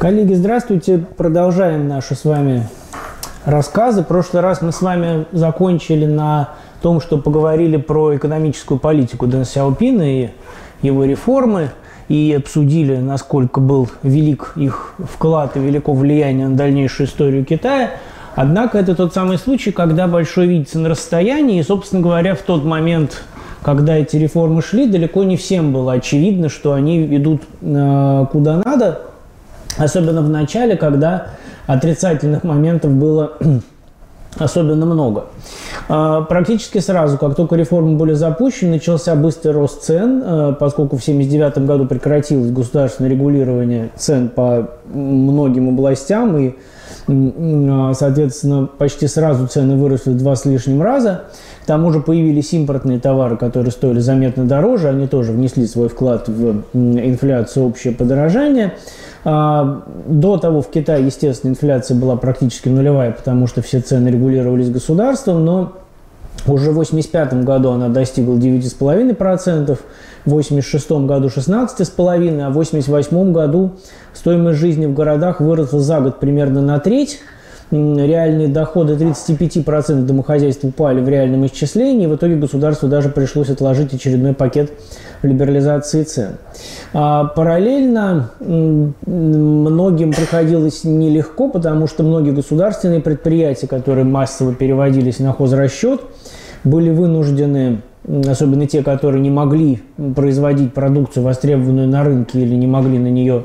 Коллеги, здравствуйте. Продолжаем наши с вами рассказы. В прошлый раз мы с вами закончили на том, что поговорили про экономическую политику Дэн Сяопина и его реформы, и обсудили, насколько был велик их вклад и велико влияние на дальнейшую историю Китая. Однако это тот самый случай, когда большой видится на расстоянии, и, собственно говоря, в тот момент, когда эти реформы шли, далеко не всем было очевидно, что они ведут куда надо, особенно в начале, когда отрицательных моментов было особенно много. Практически сразу, как только реформы были запущены, начался быстрый рост цен, поскольку в 1979 году прекратилось государственное регулирование цен по многим областям, и, соответственно, почти сразу цены выросли в 2 с лишним раза. К тому же появились импортные товары, которые стоили заметно дороже, они тоже внесли свой вклад в инфляцию, общее подорожание. До того в Китае, естественно, инфляция была практически нулевая, потому что все цены регулировались государством, но уже в 1985 году она достигла 9,5%, в 1986 году 16,5%, а в 1988 году стоимость жизни в городах выросла за год примерно на треть. Реальные доходы 35% домохозяйств упали в реальном исчислении. В итоге государству даже пришлось отложить очередной пакет либерализации цен. Параллельно многим приходилось нелегко, потому что многие государственные предприятия, которые массово переводились на хозрасчет, были вынуждены, особенно те, которые не могли производить продукцию, востребованную на рынке, или не могли на нее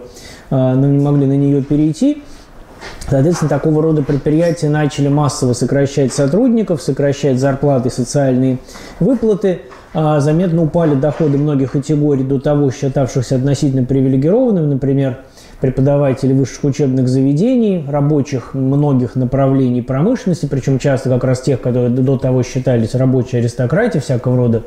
перейти. Соответственно, такого рода предприятия начали массово сокращать сотрудников, сокращать зарплаты и социальные выплаты. Заметно упали доходы многих категорий до того, считавшихся относительно привилегированными, например, преподавателей высших учебных заведений, рабочих многих направлений промышленности, причем часто как раз тех, которые до того считались рабочей аристократией, всякого рода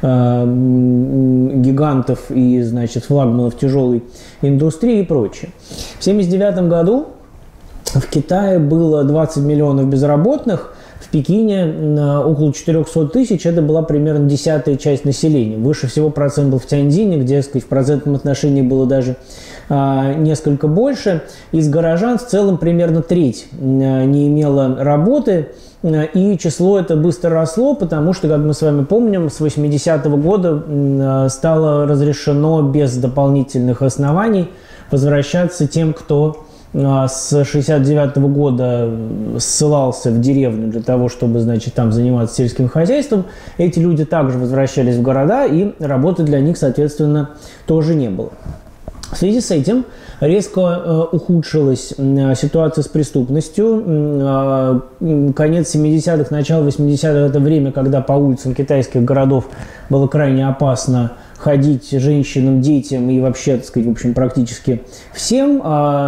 гигантов и, значит, флагманов тяжелой индустрии и прочее. В 1979 году в Китае было 20 миллионов безработных, в Пекине около 400 тысяч, это была примерно 10-я часть населения. Выше всего процент был в Тяньцзине, где, сказать, в процентном отношении было даже несколько больше. Из горожан в целом примерно треть не имела работы, и число это быстро росло, потому что, как мы с вами помним, с 80-го года стало разрешено без дополнительных оснований возвращаться тем, кто с 1969 года ссылался в деревню для того, чтобы, значит, там заниматься сельским хозяйством. Эти люди также возвращались в города, и работы для них, соответственно, тоже не было. В связи с этим резко ухудшилась ситуация с преступностью. Конец 70-х, начало 80-х – это время, когда по улицам китайских городов было крайне опасно ходить женщинам, детям и вообще, так сказать, в общем, практически всем.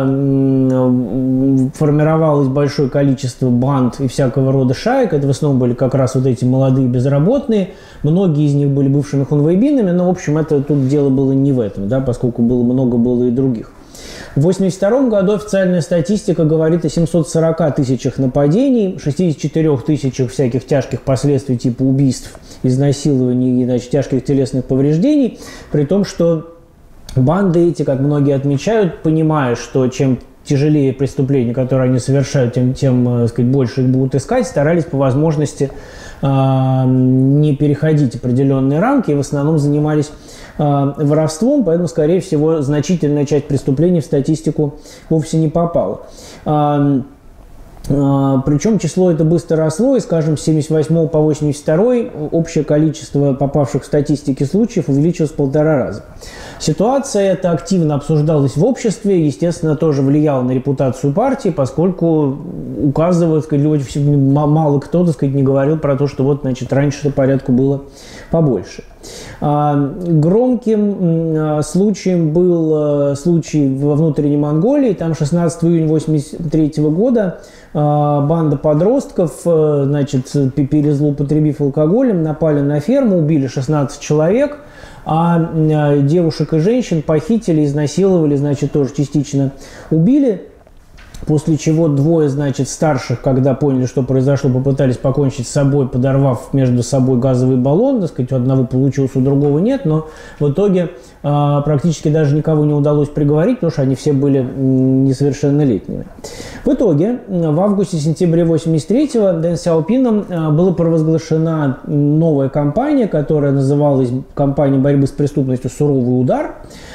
Формировалось большое количество банд и всякого рода шаек. Это в основном были как раз вот эти молодые безработные. Многие из них были бывшими хунвейбинами, но, в общем, это тут дело было не в этом, да, поскольку много было и других. В 1982 году официальная статистика говорит о 740 тысячах нападений, 64 тысячах всяких тяжких последствий типа убийств, изнасилований и, значит, тяжких телесных повреждений, при том, что банды эти, как многие отмечают, понимая, что чем тяжелее преступления, которые они совершают, тем так сказать, больше их будут искать, старались по возможности не переходить определенные рамки и в основном занимались воровством, поэтому, скорее всего, значительная часть преступлений в статистику вовсе не попала. Причем число это быстро росло, и, скажем, с 1978 по 1982 общее количество попавших в статистике случаев увеличилось в 1,5 раза. Ситуация эта активно обсуждалась в обществе, естественно, тоже влияла на репутацию партии, поскольку указывают, сказать, мало кто, так сказать, не говорил про то, что вот, значит, раньше порядку было побольше. Громким случаем был случай во внутренней Монголии. Там 16 июня 1983 года банда подростков, значит, перезлоупотребив алкоголем, напали на ферму, убили 16 человек, а девушек и женщин похитили, изнасиловали, значит, тоже частично убили. После чего двое, значит, старших, когда поняли, что произошло, попытались покончить с собой, подорвав между собой газовый баллон. Так сказать, у одного получилось, у другого нет. Но в итоге практически даже никого не удалось приговорить, потому что они все были несовершеннолетними. В итоге в августе-сентябре 1983-го Дэн Сяопином была провозглашена новая кампания, которая называлась «Кампания борьбы с преступностью. Суровый удар».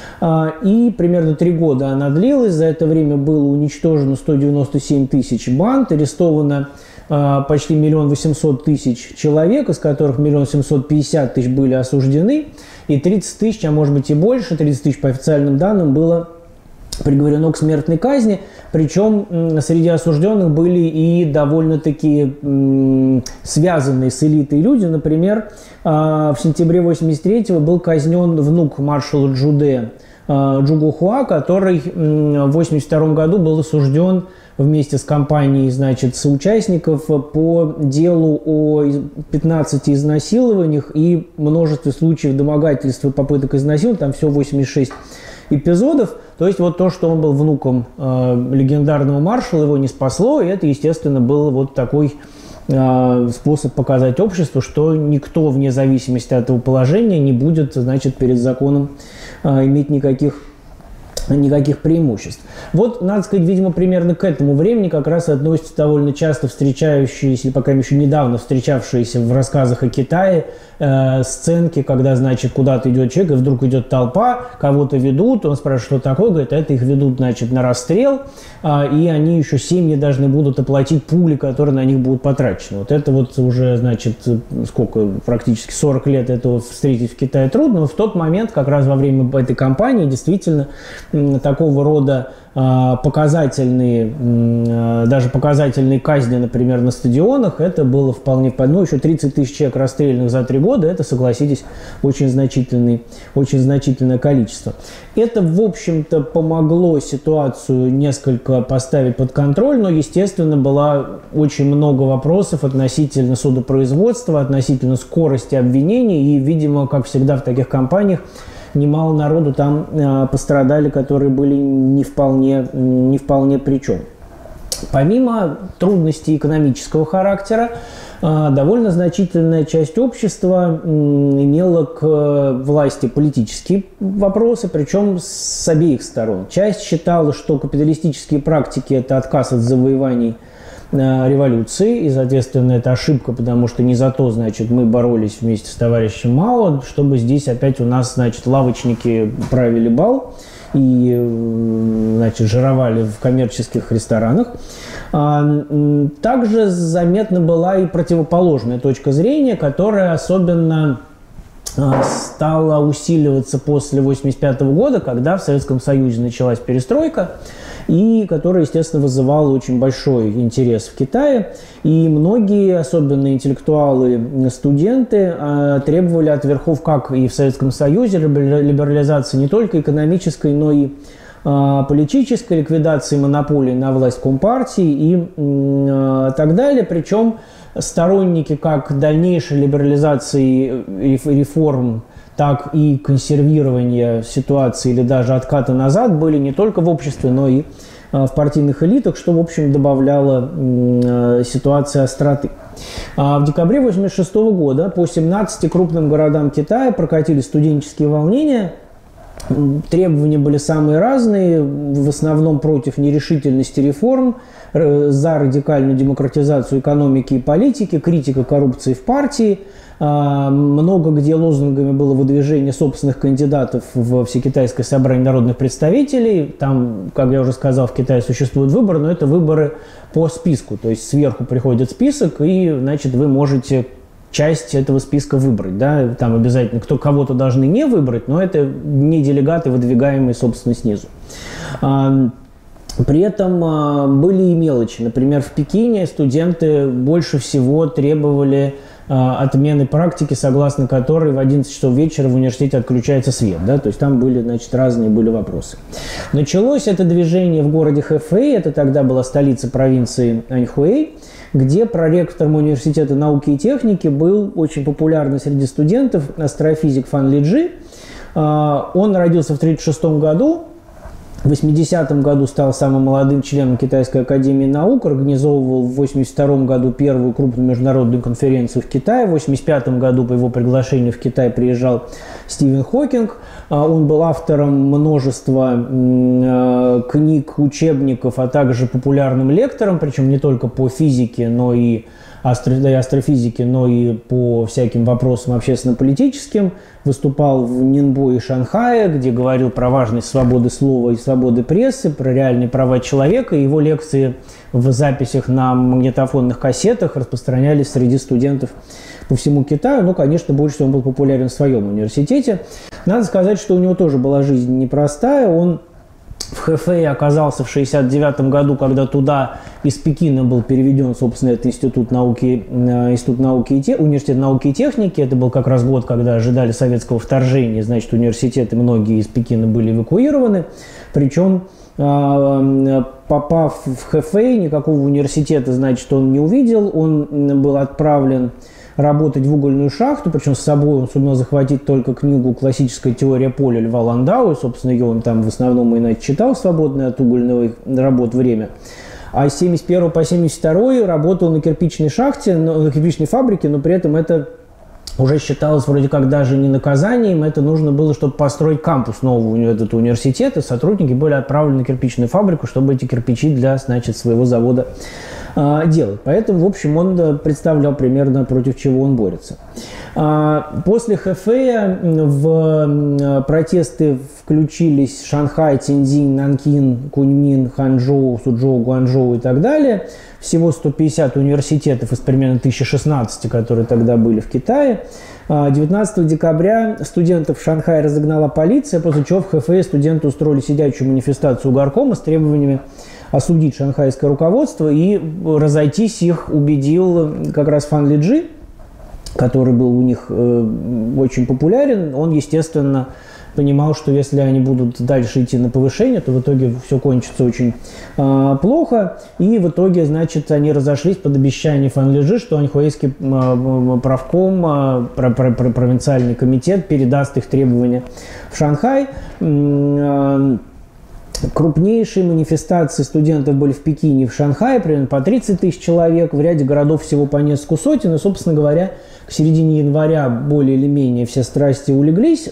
И примерно 3 года она длилась. За это время было уничтожено 197 тысяч банд, арестовано почти 1 800 000 человек, из которых 1 750 000 были осуждены, и 30 тысяч, а может быть и больше, 30 тысяч по официальным данным, было приговорено к смертной казни. Причем среди осужденных были и довольно-таки связанные с элитой люди. Например, в сентябре 1983-го был казнен внук маршала Джуде Джуго Хуа, который в 1982 году был осужден вместе с компанией, значит, соучастников по делу о 15 изнасилованиях и множестве случаев домогательств и попыток изнасилования. Там всего 86 эпизодов. То есть вот то, что он был внуком легендарного маршала, его не спасло, и это, естественно, был вот такой способ показать обществу, что никто, вне зависимости от его положения, не будет, значит, перед законом иметь никаких преимуществ. Вот, надо сказать, видимо, примерно к этому времени как раз относятся довольно часто встречающиеся, или, по крайней мере, еще недавно встречавшиеся в рассказах о Китае сценки, когда, значит, куда-то идет человек, и вдруг идет толпа, кого-то ведут, он спрашивает, что такое, говорит, это их ведут, значит, на расстрел, и они еще семьи должны будут оплатить пули, которые на них будут потрачены. Вот это вот уже, значит, сколько, практически 40 лет этого встретить в Китае трудно, но в тот момент, как раз во время этой кампании, действительно, такого рода показательные, даже показательные казни, например, на стадионах, это было вполне, ну, еще 30 тысяч человек расстрелянных за 3 года, это, согласитесь, очень значительное количество. Это, в общем-то, помогло ситуацию несколько поставить под контроль, но, естественно, было очень много вопросов относительно судопроизводства, относительно скорости обвинений, и, видимо, как всегда в таких кампаниях, немало народу там пострадали, которые были не вполне при чем. Помимо трудностей экономического характера, довольно значительная часть общества имела к власти политические вопросы, причем с обеих сторон. Часть считала, что капиталистические практики – это отказ от завоеваний революции, и, соответственно, это ошибка, потому что не за то, значит, мы боролись вместе с товарищем Мао, чтобы здесь опять у нас, значит, лавочники правили бал и, значит, жировали в коммерческих ресторанах. Также заметна была и противоположная точка зрения, которая особенно стала усиливаться после 1985 года, когда в Советском Союзе началась перестройка, и которая, естественно, вызывала очень большой интерес в Китае. И многие, особенно интеллектуалы, студенты, требовали от верхов, как и в Советском Союзе, либерализации не только экономической, но и политической, ликвидации монополий на власть Компартии и так далее. Причем сторонники как дальнейшей либерализации реформ, так и консервирования ситуации или даже отката назад были не только в обществе, но и в партийных элитах, что, в общем, добавляло ситуации остроты. В декабре 1986 года по 17 крупным городам Китая прокатились студенческие волнения. Требования были самые разные, в основном против нерешительности реформ, за радикальную демократизацию экономики и политики, критика коррупции в партии. Много где лозунгами было выдвижение собственных кандидатов в Всекитайское собрание народных представителей. Там, как я уже сказал, в Китае существуют выборы, но это выборы по списку. То есть сверху приходит список, и, значит, вы можете часть этого списка выбрать. Да? Там обязательно кого-то должны не выбрать, но это не делегаты, выдвигаемые, собственно, снизу. При этом были и мелочи. Например, в Пекине студенты больше всего требовали отмены практики, согласно которой в 11 часов вечера в университете отключается свет. Да? То есть там были, значит, разные были вопросы. Началось это движение в городе Хэфэй, это тогда была столица провинции Аньхуэй, где проректором университета науки и техники был очень популярный среди студентов астрофизик Фан Лиджи. Он родился в 1936 году. В 80-м году стал самым молодым членом Китайской академии наук, организовывал в 82-м году первую крупную международную конференцию в Китае. В 85-м году по его приглашению в Китай приезжал Стивен Хокинг. Он был автором множества книг, учебников, а также популярным лектором, причем не только по физике, но и астрофизике, но и по всяким вопросам общественно-политическим. Выступал в Нинбо и Шанхае, где говорил про важность свободы слова и свободы прессы, про реальные права человека. Его лекции в записях на магнитофонных кассетах распространялись среди студентов по всему Китаю. Ну, конечно, больше всего он был популярен в своем университете. Надо сказать, что у него тоже была жизнь непростая. Он в Хэфэе оказался в 1969 году, когда туда из Пекина был переведен, собственно, этот университет науки и техники. Это был как раз год, когда ожидали советского вторжения, значит, университеты многие из Пекина были эвакуированы. Причем, попав в Хэфэй, никакого университета, значит, он не увидел. Он был отправлен работать в угольную шахту, причем с собой он сумел захватить только книгу «Классическая теория поля» Льва Ландау, и, собственно, ее он там в основном и читал в свободное от угольных работ время. А с 1971 по 1972 работал на кирпичной шахте, на кирпичной фабрике, но при этом это уже считалось вроде как даже не наказанием, это нужно было, чтобы построить кампус нового этого университета, сотрудники были отправлены на кирпичную фабрику, чтобы эти кирпичи для, значит, своего завода делать. Поэтому, в общем, он представлял примерно, против чего он борется. После Хэфэя в протесты включились Шанхай, Тяньцзинь, Нанкин, Куньмин, Ханчжоу, Суджоу, Гуанчжоу и так далее. Всего 150 университетов из примерно 1016, которые тогда были в Китае. 19 декабря студентов в Шанхае разогнала полиция, после чего в Хэфэе студенты устроили сидячую манифестацию у горкома с требованиями осудить шанхайское руководство, и разойтись их убедил как раз Фан Лиджи, который был у них очень популярен. Он, естественно, понимал, что если они будут дальше идти на повышение, то в итоге все кончится очень плохо. И в итоге, значит, они разошлись под обещание Фан Лиджи, что аньхуэйский правком, провинциальный комитет передаст их требования в Шанхай. Крупнейшие манифестации студентов были в Пекине и в Шанхае, примерно по 30 тысяч человек, в ряде городов всего по несколько сотен. И, собственно говоря, к середине января более или менее все страсти улеглись,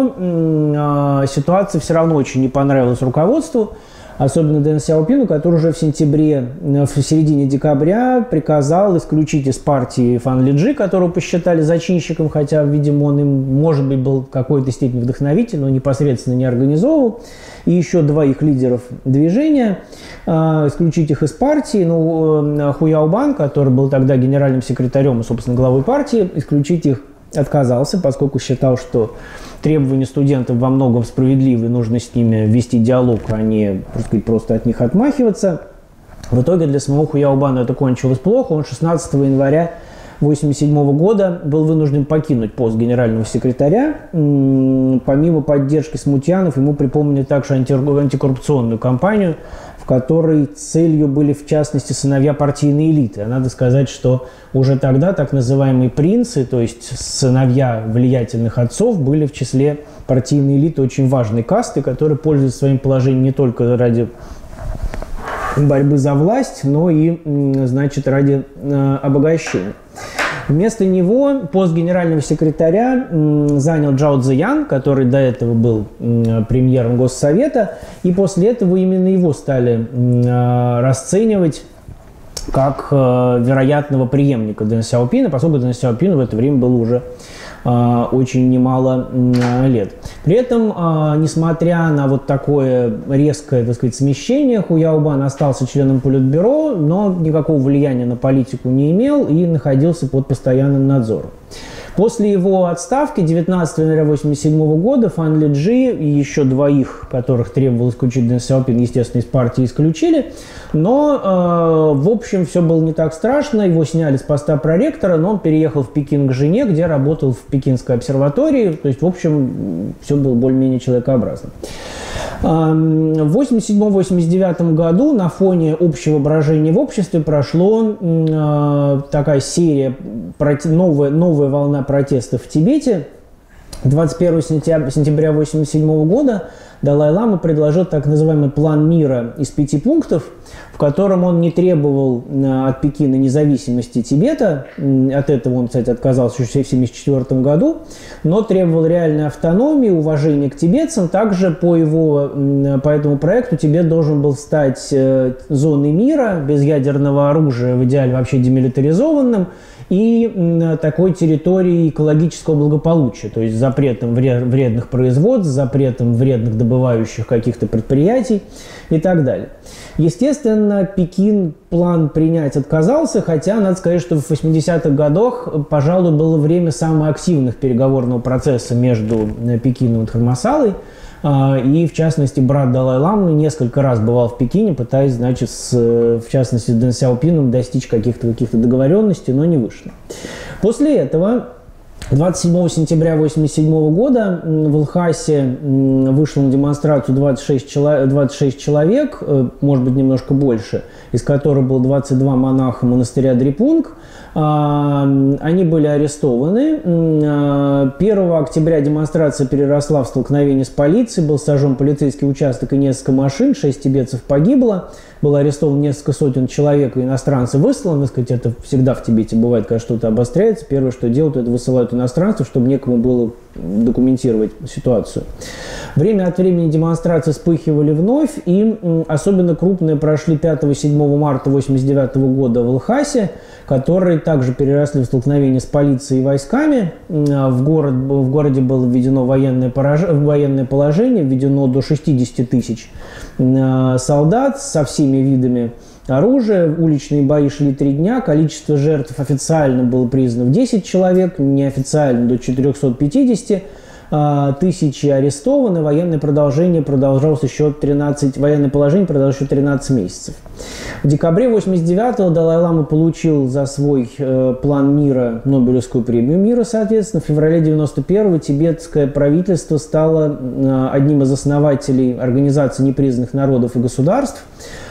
но ситуация все равно очень не понравилась руководству, особенно Дэн Сяопину, который уже в середине декабря приказал исключить из партии Фан Лиджи, которого посчитали зачинщиком, хотя, видимо, он им, может быть, был в какой-то степени вдохновитель, но непосредственно не организовывал. И еще двоих лидеров движения, исключить их из партии. Ху Яобан, который был тогда генеральным секретарем и, собственно, главой партии, исключить их отказался, поскольку считал, что требования студентов во многом справедливы, нужно с ними вести диалог, а не, так сказать, просто от них отмахиваться. В итоге для самого Ху Яобана это кончилось плохо. Он 16 января 1987 года был вынужден покинуть пост генерального секретаря. Помимо поддержки смутьянов, ему припомнили также антикоррупционную кампанию, в которой целью были, в частности, сыновья партийной элиты. А надо сказать, что уже тогда так называемые принцы, то есть сыновья влиятельных отцов, были в числе партийной элиты очень важной касты, которая пользуется своим положением не только ради борьбы за власть, но и, значит, ради обогащения. Вместо него пост генерального секретаря занял Чжао Цзэян, который до этого был премьером Госсовета, и после этого именно его стали расценивать как вероятного преемника Дэн Сяопина, поскольку Дэн Сяопину в это время было уже очень немало лет. При этом, несмотря на вот такое резкое, так сказать, смещение, Ху Яобан остался членом Политбюро, но никакого влияния на политику не имел и находился под постоянным надзором. После его отставки 19 января 1987 года Фан Лиджи и еще двоих, которых требовалось исключить Дэн Сяопин, естественно, из партии исключили. Но, в общем, все было не так страшно. Его сняли с поста проректора, но он переехал в Пекин к жене, где работал в Пекинской обсерватории. То есть, в общем, все было более-менее человекообразно. В 1987-1989 году на фоне общего брожения в обществе прошла такая серия, новая волна протестов в Тибете. 21 сентября 1987 года Далай-лама предложил так называемый план мира из 5 пунктов, в котором он не требовал от Пекина независимости Тибета, от этого он, кстати, отказался еще в 1974 году, но требовал реальной автономии, уважения к тибетцам. Также по этому проекту Тибет должен был стать зоной мира, без ядерного оружия, в идеале вообще демилитаризованным, и такой территорией экологического благополучия, то есть с запретом вредных производств, с запретом вредных добывающих каких-то предприятий и так далее. Естественно, Пекин план принять отказался, хотя, надо сказать, что в 80-х годах, пожалуй, было время самых активных переговорного процесса между Пекином и Дхармасалой. И, в частности, брат Далай-ламы несколько раз бывал в Пекине, пытаясь, значит, в частности, с Дэн Сяопином достичь каких-то договоренностей, но не вышло. После этого 27 сентября 1987 года в Лхасе вышло на демонстрацию 26 человек, может быть, немножко больше, из которых было 22 монаха монастыря Дрипунг. Они были арестованы. 1 октября демонстрация переросла в столкновение с полицией, был сожжен полицейский участок и несколько машин, 6 тибетцев погибло, было арестовано несколько сотен человек, и иностранцы высланы. Сказать, это всегда в Тибете бывает, когда что-то обостряется. Первое, что делают, это высылают иностранцев, чтобы некому было документировать ситуацию. Время от времени демонстрации вспыхивали вновь, и особенно крупные прошли 5-7 марта 1989 года в Лхасе, которые также переросли в столкновение с полицией и войсками. В городе было введено военное положение, введено до 60 тысяч солдат со всеми видами оружия. Уличные бои шли 3 дня. Количество жертв официально было признано в 10 человек, неофициально до 450. Тысячи арестованы. Военное положение продолжалось еще 13 месяцев. В декабре 1989-го Далай-лама получил за свой план мира Нобелевскую премию мира, соответственно. В феврале 1991-го тибетское правительство стало одним из основателей Организации непризнанных народов и государств.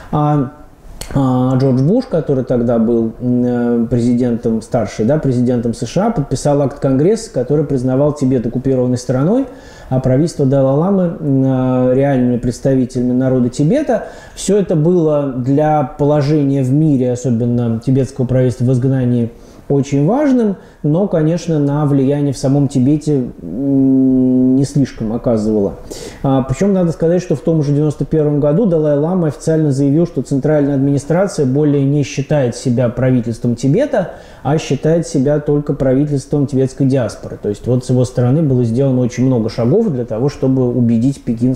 Джордж Буш, который тогда был президентом, президентом США, подписал акт Конгресса, который признавал Тибет оккупированной страной, а правительство Далай-ламы реальными представителями народа Тибета. Все это было для положения в мире, особенно тибетского правительства в изгнании, очень важным, но, конечно, на влияние в самом Тибете не слишком оказывало. Причем надо сказать, что в том же 1991 году Далай-лама официально заявил, что центральная администрация более не считает себя правительством Тибета, а считает себя только правительством тибетской диаспоры. То есть вот с его стороны было сделано очень много шагов для того, чтобы убедить Пекин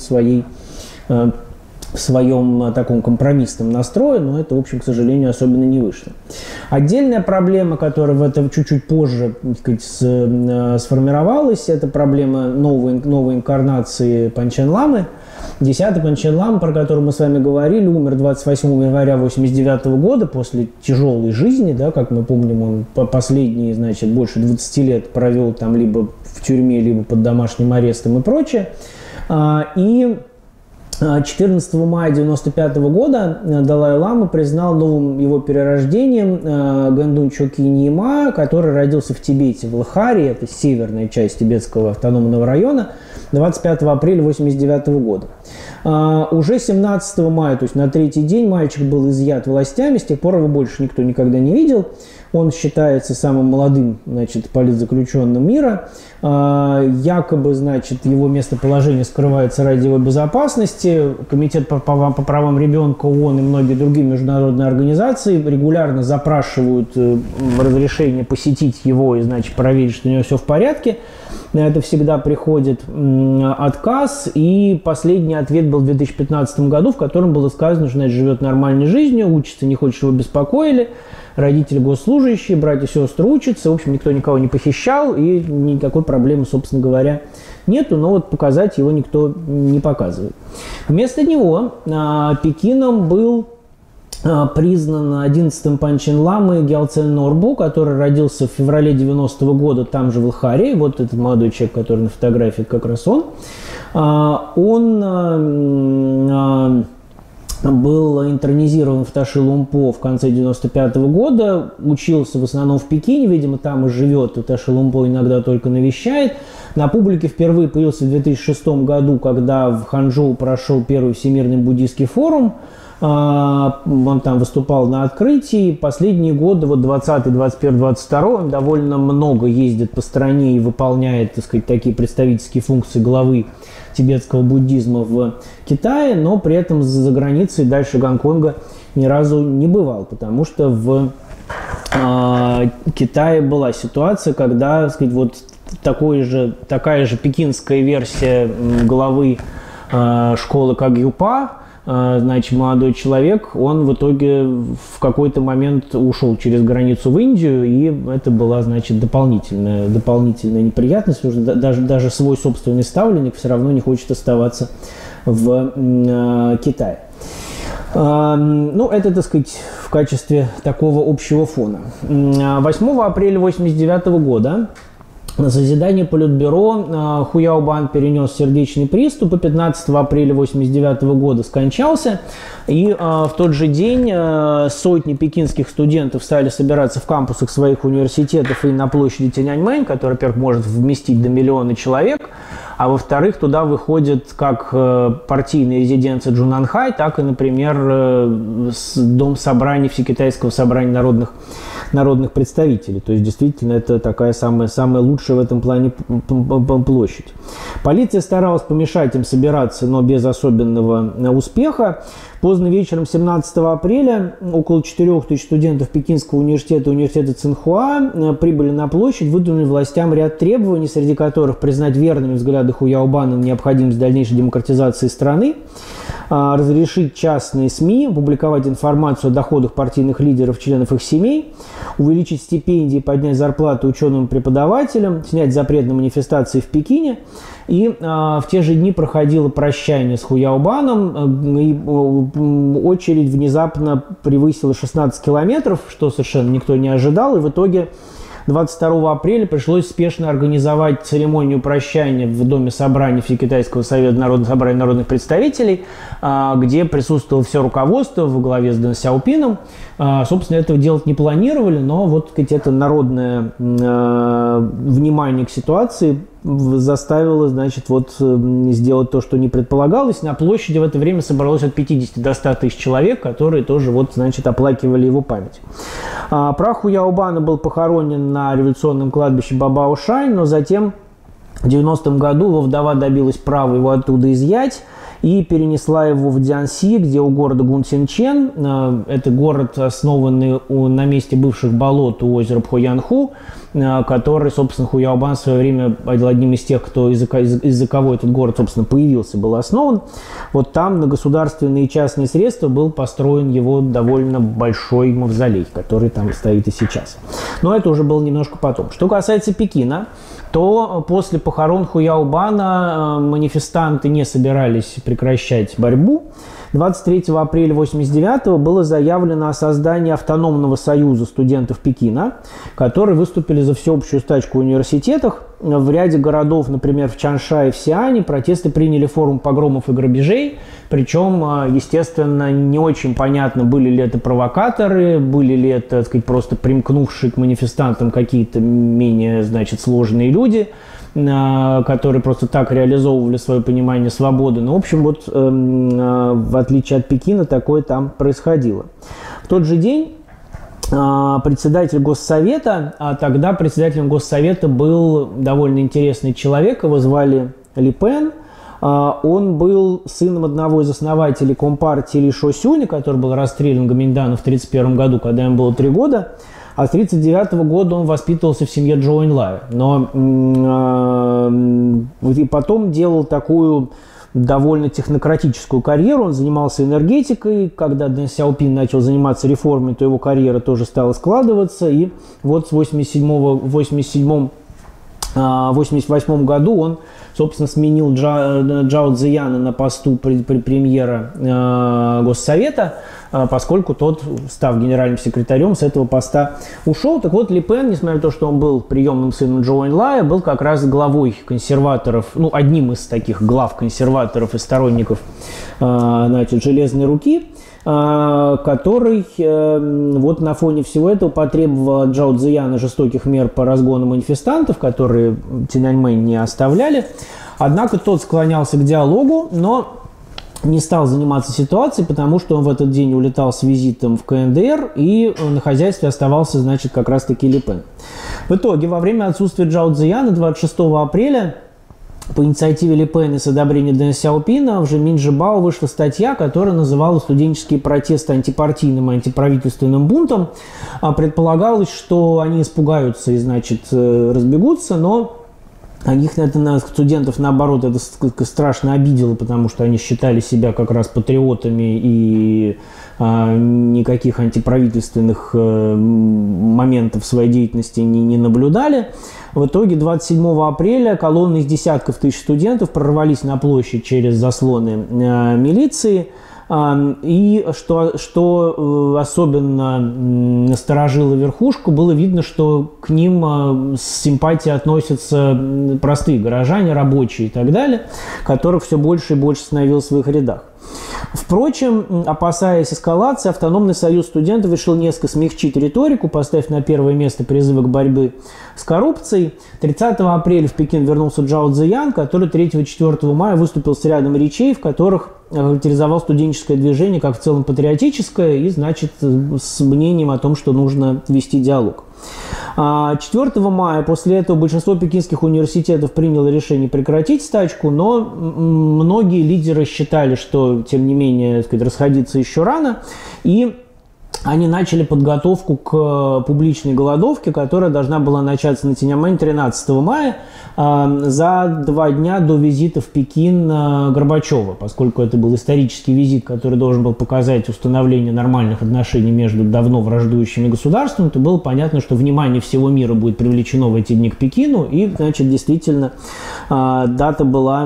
в своем таком компромиссном настрое, но это, в общем, к сожалению, особенно не вышло. Отдельная проблема, которая в этом чуть-чуть позже, так сказать, сформировалась, это проблема новой инкарнации Панчен Ламы. 10-й Панчен Лама, про который мы с вами говорили, умер 28 января 1989 года после тяжелой жизни, да, как мы помним, он последние, значит, больше 20 лет провел там либо в тюрьме, либо под домашним арестом и прочее. И 14 мая 1995 года Далай-лама признал новым его перерождением Гандун Чокyi Ньяма, который родился в Тибете, в Лхаре, это северная часть тибетского автономного района, 25 апреля 1989 года. Уже 17 мая, то есть на 3-й день, мальчик был изъят властями, с тех пор его больше никто никогда не видел. Он считается самым молодым, значит, политзаключенным мира. Якобы, значит, его местоположение скрывается ради его безопасности. Комитет по правам ребенка ООН и многие другие международные организации регулярно запрашивают разрешение посетить его и, значит, проверить, что у него все в порядке. На это всегда приходит отказ. И последний ответ был в 2015 году, в котором было сказано, что, значит, живет нормальной жизнью, учится, не хочет, чтобы его беспокоили. Родители госслужащие, братья и сестры учатся. В общем, никто никого не похищал, и никакой проблемы, собственно говоря, нету. Но вот показать его никто не показывает. Вместо него Пекином был признан 11-м Панчен Ламой Гялцен Норбу, который родился в феврале 90-го года там же в Лхаре. Вот этот молодой человек, который на фотографии, как раз он. Он был интернизирован в Таши-Лумпо в конце 1995 года, учился в основном в Пекине, видимо, там и живет, и Таши-Лумпо иногда только навещает. На публике впервые появился в 2006 году, когда в Ханчжоу прошел первый Всемирный буддийский форум. Он там выступал на открытии. Последние годы, вот 20, 21, 22, он довольно много ездит по стране и выполняет, так сказать, такие представительские функции главы тибетского буддизма в Китае, но при этом за границей дальше Гонконга ни разу не бывал, потому что в Китае была ситуация, когда, так сказать, вот такая же пекинская версия главы школы Кагьюпа, значит, молодой человек, он в итоге в какой-то момент ушел через границу в Индию, и это была, значит, дополнительная неприятность, уже даже свой собственный ставленник все равно не хочет оставаться в Китае. Ну, это, так сказать, в качестве такого общего фона. 8 апреля 1989 года на заседании Политбюро Ху Яобан перенес сердечный приступ и 15 апреля 1989 года скончался. И в тот же день сотни пекинских студентов стали собираться в кампусах своих университетов и на площади Тяньаньмэнь, которая, во-первых, может вместить до 1 миллиона человек, а во-вторых, туда выходит как партийная резиденция Джунанхай, так и, например, дом собраний Всекитайского собрания народных представителей. То есть, действительно, это такая самая лучшая в этом плане площадь. Полиция старалась помешать им собираться, но без особенного успеха. Поздно вечером 17 апреля около 4000 студентов Пекинского университета и университета Цинхуа прибыли на площадь, выдвинули властям ряд требований, среди которых признать верными взгляды Ху Яобана на необходимость дальнейшей демократизации страны, разрешить частные СМИ публиковать информацию о доходах партийных лидеров, членов их семей, увеличить стипендии, поднять зарплаты ученым и преподавателям, снять запрет на манифестации в Пекине. И в те же дни проходило прощание с Ху Яобаном, и очередь внезапно превысила 16 километров, что совершенно никто не ожидал, и в итоге 22 апреля пришлось спешно организовать церемонию прощания в Доме собраний Всекитайского совета народных собраний народных представителей, где присутствовало все руководство во главе с Дэн Сяопином. Собственно, этого делать не планировали, но вот это народное внимание к ситуации заставило, значит, вот сделать то, что не предполагалось. На площади в это время собралось от 50 до 100 тысяч человек, которые тоже, вот, значит, оплакивали его память. Прах Ху Яобана был похоронен на революционном кладбище Бабаошань, но затем в 90-м году его вдова добилась права его оттуда изъять и перенесла его в Дзянси, где у города Гунсинчен. Это город, основанный на месте бывших болот у озера Пхоянху, который, собственно, Ху Яобан в свое время был одним из тех, кто из-за кого этот город, собственно, появился, был основан. Вот там на государственные и частные средства был построен его довольно большой мавзолей, который там стоит и сейчас. Но это уже было немножко потом. Что касается Пекина, то после похорон Ху Яобана манифестанты не собирались прекращать борьбу. 23 апреля 1989 было заявлено о создании автономного союза студентов Пекина, которые выступили за всеобщую стачку в университетах. В ряде городов, например, в Чанша и в Сиане, протесты приняли форму погромов и грабежей. Причем, естественно, не очень понятно, были ли это провокаторы, были ли это, так сказать, просто примкнувшие к манифестантам какие-то менее, значит, сложные люди, которые просто так реализовывали свое понимание свободы. Ну, в общем, вот в отличие от Пекина, такое там происходило. В тот же день председатель Госсовета, а тогда председателем Госсовета был довольно интересный человек, его звали Ли Пен. Он был сыном одного из основателей Компартии Ли Шосюня, который был расстрелян Гоминьданом в 1931 году, когда ему было 3 года. А с 1939 года он воспитывался в семье Чжоу Энлая. Но и потом делал такую довольно технократическую карьеру. Он занимался энергетикой. Когда Дэн Сяопин начал заниматься реформой, то его карьера тоже стала складываться. И вот в 1987 в 1988 году он, собственно, сменил Чжао Цзияна на посту премьера Госсовета, поскольку тот, став генеральным секретарем, с этого поста ушел. Так вот, Ли Пен, несмотря на то, что он был приемным сыном Чжоу Энлая, был как раз главой консерваторов, ну, одним из таких глав консерваторов и сторонников, значит, «Железной руки», который вот на фоне всего этого потребовал от Чжао Цзияна жестоких мер по разгону манифестантов, которые Тяньаньмэнь не оставляли. Однако тот склонялся к диалогу, но не стал заниматься ситуацией, потому что он в этот день улетал с визитом в КНДР, и на хозяйстве оставался, значит, как раз-таки Ли Пен. В итоге, во время отсутствия Чжао Цзияна 26 апреля по инициативе Ли Пена и с одобрения Дэн Сяопина в Жеминь Жибао вышла статья, которая называла студенческие протесты антипартийным и антиправительственным бунтом. Предполагалось, что они испугаются и, значит, разбегутся, но студентов, наоборот, это страшно обидело, потому что они считали себя как раз патриотами и никаких антиправительственных моментов в своей деятельности не наблюдали. В итоге 27 апреля колонны из десятков тысяч студентов прорвались на площадь через заслоны милиции. И что особенно насторожило верхушку, было видно, что к ним с симпатией относятся простые горожане, рабочие и так далее, которых все больше и больше становилось в их рядах. Впрочем, опасаясь эскалации, Автономный союз студентов решил несколько смягчить риторику, поставив на первое место призывы к борьбе с коррупцией. 30 апреля в Пекин вернулся Чжао Цзиян, который 3-4 мая выступил с рядом речей, в которых характеризовал студенческое движение как в целом патриотическое и, значит, с мнением о том, что нужно вести диалог. 4 мая после этого большинство пекинских университетов приняло решение прекратить стачку, но многие лидеры считали, что, тем не менее, так сказать, расходиться еще рано, и они начали подготовку к публичной голодовке, которая должна была начаться на Тяньаньмэнь 13 мая, за 2 дня до визита в Пекин Горбачева, поскольку это был исторический визит, который должен был показать установление нормальных отношений между давно враждующими государствами, то было понятно, что внимание всего мира будет привлечено в эти дни к Пекину, и, значит, действительно дата была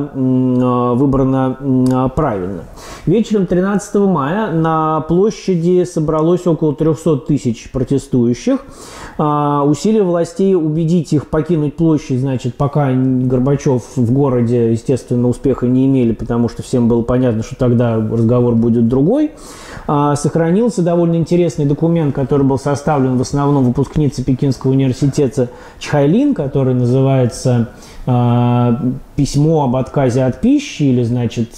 выбрана правильно. Вечером 13 мая на площади собралось около 300 тысяч протестующих. Усилия властей убедить их покинуть площадь, значит, пока Горбачев в городе, естественно, успеха не имели, потому что всем было понятно, что тогда разговор будет другой. Сохранился довольно интересный документ, который был составлен в основном выпускницей Пекинского университета Чхайлин, который называется «Письмо об отказе от пищи» или, значит,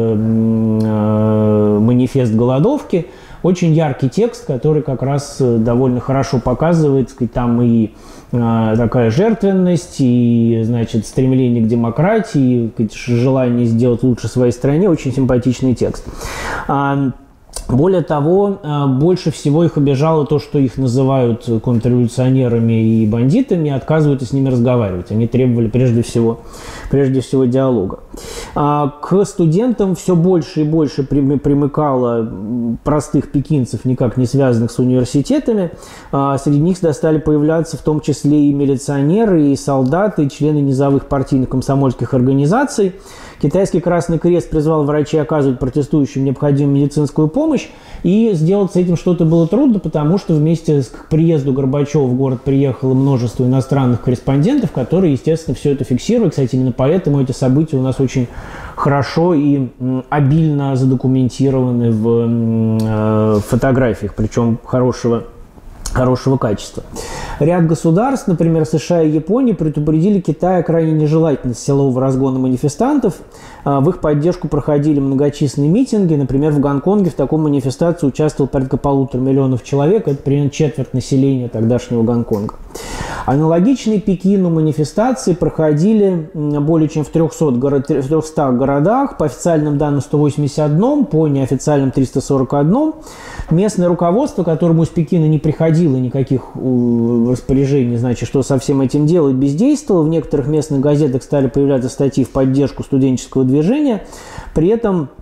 «Манифест голодовки». Очень яркий текст, который как раз довольно хорошо показывает, так сказать, там и такая жертвенность, и, значит, стремление к демократии, желание сделать лучше своей стране. Очень симпатичный текст. Более того, больше всего их обижало то, что их называют контрреволюционерами и бандитами, отказываются с ними разговаривать. Они требовали прежде всего диалога. К студентам все больше и больше примыкало простых пекинцев, никак не связанных с университетами. Среди них стали появляться в том числе и милиционеры, и солдаты, и члены низовых партийных комсомольских организаций. Китайский Красный Крест призвал врачей оказывать протестующим необходимую медицинскую помощь, и сделать с этим что-то было трудно, потому что вместе с приезду Горбачева в город приехало множество иностранных корреспондентов, которые, естественно, все это фиксировали. Кстати, именно поэтому эти события у нас очень хорошо и обильно задокументированы в фотографиях, причем хорошего качества. Ряд государств, например, США и Япония, предупредили Китай о крайней нежелательности силового разгона манифестантов. В их поддержку проходили многочисленные митинги. Например, в Гонконге в такой манифестации участвовало порядка 1,5 миллиона человек. Это примерно четверть населения тогдашнего Гонконга. Аналогичные Пекину манифестации проходили более чем в 300 городах. По официальным данным 181, по неофициальным 341. Местное руководство, которому из Пекина не приходило никаких распоряжений, значит, что со всем этим делать, бездействовало. В некоторых местных газетах стали появляться статьи в поддержку студенческого движения. При этом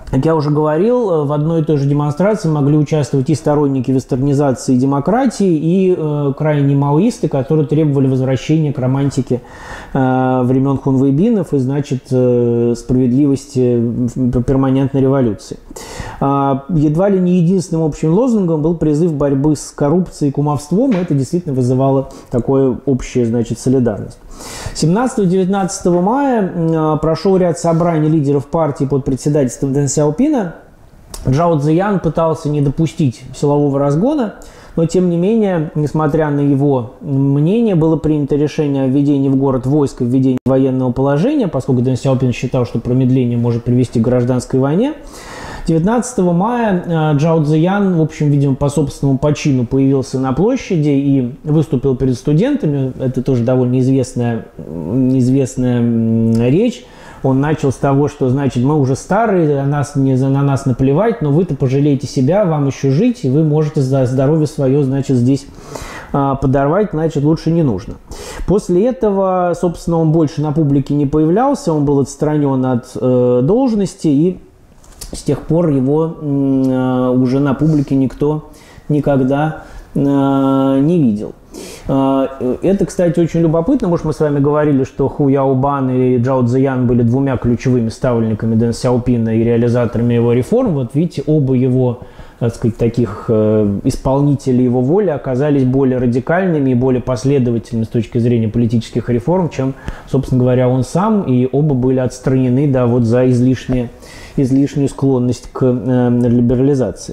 Как я уже говорил, в одной и той же демонстрации могли участвовать и сторонники вестернизации и демократии, и крайние маоисты, которые требовали возвращения к романтике времен хунвейбинов и, значит, справедливости перманентной революции. Едва ли не единственным общим лозунгом был призыв борьбы с коррупцией и кумовством, и это действительно вызывало такое общее, значит, солидарность. 17-19 мая прошел ряд собраний лидеров партии под председательством Дэн Сяопина. Чжао Цзиян пытался не допустить силового разгона, но, тем не менее, несмотря на его мнение, было принято решение о введении в город войск и введении военного положения, поскольку Дэн Сяопин считал, что промедление может привести к гражданской войне. 19 мая Чжао Цзиян, в общем, видимо, по собственному почину появился на площади и выступил перед студентами. Это тоже довольно известная речь. Он начал с того, что, значит, мы уже старые, на нас наплевать, но вы-то пожалеете себя, вам еще жить, и вы можете здоровье свое, значит, здесь подорвать, значит, лучше не нужно. После этого, собственно, он больше на публике не появлялся, он был отстранен от должности, и с тех пор его уже на публике никто никогда не видел. Это, кстати, очень любопытно. Может, мы с вами говорили, что Ху Яобан и Чжао Цзиян были двумя ключевыми ставленниками Дэн Сяопина и реализаторами его реформ. Вот видите, оба его, так сказать, таких исполнителей его воли оказались более радикальными и более последовательными с точки зрения политических реформ, чем, собственно говоря, он сам. И оба были отстранены, да, вот за излишнюю склонность к либерализации.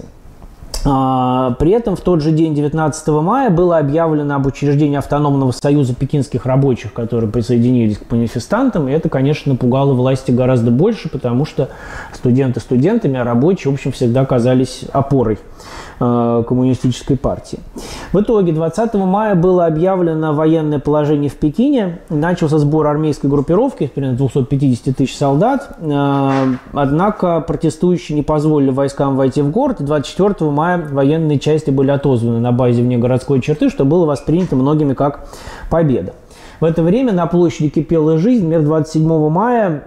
При этом в тот же день, 19 мая, было объявлено об учреждении автономного союза пекинских рабочих, которые присоединились к манифестантам. И это, конечно, напугало власти гораздо больше, потому что студенты студентами, а рабочие, в общем, всегда казались опорой коммунистической партии. В итоге 20 мая было объявлено военное положение в Пекине. Начался сбор армейской группировки, примерно 250 тысяч солдат. Однако протестующие не позволили войскам войти в город. 24 мая военные части были отозваны на базе вне городской черты, что было воспринято многими как победа. В это время на площади кипела жизнь. Например, 27 мая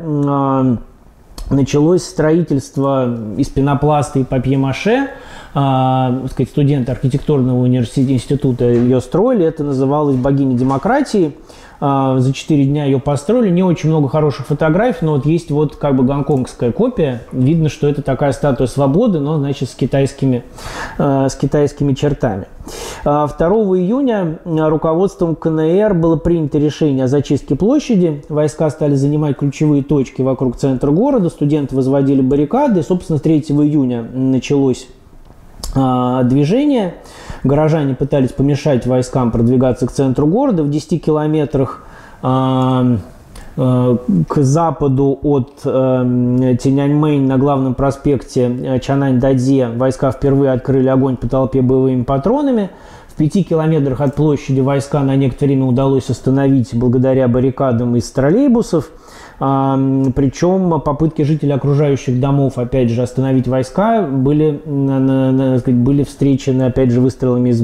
началось строительство из пенопласта и папье-маше. Сказать, студенты архитектурного института ее строили. Это называлось «Богиня демократии». За 4 дня ее построили. Не очень много хороших фотографий, но вот есть вот как бы гонконгская копия. Видно, что это такая статуя свободы, но, значит, с китайскими чертами. 2 июня руководством КНР было принято решение о зачистке площади. Войска стали занимать ключевые точки вокруг центра города. Студенты возводили баррикады. И, собственно, 3 июня началось движение. Горожане пытались помешать войскам продвигаться к центру города. В 10 километрах к западу от Тяньаньмэнь на главном проспекте Чанань-Дадзе войска впервые открыли огонь по толпе боевыми патронами. В 5 километрах от площади войска на некоторое время удалось остановить благодаря баррикадам из троллейбусов. Причем попытки жителей окружающих домов, опять же, остановить войска были встречены, опять же, выстрелами из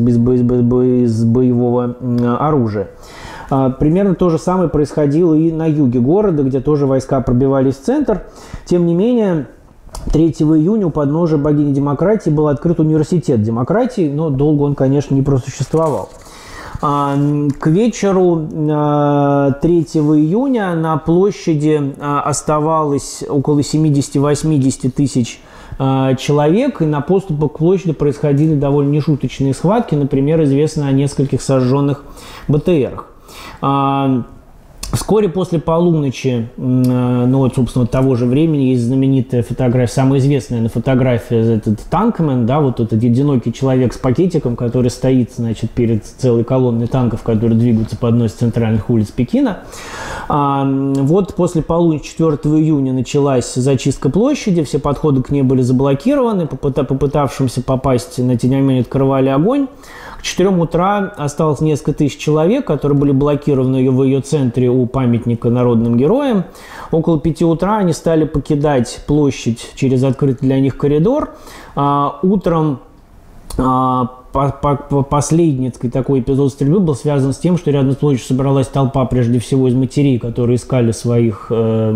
боевого оружия. Примерно то же самое происходило и на юге города, где тоже войска пробивались в центр. Тем не менее, 3 июня у подножия богини демократии был открыт университет демократии, но долго он, конечно, не просуществовал. К вечеру 3 июня на площади оставалось около 70-80 тысяч человек, и на подступах к площади происходили довольно нешуточные схватки. Например, известно о нескольких сожженных БТРах. Вскоре после полуночи, ну вот, собственно, того же времени, есть знаменитая фотография, самая известная на фотографии, этот танкмен, да, вот этот одинокий человек с пакетиком, который стоит, значит, перед целой колонной танков, которые двигаются по одной из центральных улиц Пекина. Вот после полуночи 4 июня началась зачистка площади, все подходы к ней были заблокированы, попытавшимся попасть на Тяньаньмэнь открывали огонь. К 4 утра осталось несколько тысяч человек, которые были блокированы в ее центре у памятника народным героям. Около 5 утра они стали покидать площадь через открытый для них коридор. Утром Последний такой эпизод стрельбы был связан с тем, что рядом с площадью собралась толпа, прежде всего, из матерей, которые искали своих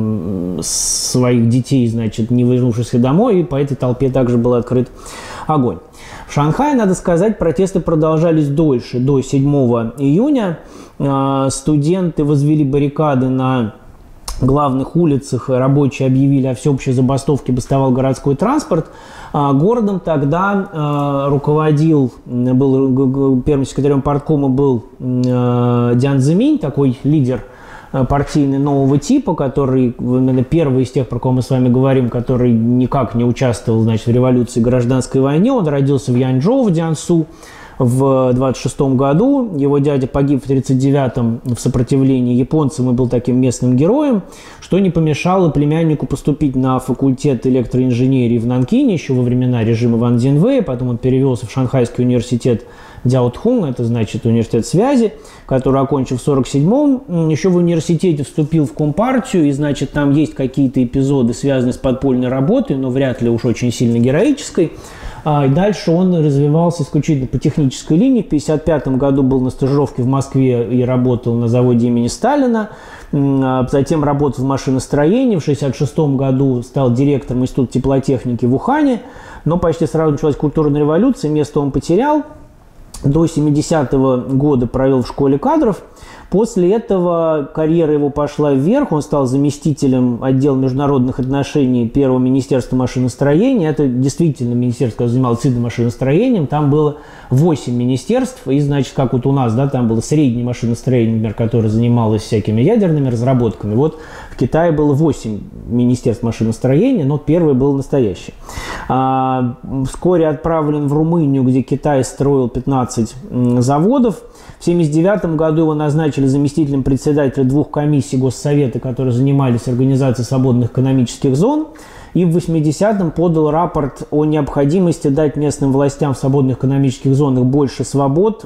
детей, значит, не вернувшихся домой, и по этой толпе также был открыт огонь. В Шанхае, надо сказать, протесты продолжались дольше, до 7 июня. Студенты возвели баррикады на главных улицах, рабочие объявили о всеобщей забастовке, бастовал городской транспорт. Городом тогда руководил, был первым секретарем парткома был Дзян Цзиминь, такой лидер партийный нового типа, который, именно первый из тех, про кого мы с вами говорим, который никак не участвовал, значит, в революции и гражданской войне. Он родился в Янчжоу, в Дзянсу, в 26 году. Его дядя погиб в 1939-м в сопротивлении японцам и был таким местным героем, что не помешало племяннику поступить на факультет электроинженерии в Нанкине еще во времена режима Ван Цзиньвэя. Потом он перевелся в Шанхайский университет Дяотхун, это значит университет связи, который окончил в 1947-м. Еще в университете вступил в Компартию, и, значит, там есть какие-то эпизоды, связанные с подпольной работой, но вряд ли уж очень сильно героической. И дальше он развивался исключительно по технической линии. В 1955 году был на стажировке в Москве и работал на заводе имени Сталина. Затем работал в машиностроении. В 1966 году стал директором Института теплотехники в Ухане. Но почти сразу началась культурная революция, место он потерял. До 70-го года провел в школе кадров. После этого карьера его пошла вверх, он стал заместителем отдела международных отношений Первого министерства машиностроения. Это действительно министерство, которое занималось машиностроением. Там было 8 министерств, и, значит, как вот у нас, да, там было среднее машиностроение, например, которое занималось всякими ядерными разработками. Вот в Китае было 8 министерств машиностроения, но первое было настоящее. Вскоре отправлен в Румынию, где Китай строил 15 заводов. В 1979 году его назначили заместителем председателя 2 комиссий Госсовета, которые занимались организацией свободных экономических зон. И в 80-м подал рапорт о необходимости дать местным властям в свободных экономических зонах больше свобод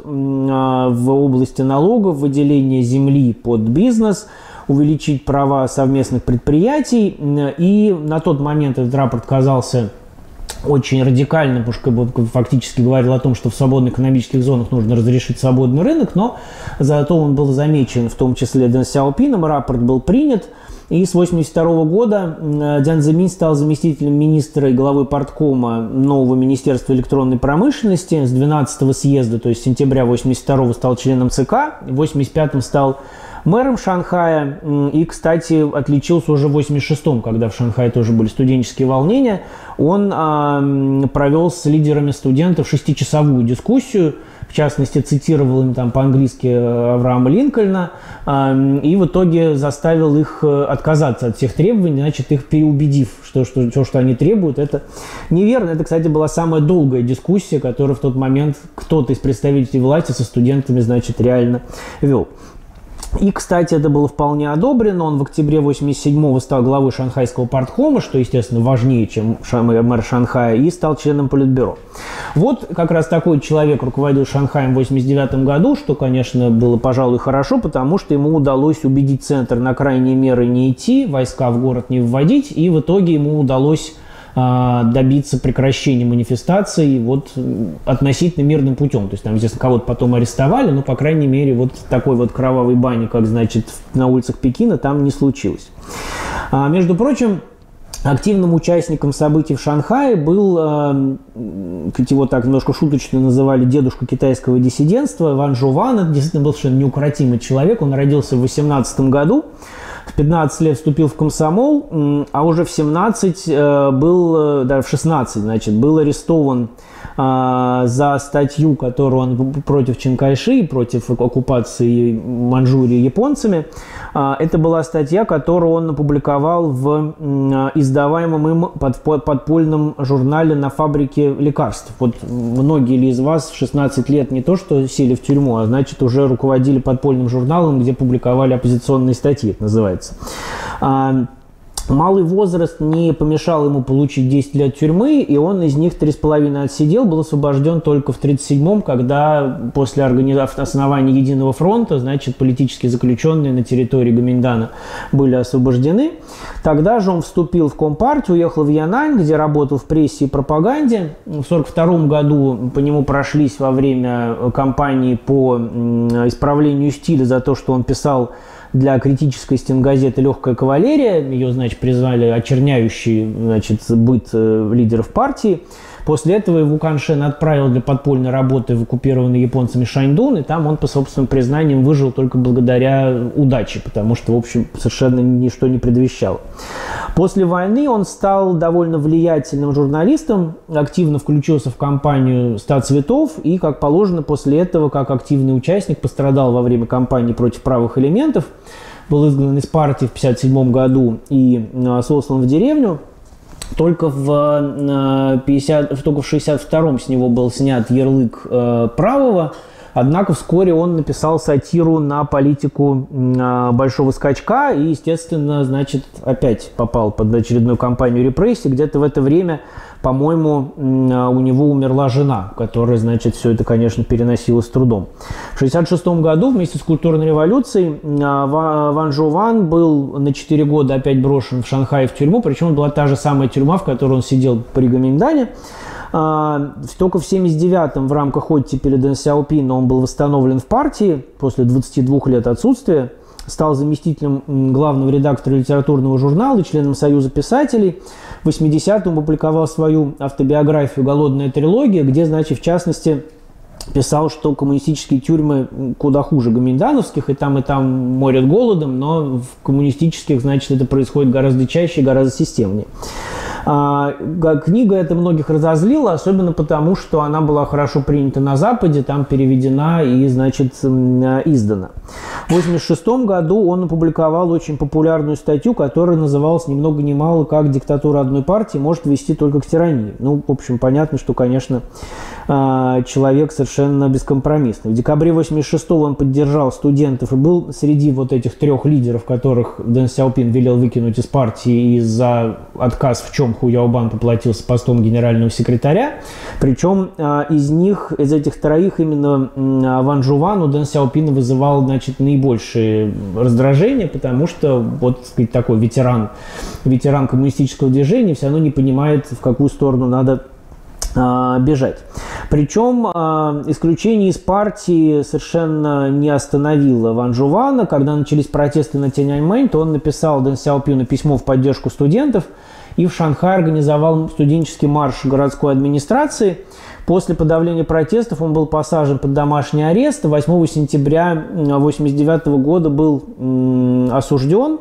в области налогов, выделения земли под бизнес, увеличить права совместных предприятий. И на тот момент этот рапорт казался очень радикально, потому что фактически говорил о том, что в свободных экономических зонах нужно разрешить свободный рынок, но зато он был замечен, в том числе Дэн Сяопином, рапорт был принят, и с 1982 года Дзян Цзиминь стал заместителем министра и главой парткома нового министерства электронной промышленности. С 12-го съезда, то есть сентября 1982 стал членом ЦК, в 1985 стал мэром Шанхая и, кстати, отличился уже в 1986-м, когда в Шанхае тоже были студенческие волнения. Он провел с лидерами студентов 6-часовую дискуссию, в частности, цитировал им там по-английски Авраама Линкольна, и в итоге заставил их отказаться от всех требований, значит, их переубедив, что они требуют, это неверно. Это, кстати, была самая долгая дискуссия, которую в тот момент кто-то из представителей власти со студентами, значит, реально вел. И, кстати, это было вполне одобрено. Он в октябре 1987-го стал главой шанхайского парткома, что, естественно, важнее, чем мэр Шанхая, и стал членом Политбюро. Вот как раз такой человек руководил Шанхаем в 1989 году, что, конечно, было, пожалуй, хорошо, потому что ему удалось убедить центр на крайние меры не идти, войска в город не вводить, и в итоге ему удалось добиться прекращения манифестаций вот относительно мирным путем. То есть там, естественно, кого-то потом арестовали, но, по крайней мере, вот такой вот кровавой бани, как, значит, на улицах Пекина, там не случилось. Между прочим, активным участником событий в Шанхае был, его так немножко шуточно называли, дедушка китайского диссидентства Ван Жуван. Это действительно был совершенно неукротимый человек. Он родился в 18 году. В 15 лет вступил в комсомол, а уже в 17 даже в 16, значит, был арестован за статью, которую он против Чан Кайши, против оккупации Манчжурии японцами. Это была статья, которую он опубликовал в издаваемом им подпольном журнале «На фабрике лекарств». Вот многие ли из вас в 16 лет не то что сели в тюрьму, а значит уже руководили подпольным журналом, где публиковали оппозиционные статьи, это называется. Малый возраст не помешал ему получить 10 лет тюрьмы, и он из них 3,5 отсидел, был освобожден только в 1937-м, когда после основания Единого фронта, значит, политические заключенные на территории Гоминдана были освобождены. Тогда же он вступил в Компартию, уехал в Янань, где работал в прессе и пропаганде. В 1942 году по нему прошлись во время кампании по исправлению стиля за то, что он писал для критической стенгазеты «Легкая кавалерия». Ее, значит, призвали очерняющей, значит, быт лидеров партии. После этого его Каншен отправил для подпольной работы в оккупированный японцами Шаньдун, и там он, по собственным признаниям, выжил только благодаря удаче, потому что, в общем, совершенно ничто не предвещало. После войны он стал довольно влиятельным журналистом, активно включился в кампанию «100 цветов» и, как положено, после этого, как активный участник, пострадал во время кампании против правых элементов, был изгнан из партии в 1957 году и сослан в деревню. Только в 1962-м с него был снят ярлык правого, однако вскоре он написал сатиру на политику большого скачка и, естественно, значит, опять попал под очередную кампанию репрессий. Где-то в это время, по-моему, у него умерла жена, которая, значит, все это, конечно, переносила с трудом. В 1966 году вместе с культурной революцией Ван Жуан был на 4 года опять брошен в Шанхай в тюрьму, причем это была та же самая тюрьма, в которой он сидел при Гоминдане. Только в 1979-м в рамках оттепели Дэн Сяопина он был восстановлен в партии после 22 лет отсутствия, стал заместителем главного редактора литературного журнала и членом Союза писателей. В 80-м опубликовал свою автобиографию «Голодная трилогия», где, значит, в частности, писал, что коммунистические тюрьмы куда хуже гоминдановских, и там морят голодом, но в коммунистических, значит, это происходит гораздо чаще и гораздо системнее. Книга эта многих разозлила, особенно потому, что она была хорошо принята на Западе, там переведена и, значит, издана. В 1986 году он опубликовал очень популярную статью, которая называлась ни много ни мало как «Диктатура одной партии может вести только к тирании». Ну, в общем, понятно, что, конечно, человек совершенно бескомпромиссный. В декабре 1986 он поддержал студентов и был среди вот этих 3 лидеров, которых Дэн Сяопин велел выкинуть из партии и за отказ в чем Ху Яобан поплатился постом генерального секретаря. Причем из этих 3 именно Ван Жуан у Дэн Сяопина вызывал, значит, наибольшее раздражение, потому что вот, так сказать, такой ветеран коммунистического движения все равно не понимает, в какую сторону надо бежать. Причем исключение из партии совершенно не остановило Ван Жуана. Когда начались протесты на Тяньаньмэнь, то он написал Дэн Сяопину письмо в поддержку студентов и в Шанхае организовал студенческий марш городской администрации. После подавления протестов он был посажен под домашний арест. 8 сентября 1989 года был осужден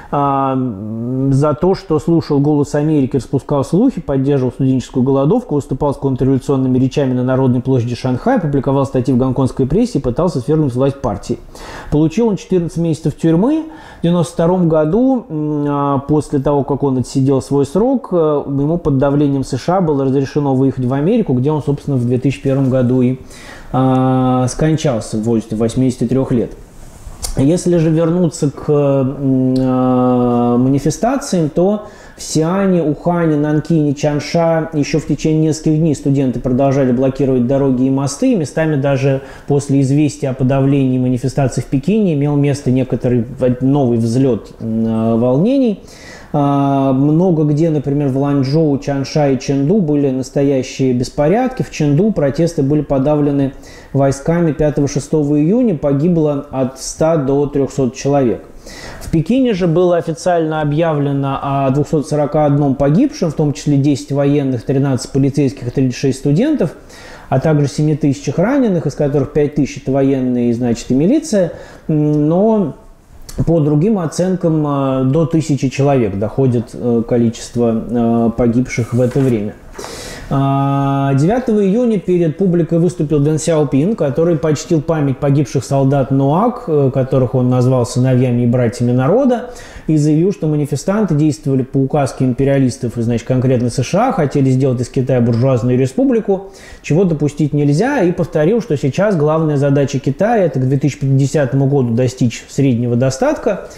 за то, что слушал «Голос Америки», распускал слухи, поддерживал студенческую голодовку, выступал с контрреволюционными речами на Народной площади Шанхая, публиковал статьи в гонконгской прессе и пытался свергнуть власть партии. Получил он 14 месяцев тюрьмы. В 1992 году, после того, как он отсидел свой срок, ему под давлением США было разрешено выехать в Америку, где он, собственно, в 2001 году и скончался в возрасте 83 лет. Если же вернуться к манифестациям, то в Сиане, Ухане, Нанкине, Чанша еще в течение нескольких дней студенты продолжали блокировать дороги и мосты. И местами даже после известия о подавлении манифестаций в Пекине имел место некоторый новый взлет волнений. Много где, например, в Ланчжоу, Чанша и Чэнду были настоящие беспорядки. В Чэнду протесты были подавлены войсками 5-6 июня. Погибло от 100 до 300 человек. В Пекине же было официально объявлено о 241 погибшем, в том числе 10 военных, 13 полицейских и 36 студентов, а также 7 тысячах раненых, из которых 5 тысяч это военные, значит, и милиция. Но по другим оценкам до 1000 человек доходит количество погибших в это время. 9 июня перед публикой выступил Дэн Сяопин, который почтил память погибших солдат НОАК, которых он назвал сыновьями и братьями народа, и заявил, что манифестанты действовали по указке империалистов, и, значит, конкретно США, хотели сделать из Китая буржуазную республику, чего допустить нельзя, и повторил, что сейчас главная задача Китая – это к 2050 году достичь среднего достатка,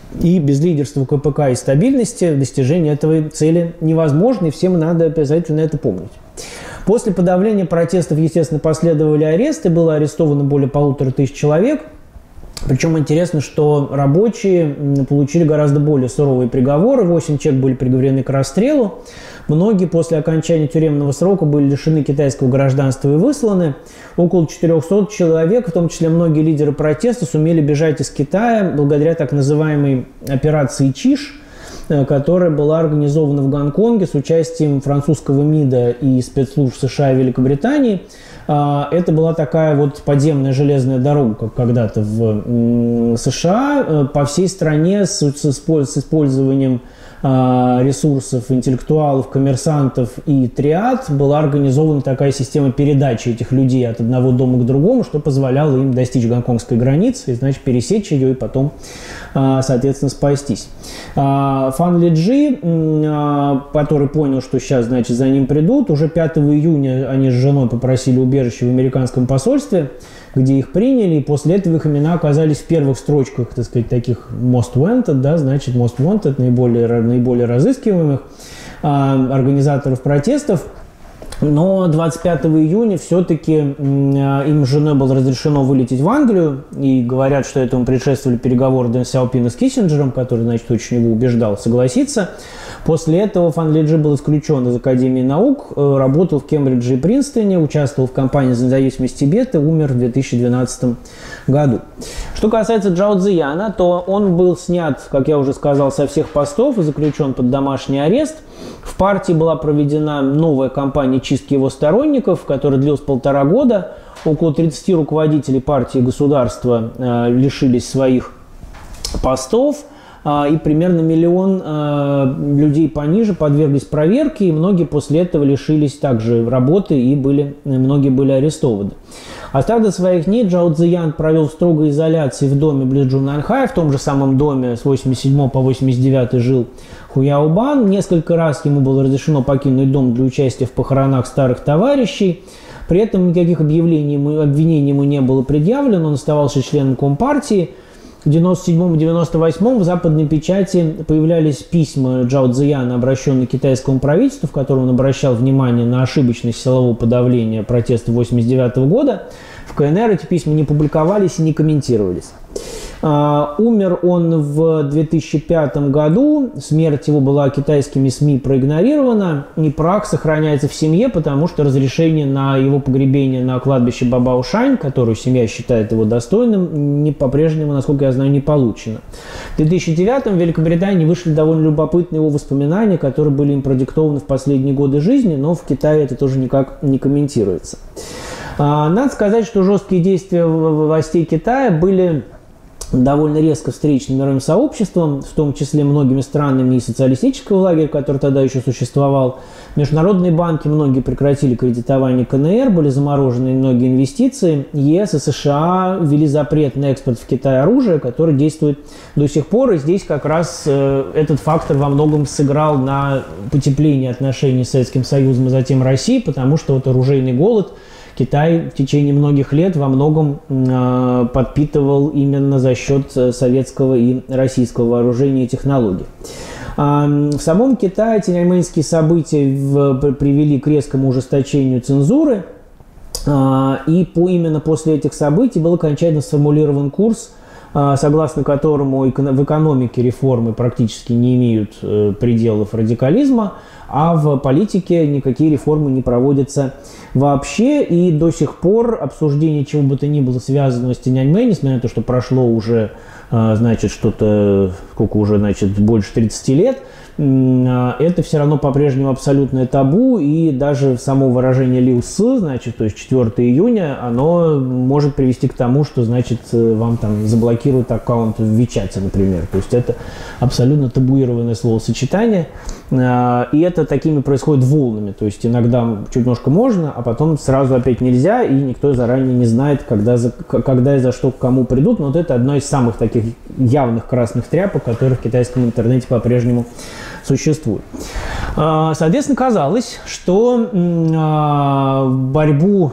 И без лидерства КПК и стабильности достижение этой цели невозможно, и всем надо обязательно это помнить. После подавления протестов, естественно, последовали аресты, было арестовано более 1500 человек. Причем интересно, что рабочие получили гораздо более суровые приговоры. 8 человек были приговорены к расстрелу. Многие после окончания тюремного срока были лишены китайского гражданства и высланы. Около 400 человек, в том числе многие лидеры протеста, сумели бежать из Китая благодаря так называемой операции «Чиш», которая была организована в Гонконге с участием французского МИДа и спецслужб США и Великобритании. Это была такая вот подземная железная дорога, как когда-то в США, по всей стране с использованием ресурсов интеллектуалов, коммерсантов и триад была организована такая система передачи этих людей от одного дома к другому, что позволяло им достичь гонконгской границы и, значит, пересечь ее и потом, соответственно, спастись. Фан Лиджи, который понял, что сейчас, значит, за ним придут, уже 5 июня они с женой попросили убежище в американском посольстве, где их приняли, и после этого их имена оказались в первых строчках, так сказать, таких most wanted, да, значит, most wanted, наиболее разыскиваемых организаторов протестов. Но 25 июня все-таки им с женой было разрешено вылететь в Англию, и говорят, что этому предшествовали переговоры Дэн Сяопина с Киссинджером, который, значит, очень его убеждал согласиться. После этого Фан Лиджи был исключен из Академии наук, работал в Кембридже и Принстоне, участвовал в кампании за независимость Тибета, умер в 2012 году. Что касается Чжао Цзияна, то он был снят, как я уже сказал, со всех постов и заключен под домашний арест. В партии была проведена новая кампания чистки его сторонников, которая длилась 1,5 года. Около 30 руководителей партии и государства лишились своих постов. И примерно 1 миллион людей пониже подверглись проверке, и многие после этого лишились также работы, и многие были арестованы. Остаток своих дней Чжао Цзиян провел в строгой изоляции в доме близ Джунанхая, в том же самом доме с 87 по 89 жил Хуяобан. Несколько раз ему было разрешено покинуть дом для участия в похоронах старых товарищей. При этом никаких обвинений ему не было предъявлено, он оставался членом Компартии. В 1997-1998 в западной печати появлялись письма Чжао Цзияна, обращенные к китайскому правительству, в котором он обращал внимание на ошибочность силового подавления протестов 1989 года. В КНР эти письма не публиковались и не комментировались. Умер он в 2005 году, смерть его была китайскими СМИ проигнорирована, и прах сохраняется в семье, потому что разрешение на его погребение на кладбище Бабаошань, которую семья считает его достойным, по-прежнему, насколько я знаю, не получено. В 2009 в Великобритании вышли довольно любопытные его воспоминания, которые были им продиктованы в последние годы жизни, но в Китае это тоже никак не комментируется. Надо сказать, что жесткие действия властей Китая были довольно резко встречным мировым сообществом, в том числе многими странами и социалистического лагеря, который тогда еще существовал. Международные банки многие прекратили кредитование КНР, были заморожены многие инвестиции. ЕС и США ввели запрет на экспорт в Китай оружия, который действует до сих пор. И здесь как раз этот фактор во многом сыграл на потепление отношений с Советским Союзом и затем Россией, потому что вот оружейный голод Китай в течение многих лет во многом подпитывал именно за счет советского и российского вооружения и технологий. В самом Китае тяньаньмэньские события привели к резкому ужесточению цензуры, и именно после этих событий был окончательно сформулирован курс, согласно которому в экономике реформы практически не имеют пределов радикализма, а в политике никакие реформы не проводятся вообще. И до сих пор обсуждение чего бы то ни было связанного с Тяньаньмэнь, несмотря на то, что прошло уже, значит, больше 30 лет, это все равно по-прежнему абсолютное табу, и даже само выражение Лил Сы, значит, то есть 4 июня, оно может привести к тому, что, значит, вам там заблокируют аккаунт в Вичате, например. То есть это абсолютно табуированное словосочетание, и это такими происходит волнами. То есть иногда чуть немножко можно, а потом сразу опять нельзя, и никто заранее не знает, когда и за что к кому придут. Но вот это одно из самых таких явных красных тряпок, которые в китайском интернете по-прежнему существует. Соответственно, казалось, что борьбу,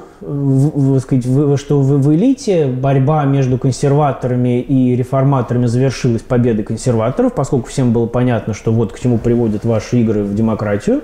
что в элите борьба между консерваторами и реформаторами завершилась победой консерваторов, поскольку всем было понятно, что вот к чему приводят ваши игры в демократию.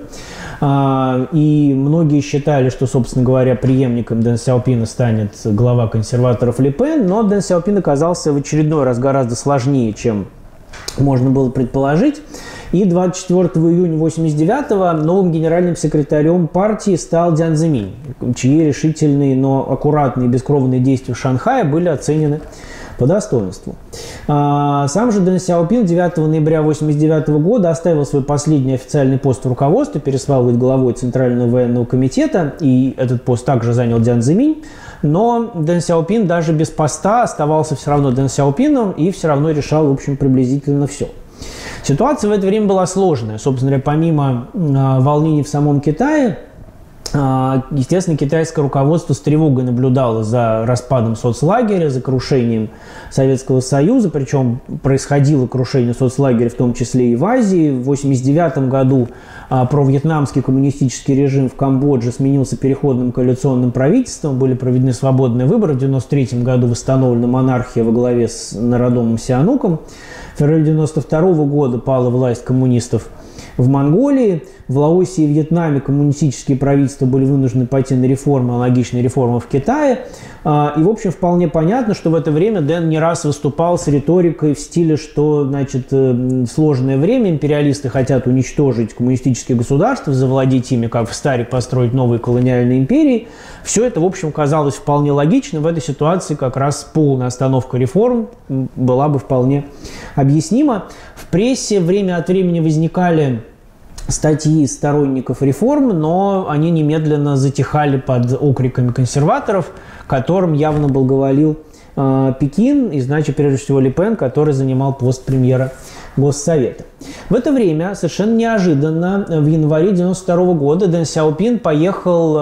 И многие считали, что, собственно говоря, преемником Дэн Сяопина станет глава консерваторов Ли Пен, но Дэн Сяопин оказался в очередной раз гораздо сложнее, чем можно было предположить. И 24 июня 1989-го новым генеральным секретарем партии стал Дзян Цзиминь, чьи решительные, но аккуратные и бескровные действия в Шанхае были оценены по достоинству. Сам же Дэн Сяопин 9 ноября 1989 года оставил свой последний официальный пост в руководстве, перестал быть главой Центрального военного комитета, и этот пост также занял Дзян Цзиминь. Но Дэн Сяопин даже без поста оставался все равно Дэн Сяопином и все равно решал, в общем, приблизительно все. Ситуация в это время была сложная. Собственно говоря, помимо волнений в самом Китае, естественно, китайское руководство с тревогой наблюдало за распадом соцлагеря, за крушением Советского Союза, причем происходило крушение соцлагеря в том числе и в Азии. В 1989 году провьетнамский коммунистический режим в Камбодже сменился переходным коалиционным правительством, были проведены свободные выборы. В 1993 году восстановлена монархия во главе с Народомом Сиануком. В феврале 1992 года пала власть коммунистов в Монголии. В Лаосе и Вьетнаме коммунистические правительства были вынуждены пойти на реформы, аналогичные реформы в Китае. И, в общем, вполне понятно, что в это время Дэн не раз выступал с риторикой в стиле, что, значит, сложное время, империалисты хотят уничтожить коммунистические государства, завладеть ими, как в Старе построить новые колониальные империи. Все это, в общем, казалось вполне логично. В этой ситуации как раз полная остановка реформ была бы вполне объяснима. В прессе время от времени возникали статьи сторонников реформ, но они немедленно затихали под окриками консерваторов, которым явно благоволил Пекин, и, значит, прежде всего Ли Пен, который занимал пост премьера Госсовета. В это время, совершенно неожиданно, в январе 1992 года Дэн Сяопин поехал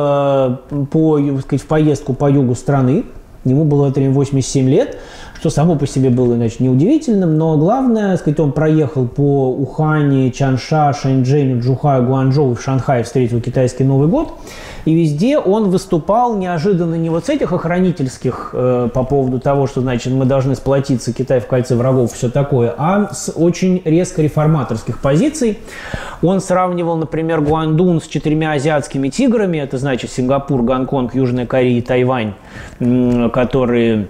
в поездку по югу страны. Ему было в это время 87 лет, что само по себе было, значит, неудивительным, но главное, сказать, он проехал по Ухане, Чанша, Шэньчжэню, Чжухаю, Гуанчжоу и в Шанхае встретил китайский Новый год. И везде он выступал неожиданно не вот с этих охранительских по поводу того, что, значит, мы должны сплотиться, Китай в кольце врагов, все такое, а с очень резко реформаторских позиций. Он сравнивал, например, Гуандун с 4 азиатскими тиграми, это значит Сингапур, Гонконг, Южная Корея и Тайвань, которые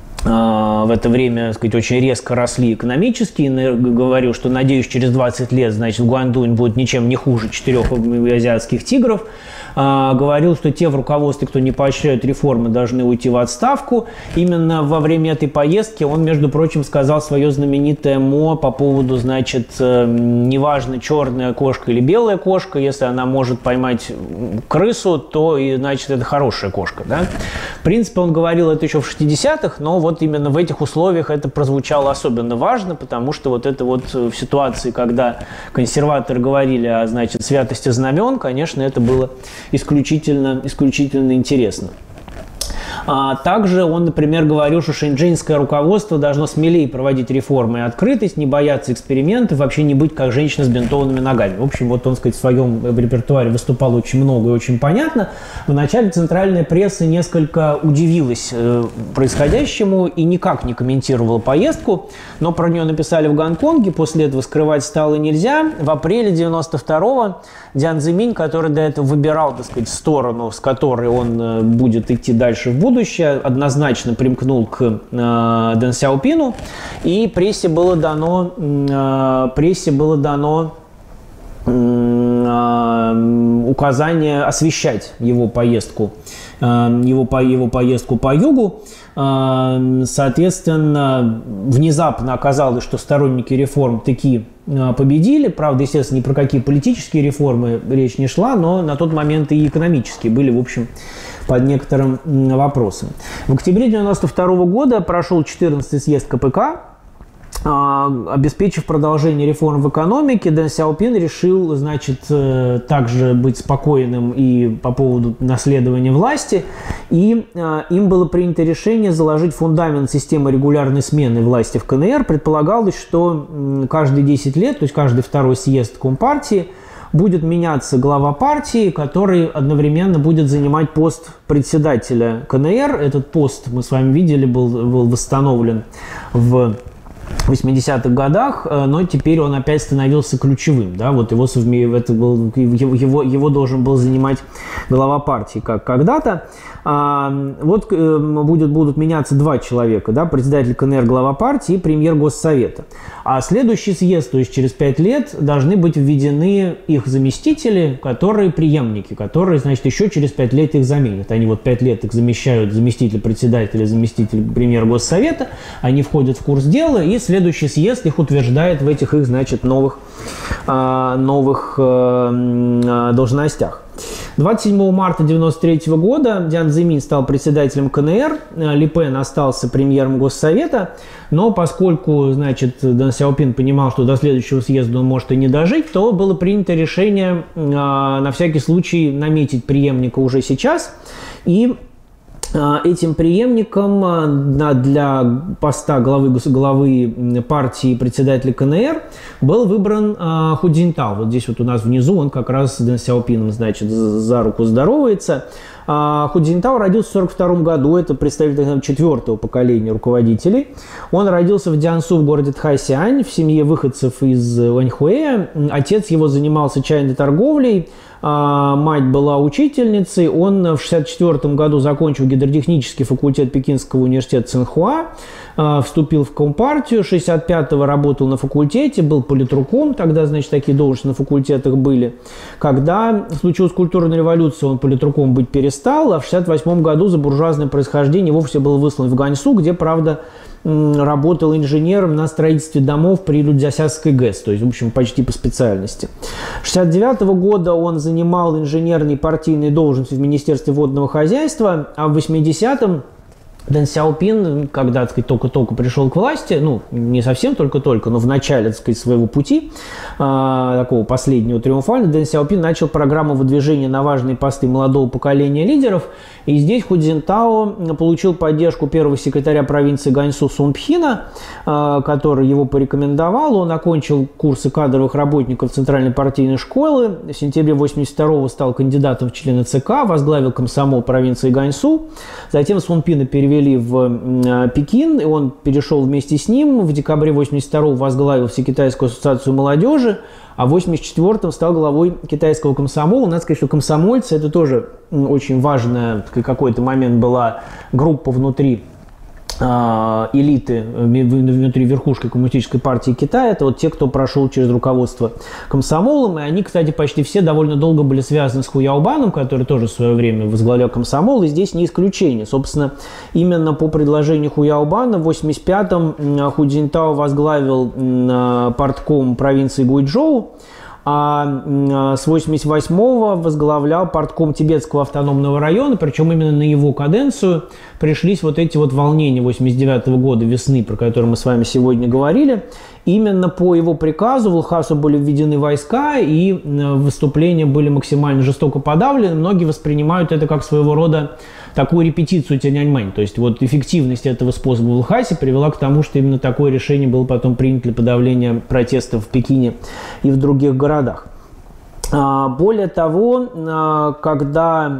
в это время, так сказать, очень резко росли экономически. И говорил, что, надеюсь, через 20 лет, значит, Гуандунь будет ничем не хуже 4 азиатских тигров. Говорил, что те в руководстве, кто не поощряют реформы, должны уйти в отставку. Именно во время этой поездки он, между прочим, сказал свое знаменитое мо по поводу, значит, неважно, черная кошка или белая кошка, если она может поймать крысу, то, и, значит, это хорошая кошка. Да? В принципе, он говорил это еще в 60-х, но вот именно в этих условиях это прозвучало особенно важно, потому что вот это вот в ситуации, когда консерваторы говорили о, значит, святости знамен, конечно, это было исключительно интересно. Также он, например, говорил, что шэньчжэньское руководство должно смелее проводить реформы и открытость, не бояться экспериментов, вообще не быть как женщина с бинтованными ногами. В общем, вот он, сказать, в своем репертуаре выступал очень много и очень понятно. Вначале центральная пресса несколько удивилась происходящему и никак не комментировала поездку, но про нее написали в Гонконге, после этого скрывать стало нельзя. В апреле 1992-го Дзян Цзиминь, который до этого выбирал, так сказать, сторону, с которой он будет идти дальше в будущее, однозначно примкнул к Дэн Сяопину, и прессе было дано указание освещать его поездку по югу. Соответственно, внезапно оказалось, что сторонники реформ таки победили. Правда, естественно, ни про какие политические реформы речь не шла, но на тот момент и экономические были, в общем, под некоторым вопросом. В октябре 1992 года прошел 14-й съезд КПК. Обеспечив продолжение реформ в экономике, Дэн Сяопин решил, значит, также быть спокойным и по поводу наследования власти. И им было принято решение заложить фундамент системы регулярной смены власти в КНР. Предполагалось, что каждые 10 лет, то есть каждый второй съезд Компартии, будет меняться глава партии, который одновременно будет занимать пост председателя КНР. Этот пост, мы с вами видели, был восстановлен в 80-х годах, но теперь он опять становился ключевым. Да? Вот его должен был занимать глава партии, как когда-то. Вот будут меняться два человека, да? Председатель КНР, глава партии и премьер Госсовета. А следующий съезд, то есть через 5 лет, должны быть введены их заместители, которые преемники, которые, значит, еще через 5 лет их заменят. Они вот 5 лет их замещают заместитель председателя, заместитель премьера Госсовета, они входят в курс дела, и следующий съезд их утверждает в этих их, значит, новых должностях. 27 марта 1993 года Диан Цзиминь стал председателем КНР, Ли Пен остался премьером Госсовета, но поскольку, значит, Дэн Сяопин понимал, что до следующего съезда он может и не дожить, то было принято решение на всякий случай наметить преемника уже сейчас, и этим преемником для поста главы партии председателя КНР был выбран Ху Цзиньтао. Вот здесь вот у нас внизу он как раз с Дэн Сяопином, значит, за руку здоровается. Ху Цзиньтао родился в 1942 году, это представитель 4-го поколения руководителей. Он родился в Диансу, в городе Тхайсиань, в семье выходцев из Ваньхуэя. Отец его занимался чайной торговлей, мать была учительницей. Он в 1964 году закончил гидротехнический факультет Пекинского университета Цинхуа, вступил в Компартию, 1965-го работал на факультете, был политруком, тогда, значит, такие должности на факультетах были. Когда случилась культурная революция, он политруком быть перестал, а в 1968 году за буржуазное происхождение вовсе был выслан в Ганьсу, где, правда, работал инженером на строительстве домов при Людзясяской ГЭС, то есть, в общем, почти по специальности. С 1969 года он занимал инженерные партийные должности в Министерстве водного хозяйства, а в 80-м Дэн Сяопин, когда, так сказать, только-только пришел к власти, ну, не совсем только-только, но в начале, так сказать, своего пути, такого последнего триумфального, Дэн Сяопин начал программу выдвижения на важные посты молодого поколения лидеров, и здесь Ху Цзиньтао получил поддержку первого секретаря провинции Ганьсу Сун Пхина, который его порекомендовал. Он окончил курсы кадровых работников Центральной партийной школы, в сентябре 1982-го стал кандидатом в члены ЦК, возглавил комсомол провинции Ганьсу, затем Сун Пхина перевели в Пекин, и он перешел вместе с ним. В декабре 1982-го возглавил Всекитайскую ассоциацию молодежи, а в 1984-м стал главой китайского комсомола. Надо сказать, что комсомольцы – это тоже очень важная, в какой-то момент была группа внутри элиты, внутри верхушки Коммунистической партии Китая. Это вот те, кто прошел через руководство комсомолом. И они, кстати, почти все довольно долго были связаны с Ху Яобаном, который тоже в свое время возглавлял комсомол. И здесь не исключение. Собственно, именно по предложению Ху Яобана в 1985-м Ху Цзиньтао возглавил партком провинции Гуйчжоу, а с 1988-го возглавлял партком Тибетского автономного района, причем именно на его каденцию пришлись вот эти вот волнения 1989 года весны, про которые мы с вами сегодня говорили. Именно по его приказу в Лхасу были введены войска, и выступления были максимально жестоко подавлены. Многие воспринимают это как своего рода такую репетицию Тяньаньмэнь. То есть вот эффективность этого способа в Лхасе привела к тому, что именно такое решение было потом принято для подавления протестов в Пекине и в других городах. Более того, когда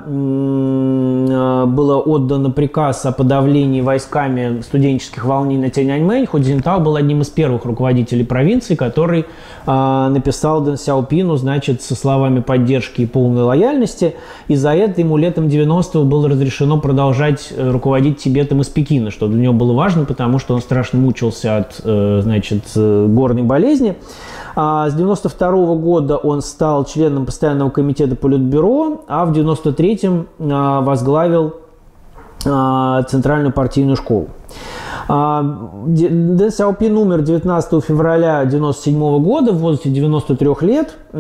было отдано приказ о подавлении войсками студенческих волнений на Тяньаньмэнь, Ху Цзиньтао был одним из первых руководителей провинции, который написал Дэн Сяопину, значит, со словами поддержки и полной лояльности, и за это ему летом 90-го было разрешено продолжать руководить Тибетом из Пекина, что для него было важно, потому что он страшно мучился от, значит, горной болезни. С 1992 года он стал членом постоянного комитета Политбюро, а в 1993-м возглавил Центральную партийную школу. Дэн Сяопин умер 19 февраля 1997 года в возрасте 93 лет. И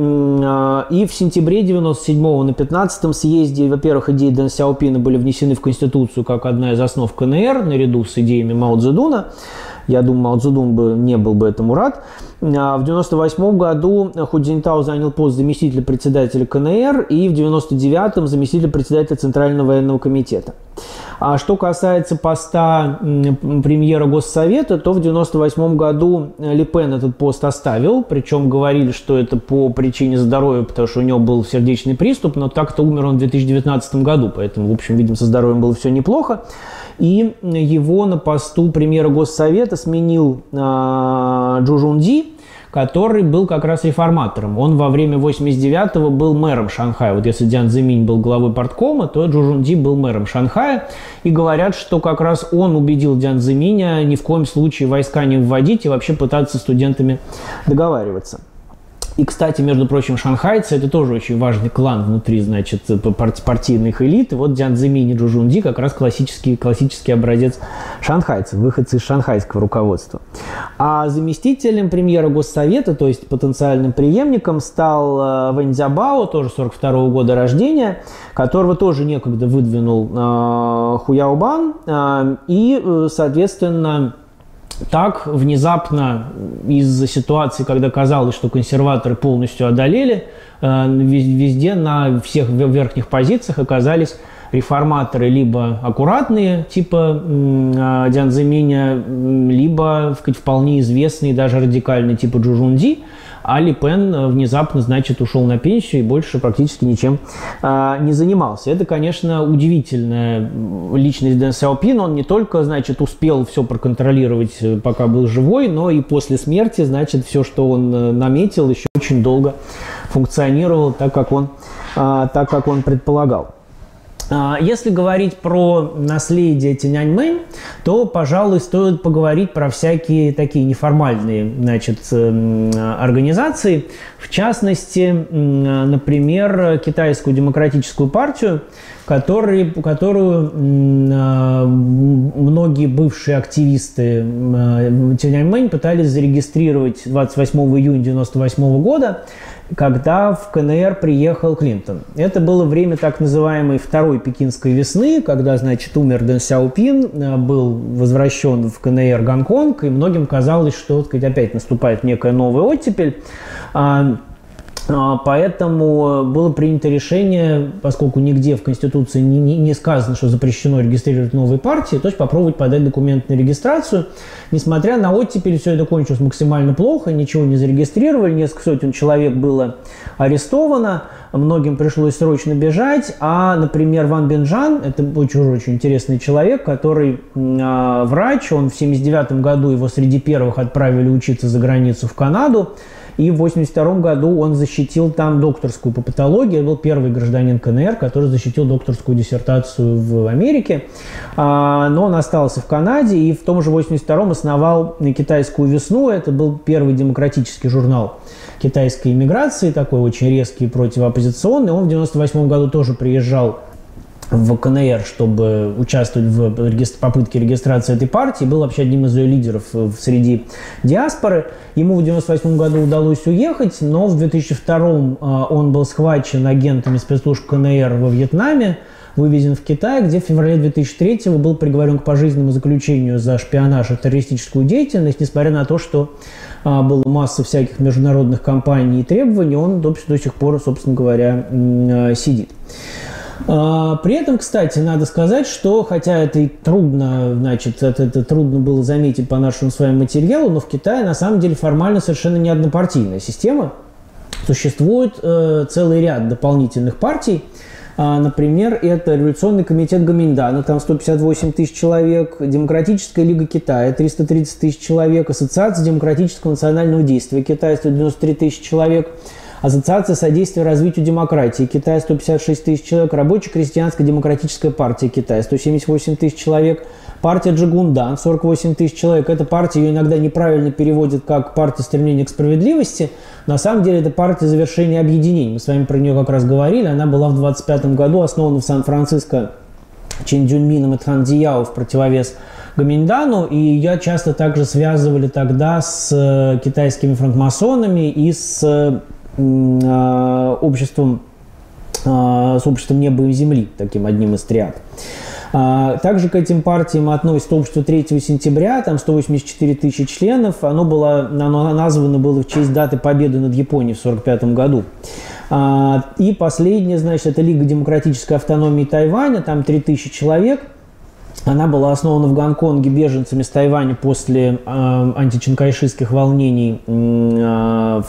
в сентябре 1997 на 15-м съезде, во-первых, идеи Дэн Сяопина были внесены в Конституцию как одна из основ КНР, наряду с идеями Мао Цзэдуна. Я думаю, Мао Цзэдун не был бы этому рад. В 1998 году Ху Цзиньтао занял пост заместителя председателя КНР и в 1999 заместителя председателя Центрального военного комитета. А что касается поста премьера Госсовета, то в 1998 году Ли Пен этот пост оставил, причем говорили, что это по причине здоровья, потому что у него был сердечный приступ, но так-то умер он в 2019 году, поэтому, в общем, видимо, со здоровьем было все неплохо. И его на посту премьера Госсовета сменил Чжу Жунди, который был как раз реформатором. Он во время 89-го был мэром Шанхая. Вот если Дзян Цзиминь был главой парткома, то Чжу Жунди был мэром Шанхая. И говорят, что как раз он убедил Дзян Цзиминя ни в коем случае войска не вводить и вообще пытаться с студентами договариваться. И, кстати, между прочим, шанхайцы – это тоже очень важный клан внутри, значит, партийных элит. И вот Дзян Цзиминь и Чжу Жунди как раз классический образец шанхайцев, выходцы из шанхайского руководства. А заместителем премьера Госсовета, то есть потенциальным преемником, стал Вэнь Цзябао, тоже 42-го года рождения, которого тоже некогда выдвинул Ху Яобан. И, соответственно, так внезапно из-за ситуации, когда казалось, что консерваторы полностью одолели, везде на всех верхних позициях оказались реформаторы либо аккуратные, типа Дзян Цзиминя, либо вполне известные, даже радикальные, типа Чжу Жунди. А Ли Пен внезапно, значит, ушел на пенсию и больше практически ничем не занимался. Это, конечно, удивительная личность Дэн Сяопина. Он не только, значит, успел все проконтролировать, пока был живой, но и после смерти, значит, все, что он наметил, еще очень долго функционировало так, как он предполагал. Если говорить про наследие Тяньаньмэнь, то, пожалуй, стоит поговорить про всякие такие неформальные, значит, организации. В частности, например, Китайскую демократическую партию, которую многие бывшие активисты Тяньаньмэнь пытались зарегистрировать 28 июня 1998 года, когда в КНР приехал Клинтон. Это было время так называемой Второй Пекинской весны, когда, значит, умер Дэн Сяопин, был возвращен в КНР Гонконг, и многим казалось, что, так сказать, опять наступает некая новая оттепель. Поэтому было принято решение, поскольку нигде в Конституции не сказано, что запрещено регистрировать новые партии, то есть попробовать подать документ на регистрацию. Несмотря на оттепель, все это кончилось максимально плохо, ничего не зарегистрировали, несколько сотен человек было арестовано, многим пришлось срочно бежать, а, например, Ван Бинжан, это очень интересный человек, который врач, он в 1979 году его среди первых отправили учиться за границу в Канаду, и в 1982 году он защитил там докторскую по патологии. Он был первый гражданин КНР, который защитил докторскую диссертацию в Америке. Но он остался в Канаде и в том же 1982 основал «Китайскую весну». Это был первый демократический журнал китайской иммиграции, такой очень резкий и противооппозиционный. Он в 1998 году тоже приезжал в КНР, чтобы участвовать в попытке регистрации этой партии, был вообще одним из ее лидеров среди диаспоры. Ему в 1998 году удалось уехать, но в 2002 он был схвачен агентами спецслужб КНР во Вьетнаме, вывезен в Китай, где в феврале 2003 был приговорен к пожизненному заключению за шпионаж и террористическую деятельность, несмотря на то, что была масса всяких международных кампаний и требований, он до сих пор, собственно говоря, сидит. При этом, кстати, надо сказать, что, хотя это и трудно, значит, это трудно было заметить по нашему с вами материалу, но в Китае на самом деле формально совершенно не однопартийная система. Существует целый ряд дополнительных партий. Например, это Революционный комитет Гоминьдана, там 158 тысяч человек, Демократическая лига Китая, 330 тысяч человек, Ассоциация демократического национального действия Китая, 193 тысячи человек, Ассоциация содействия развитию демократии Китая, 156 тысяч человек, Рабоче-крестьянская демократическая партия Китая, 178 тысяч человек, партия Джигундан, 48 тысяч человек. Эта партия, ее иногда неправильно переводят как партия стремления к справедливости. На самом деле это партия завершения объединений. Мы с вами про нее как раз говорили. Она была в 1925 году основана в Сан-Франциско Чен Цзюньмином и Тхан Цзияо в противовес Гоминьдану, и ее часто также связывали тогда с китайскими франкмасонами и с обществом «Неба и земли», таким одним из триад. Также к этим партиям относится общество 3 сентября, там 184 тысячи членов. Оно названо было в честь даты победы над Японией в 1945 году. И последнее, значит, это Лига демократической автономии Тайваня, там 3000 человек. Она была основана в Гонконге беженцами с Тайваня после античанкайшистских волнений в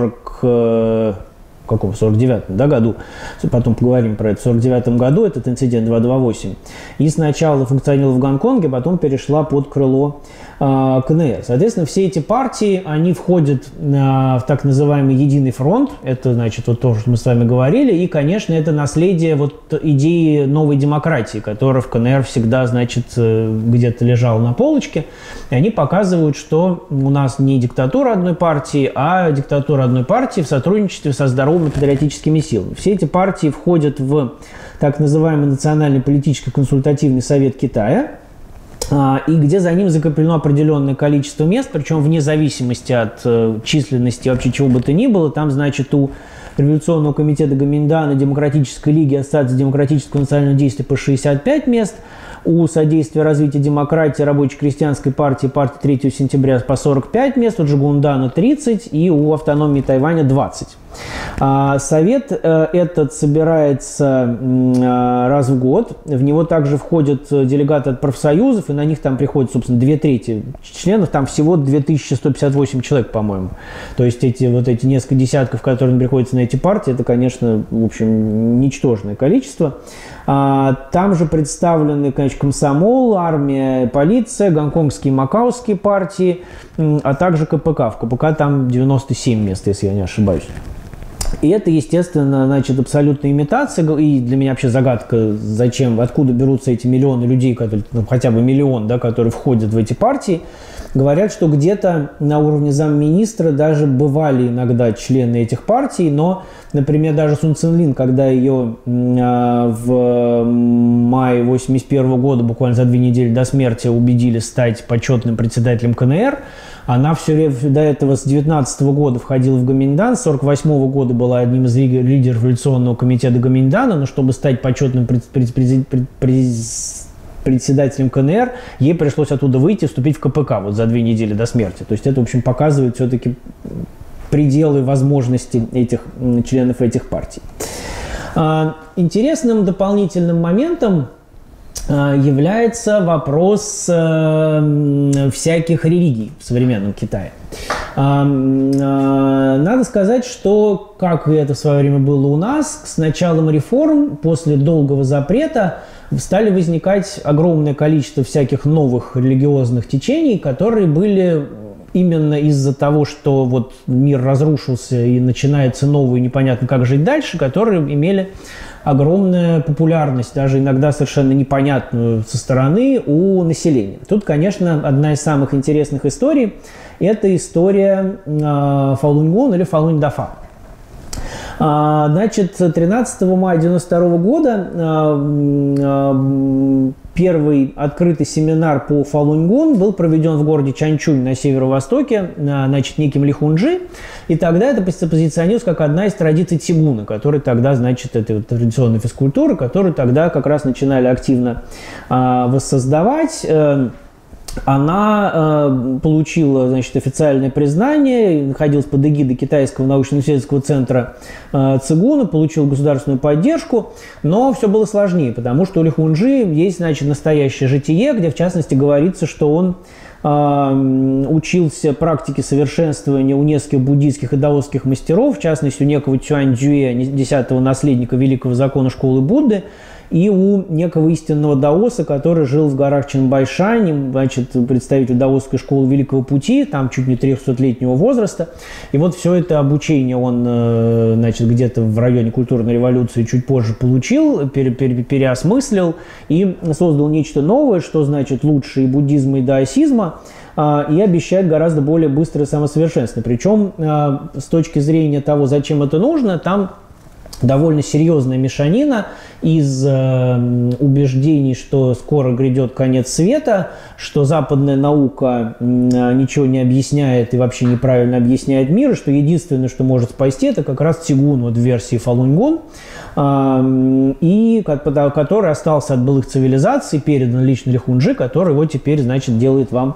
49-м году, потом поговорим про это, в 49-м году, этот инцидент 228, и сначала функционировала в Гонконге, потом перешла под крыло КНР. Соответственно, все эти партии, они входят в так называемый Единый фронт, это, значит, вот то, что мы с вами говорили, и, конечно, это наследие вот идеи новой демократии, которая в КНР всегда, значит, где-то лежала на полочке, и они показывают, что у нас не диктатура одной партии, а диктатура одной партии в сотрудничестве со здоровыми патриотическими силами. Все эти партии входят в так называемый Национальный политический консультативный совет Китая, и где за ним закреплено определенное количество мест, причем вне зависимости от численности вообще чего бы то ни было. Там, значит, у Революционного комитета Гоминьдана, Демократической лиги, Ассоциации демократического национального действия по 65 мест, у Содействия развития демократии Рабоче-крестьянской партии, партии 3 сентября по 45 мест, у Джигундана 30 и у Автономии Тайваня 20. Совет этот собирается раз в год. В него также входят делегаты от профсоюзов, и на них там приходят, собственно, 2/3 членов. Там всего 2158 человек, по-моему. То есть эти несколько десятков, которые приходятся на эти партии, это, конечно, в общем, ничтожное количество. Там же представлены, конечно, комсомол, армия, полиция, гонконгские и макаоские партии, а также КПК. В КПК там 97 мест, если я не ошибаюсь. И это, естественно, значит, абсолютная имитация. И для меня вообще загадка, зачем, откуда берутся эти миллионы людей, которые, хотя бы миллион, да, которые входят в эти партии. Говорят, что где-то на уровне замминистра даже бывали иногда члены этих партий, но, например, даже Сун Цинлин, когда ее в мае 1981 года, буквально за 2 недели до смерти, убедили стать почетным председателем КНР, она все время до этого с 19 года входила в Гоминьдан, с 1948 года была одним из лидеров Революционного комитета Гоминьдана, но чтобы стать почетным председателем КНР, ей пришлось оттуда выйти и вступить в КПК вот за 2 недели до смерти. То есть это, в общем, показывает все-таки пределы возможностей этих членов этих партий. Интересным дополнительным моментом является вопрос всяких религий в современном Китае. Надо сказать, что, как это в свое время было у нас, с началом реформ, после долгого запрета, стали возникать огромное количество всяких новых религиозных течений, которые были именно из-за того, что вот мир разрушился и начинается новый, непонятно как жить дальше, которые имели огромную популярность, даже иногда совершенно непонятную со стороны у населения. Тут, конечно, одна из самых интересных историй – это история Фалунь-Гон или Фалунь-Дафа. Значит, 13 мая 1992 года первый открытый семинар по Фалунь-Гон был проведен в городе Чанчунь на северо-востоке, значит, неким Ли Хунджи. И тогда это позиционировалось как одна из традиций цигуна, который тогда, значит, это традиционная физкультура, которую тогда как раз начинали активно воссоздавать. Она получила, значит, официальное признание, находилась под эгидой Китайского научно-исследовательского центра цигуна, получила государственную поддержку, но все было сложнее, потому что у Ли Хунджи есть, значит, настоящее житие, где, в частности, говорится, что он учился практике совершенствования у нескольких буддийских и даосских мастеров, в частности, у некого Цюань Цзюэ, 10-го наследника великого закона школы Будды, и у некого истинного даоса, который жил в горах Чанбайшань, значит, представитель даосской школы Великого Пути, там чуть не 300-летнего возраста. И вот все это обучение он, значит, где-то в районе культурной революции чуть позже получил, переосмыслил и создал нечто новое, что значит лучше и буддизма, и даосизма, и обещает гораздо более быстрое самосовершенствование. Причем с точки зрения того, зачем это нужно, там довольно серьезная мешанина из убеждений, что скоро грядет конец света, что западная наука ничего не объясняет и вообще неправильно объясняет мир, и что единственное, что может спасти, это как раз Цигун вот в версии Falun Gong, и который остался от былых цивилизаций, передан лично Ли Хунджи, который его теперь, значит, делает вам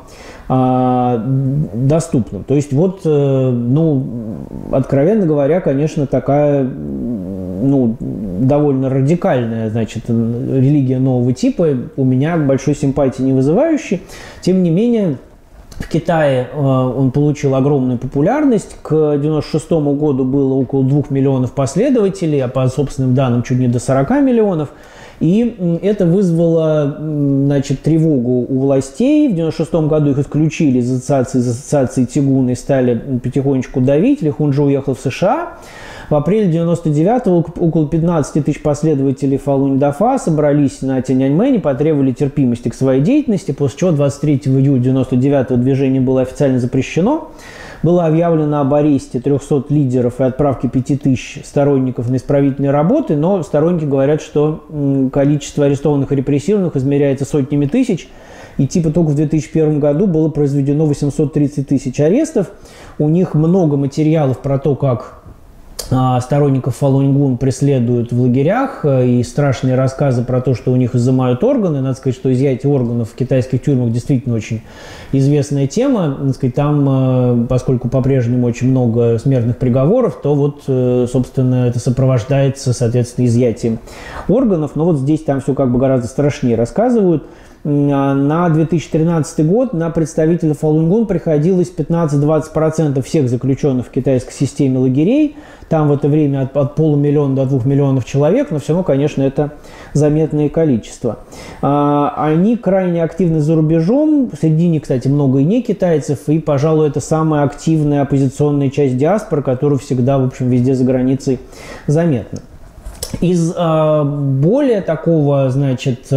доступным. То есть вот, ну, откровенно говоря, конечно, такая, ну, довольно радикальная, значит, религия нового типа, у меня большой симпатии не вызывающей. Тем не менее, в Китае он получил огромную популярность. К 1996 году было около 2 миллионов последователей, а по собственным данным чуть не до 40 миллионов. И это вызвало, значит, тревогу у властей. В 1996 году их исключили из ассоциации Цигун и стали потихонечку давить. Ли Хунджи уехал в США. В апреле 1999-го около 15 тысяч последователей Falun Dafa собрались на Тяньаньмэне, потребовали терпимости к своей деятельности, после чего 23 июля 1999-го движение было официально запрещено. Было объявлено об аресте 300 лидеров и отправке 5000 сторонников на исправительные работы, но сторонники говорят, что количество арестованных и репрессированных измеряется сотнями тысяч, и типа только в 2001 году было произведено 830 тысяч арестов. У них много материалов про то, как сторонников Falun Gong преследуют в лагерях, и страшные рассказы про то, что у них изымают органы. Надо сказать, что изъятие органов в китайских тюрьмах действительно очень известная тема. Надо сказать, там, поскольку по-прежнему очень много смертных приговоров, то вот, собственно, это сопровождается, соответственно, изъятием органов. Но вот здесь там все как бы гораздо страшнее рассказывают. На 2013 год на представителей Falun Gong приходилось 15-20% всех заключенных в китайской системе лагерей. Там в это время от полумиллиона до 2 миллионов человек, но все равно, конечно, это заметное количество. Они крайне активны за рубежом. Среди них, кстати, много и не китайцев. И, пожалуй, это самая активная оппозиционная часть диаспоры, которая всегда, в общем, везде за границей заметна. Из более такого, значит,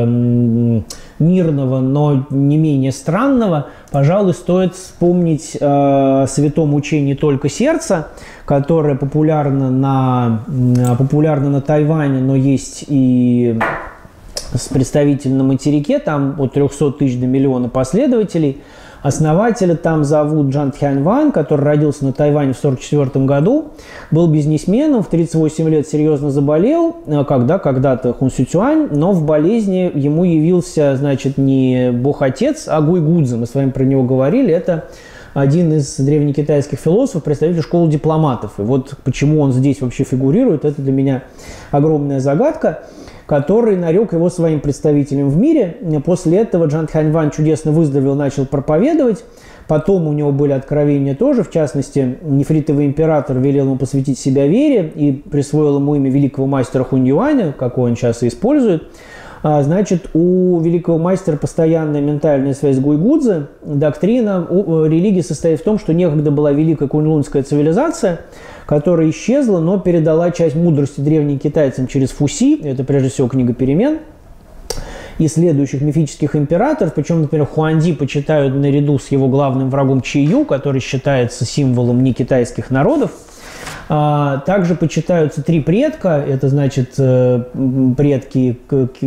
мирного, но не менее странного, пожалуй, стоит вспомнить святом учении «Только сердце», которое популярно на Тайване, но есть и с представителем на материке, там от 300 тысяч до миллиона последователей. Основателя там зовут Джан Тхяньван, который родился на Тайване в 1944 году, был бизнесменом, в 38 лет серьезно заболел, когда-то Хун Сюцюань, но в болезни ему явился, значит, не Бог-Отец, а Гуйгудзе. Мы с вами про него говорили, это один из древнекитайских философов, представитель школы дипломатов. И вот почему он здесь вообще фигурирует, это для меня огромная загадка, который нарек его своим представителем в мире. После этого Джан Тхяньван чудесно выздоровел, начал проповедовать. Потом у него были откровения тоже, в частности, нефритовый император велел ему посвятить себя вере и присвоил ему имя великого мастера Хунь-Юаня, какое он сейчас и использует. Значит, у великого мастера постоянная ментальная связь с Гуйгудзе. Доктрина религии состоит в том, что некогда была великая кунь-лунская цивилизация, которая исчезла, но передала часть мудрости древним китайцам через Фуси, это прежде всего книга «Перемен», и следующих мифических императоров, причем, например, Хуанди почитают наряду с его главным врагом Чию, который считается символом некитайских народов. Также почитаются 3 предка, это значит предки,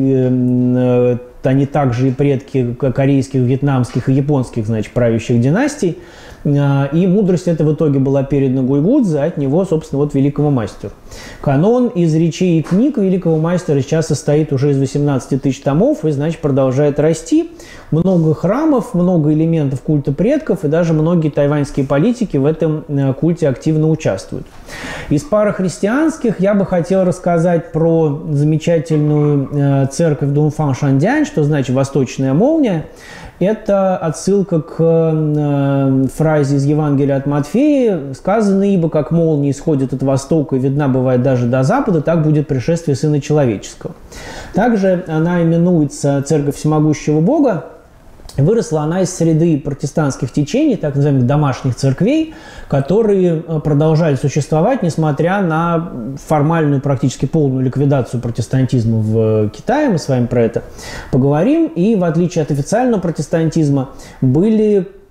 они также и предки корейских, вьетнамских и японских, значит, правящих династий. И мудрость эта в итоге была передана Гуйгудзе, от него, собственно, вот великому мастеру. Канон из речей и книг великого мастера сейчас состоит уже из 18 тысяч томов и, значит, продолжает расти. Много храмов, много элементов культа предков, и даже многие тайваньские политики в этом культе активно участвуют. Из парахристианских я бы хотел рассказать про замечательную церковь Дунфан Шандянь, что значит «восточная молния». Это отсылка к фразе из Евангелия от Матфея, сказано: «Ибо как молния исходит от востока и видна бывает даже до запада, так будет пришествие Сына Человеческого». Также она именуется «Церковь Всемогущего Бога». Выросла она из среды протестантских течений, так называемых домашних церквей, которые продолжали существовать, несмотря на формальную, практически полную ликвидацию протестантизма в Китае. Мы с вами про это поговорим. И в отличие от официального протестантизма были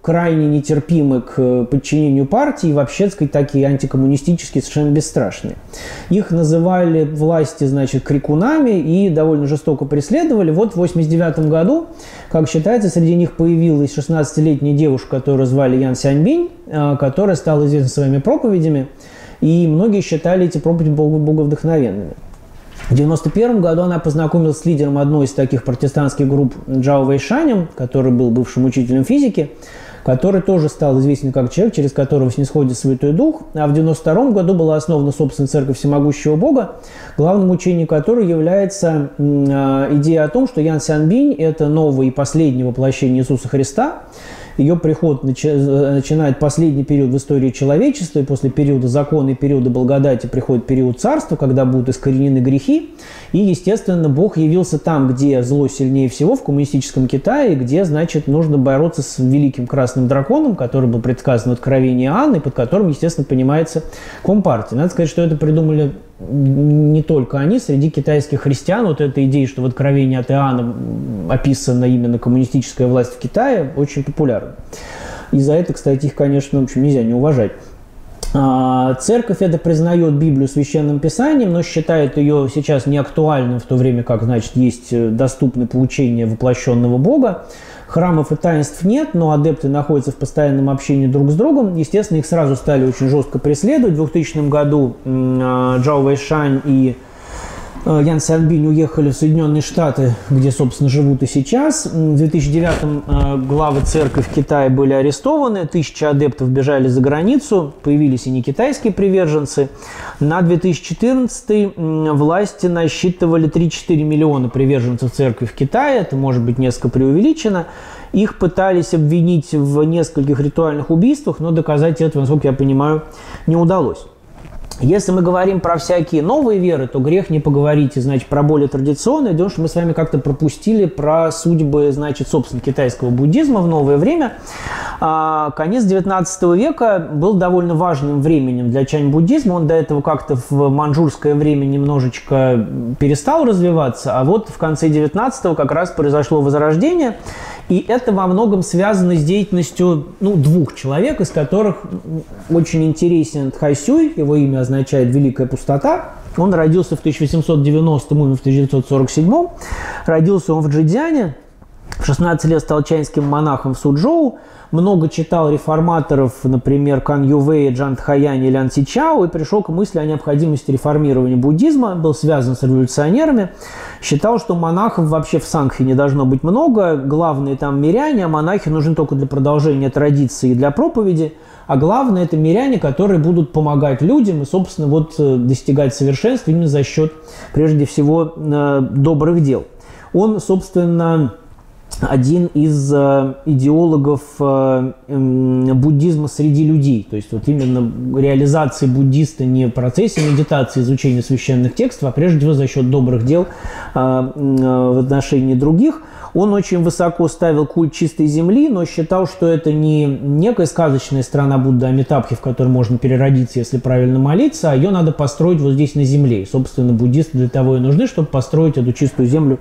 крайне нетерпимы к подчинению партии, и вообще, так сказать, такие антикоммунистические, совершенно бесстрашные. Их называли власти, значит, крикунами и довольно жестоко преследовали. Вот в 1989 году, как считается, среди них появилась 16-летняя девушка, которую звали Ян Сяньбинь, которая стала известна своими проповедями, и многие считали эти проповеди боговдохновенными. В 1991 году она познакомилась с лидером одной из таких протестантских групп Джао Вэйшанем, который был бывшим учителем физики, который тоже стал известен как человек, через которого снисходит Святой Дух. А в 1992 году была основана собственная церковь Всемогущего Бога, главным учением которой является идея о том, что Ян Сяньбинь – это новое и последнее воплощение Иисуса Христа. Ее приход начинает последний период в истории человечества, и после периода закона и периода благодати приходит период царства, когда будут искоренены грехи. И, естественно, Бог явился там, где зло сильнее всего, в коммунистическом Китае, где, значит, нужно бороться с великим красным драконом, который был предсказан в Откровении Иоанна, под которым, естественно, понимается Компартия. Надо сказать, что это придумали не только они, среди китайских христиан вот эта идея, что в Откровении от Иоанна описана именно коммунистическая власть в Китае, очень популярна. И за это, кстати, их, конечно, в общем, нельзя не уважать. Церковь это признает Библию священным писанием, но считает ее сейчас неактуальным, в то время как, значит, есть доступны поучения воплощенного Бога. Храмов и таинств нет, но адепты находятся в постоянном общении друг с другом. Естественно, их сразу стали очень жестко преследовать. В 2000 году Джао Вэйшань и Ян Сяньбинь уехали в Соединенные Штаты, где, собственно, живут и сейчас. В 2009 главы церкви в Китае были арестованы, 1000 адептов бежали за границу, появились и не китайские приверженцы. На 2014 власти насчитывали 3-4 миллиона приверженцев церкви в Китае, это может быть несколько преувеличено. Их пытались обвинить в нескольких ритуальных убийствах, но доказать этого, насколько я понимаю, не удалось. Если мы говорим про всякие новые веры, то грех не поговорить, значит, про более традиционные. Дело, что мы с вами как-то пропустили про судьбы, значит, собственно, китайского буддизма в новое время. Конец 19 века был довольно важным временем для чань-буддизма. Он до этого как-то в маньчжурское время немножечко перестал развиваться, а вот в конце 19-го как раз произошло возрождение. И это во многом связано с деятельностью двух человек, из которых очень интересен Тхай Сюй, его имя означает «великая пустота». Он родился в 1890, умер в 1947. Родился он в Джидзяне, в 16 лет стал чаньским монахом в Суджоу. Много читал реформаторов, например, Кан Ювэя, Джан Тхаяня и Лян Сичао, и пришел к мысли о необходимости реформирования буддизма, был связан с революционерами, считал, что монахов вообще в Сангхе не должно быть много, главные там миряне, а монахи нужны только для продолжения традиции и для проповеди, а главное это миряне, которые будут помогать людям и, собственно, вот достигать совершенства именно за счет, прежде всего, добрых дел. Он, собственно, один из идеологов буддизма среди людей. То есть вот именно реализации буддиста не в процессе медитации, изучения священных текстов, а прежде всего за счет добрых дел в отношении других. Он очень высоко ставил культ чистой земли, но считал, что это не некая сказочная страна Будды Амитабхи, в которой можно переродиться, если правильно молиться, а ее надо построить вот здесь на земле. И, собственно, буддисты для того и нужны, чтобы построить эту чистую землю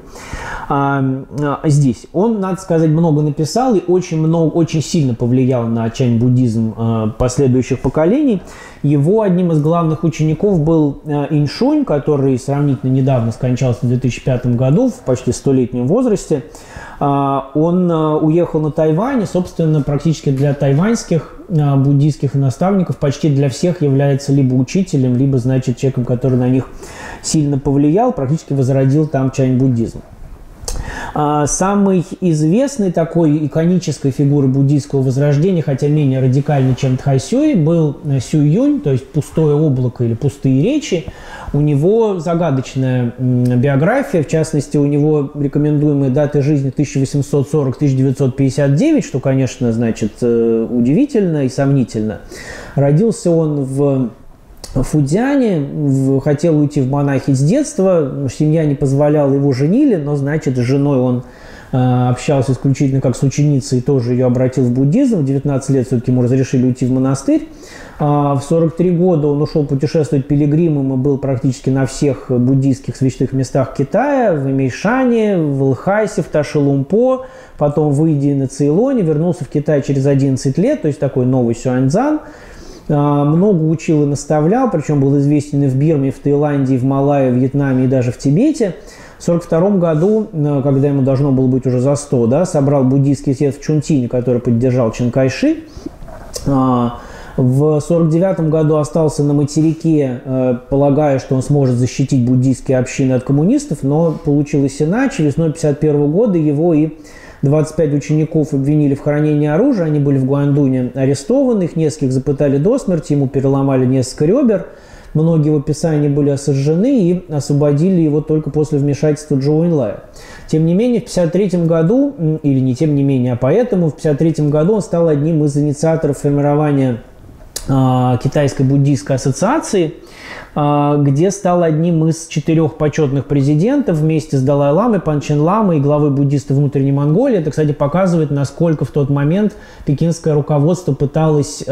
здесь. Он, надо сказать, много написал и очень сильно повлиял на чань-буддизм последующих поколений. Его одним из главных учеников был Иньшунь, который сравнительно недавно скончался в 2005 году, в почти 100-летнем возрасте. Он уехал на Тайвань, и, собственно, практически для тайваньских буддийских наставников почти для всех является либо учителем, либо, значит, человеком, который на них сильно повлиял, практически возродил там чань-буддизм. Самой известной такой иконической фигурой буддийского возрождения, хотя менее радикальной, чем Тхай Сюй, был Сюй Юнь, то есть пустое облако или пустые речи. У него загадочная биография, в частности, у него рекомендуемые даты жизни 1840-1959, что, конечно, значит, удивительно и сомнительно. Родился он в Фудзяне, хотел уйти в монахи с детства, семья не позволяла, его женили, но, значит, с женой он общался исключительно как с ученицей и тоже ее обратил в буддизм. В 19 лет все-таки ему разрешили уйти в монастырь. В 43 года он ушел путешествовать пилигримом и был практически на всех буддийских святых местах Китая, в Эмейшане, в Лхасе, в Ташилумпо, потом в Индии, на Цейлоне, вернулся в Китай через 11 лет, то есть такой новый сюаньцзан. Много учил и наставлял, причем был известен и в Бирме, и в Таиланде, и в Малайи, в Вьетнаме, и даже в Тибете. В 1942 году, когда ему должно было быть уже за 100, да, собрал буддийский съезд в Чунтине, который поддержал Чан Кайши. В 1949 году остался на материке, полагая, что он сможет защитить буддийские общины от коммунистов, но получилось иначе. Весной 1951 года его и 25 учеников обвинили в хранении оружия. Они были в Гуандуне арестованы, их нескольких запытали до смерти, ему переломали несколько ребер. Многие его писания были осаждены и освободили его только после вмешательства Чжоу Энлая. Тем не менее, в 1953 году, или не тем не менее, а поэтому, в 1953 году он стал одним из инициаторов формирования Китайской буддийской ассоциации, где стал одним из 4 почетных президентов вместе с Далай-ламой, Панчен Ламой и главой буддистов внутренней Монголии. Это, кстати, показывает, насколько в тот момент пекинское руководство пыталось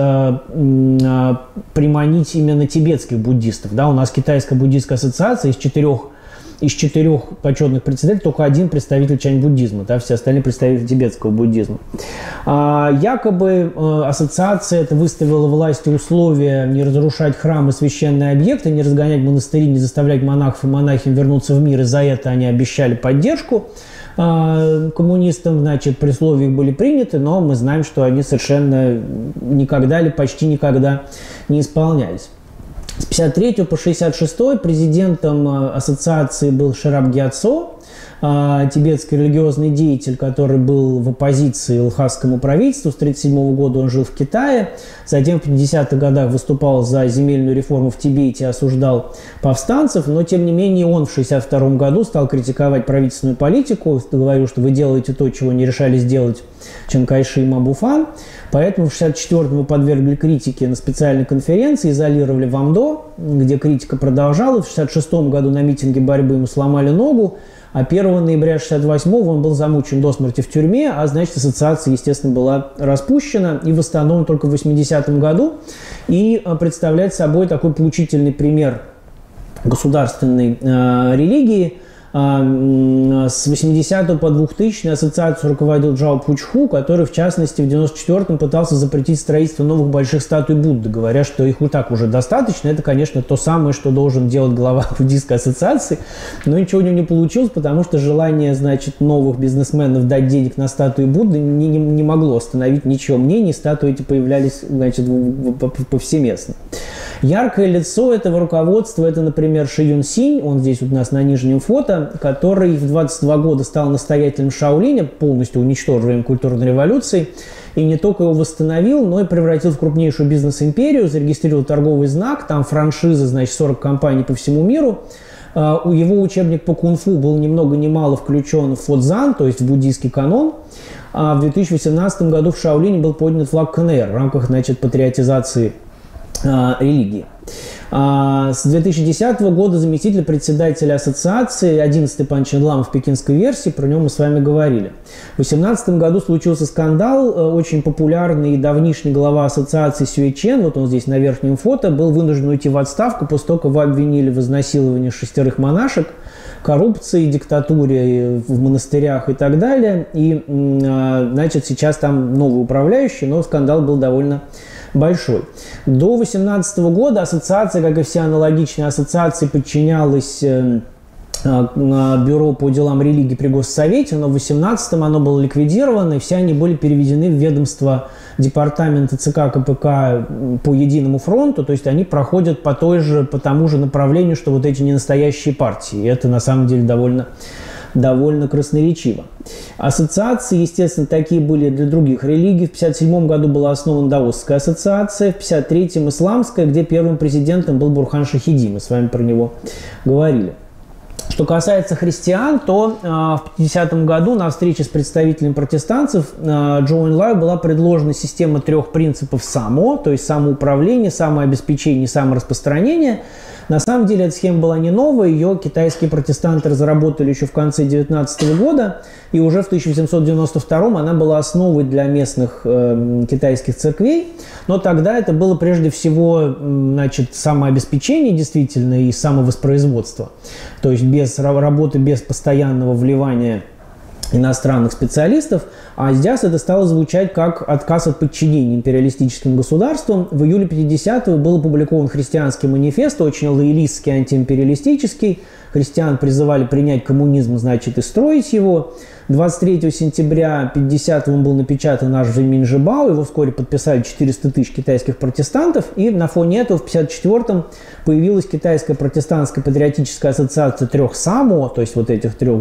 приманить именно тибетских буддистов. Да, у нас Китайская буддийская ассоциация из четырех почетных председателей только один представитель чань-буддизма, да, все остальные представители тибетского буддизма. Якобы ассоциация это выставила власти условия не разрушать храмы, священные объекты, не разгонять монастыри, не заставлять монахов и монахинь вернуться в мир, и за это они обещали поддержку коммунистам, значит, присловия их были приняты, но мы знаем, что они совершенно никогда или почти никогда не исполнялись. С 1953 по 1966 президентом ассоциации был Шераб Гиацо, тибетский религиозный деятель, который был в оппозиции лхасскому правительству. С 1937 года он жил в Китае. Затем в 50-х годах выступал за земельную реформу в Тибете, осуждал повстанцев. Но, тем не менее, он в 1962 году стал критиковать правительственную политику. Говорил, что вы делаете то, чего не решали сделать Чан Кайши и Мабуфан. Поэтому в 1964 его подвергли критике на специальной конференции, изолировали в Амдо, где критика продолжалась. В 1966 году на митинге борьбы ему сломали ногу. А 1 ноября 1968 он был замучен до смерти в тюрьме, а значит, ассоциация, естественно, была распущена и восстановлена только в 80-м году. И представляет собой такой поучительный пример государственной религии. С 80 по 2000 ассоциацию руководил Джао Пучху, который, в частности, в 1994-м пытался запретить строительство новых больших статуй Будды, говоря, что их и так уже достаточно. Это, конечно, то самое, что должен делать глава буддийской ассоциации, но ничего у него не получилось, потому что желание, значит, новых бизнесменов дать денег на статуи Будды не могло остановить ничего мнений. Статуи эти появлялись, значит, повсеместно. Яркое лицо этого руководства – это, например, Ши Юн Синь, он здесь у нас на нижнем фото, который в 22 года стал настоятелем Шаолиня, полностью уничтожив во время культурной революции, и не только его восстановил, но и превратил в крупнейшую бизнес-империю, зарегистрировал торговый знак, там франшиза, значит, 40 компаний по всему миру. Его учебник по кунг-фу был ни много ни мало включен в фодзан, то есть в буддийский канон. А в 2018 году в Шаолине был поднят флаг КНР в рамках, значит, патриотизации религии. С 2010 года заместитель председателя ассоциации, 11-й Панчен Лама в пекинской версии, про него мы с вами говорили. В 2018 году случился скандал. Очень популярный и давнишний глава ассоциации Сюэ Чен, вот он здесь на верхнем фото, был вынужден уйти в отставку после того, как его обвинили в изнасиловании 6 монашек, коррупции, диктатуре в монастырях и так далее. И, значит, сейчас там новый управляющий, но скандал был довольно большой. До 2018 года ассоциация, как и все аналогичные ассоциации, подчинялась Бюро по делам религии при Госсовете, но в 2018-м оно было ликвидировано, и все они были переведены в ведомство департамента ЦК КПК по Единому фронту, то есть они проходят по тому же направлению, что вот эти ненастоящие партии. И это на самом деле довольно красноречиво. Ассоциации, естественно, такие были для других религий. В 1957 году была основана Даосская ассоциация, в 1953-м исламская, где первым президентом был Бурхан Шахиди. Мы с вами про него говорили. Что касается христиан, то в 50-м году на встрече с представителями протестантов Чжоу Энлаю была предложена система 3 принципов САМО, то есть самоуправление, самообеспечение, самораспространение. На самом деле эта схема была не новая, ее китайские протестанты разработали еще в конце 19 года, и уже в 1892 она была основой для местных китайских церквей, но тогда это было прежде всего, значит, самообеспечение действительно и самовоспроизводство, то есть без работы, без постоянного вливания иностранных специалистов, а здесь это стало звучать как отказ от подчинения империалистическим государствам. В июле 50-го был опубликован христианский манифест, очень лоялистский, антиимпериалистический. Христиан призывали принять коммунизм, значит, и строить его. 23 сентября 50-го он был напечатан аж в Минжибао, его вскоре подписали 400 тысяч китайских протестантов, и на фоне этого в 54-м появилась Китайская протестантская патриотическая ассоциация трех САМО, то есть вот этих трех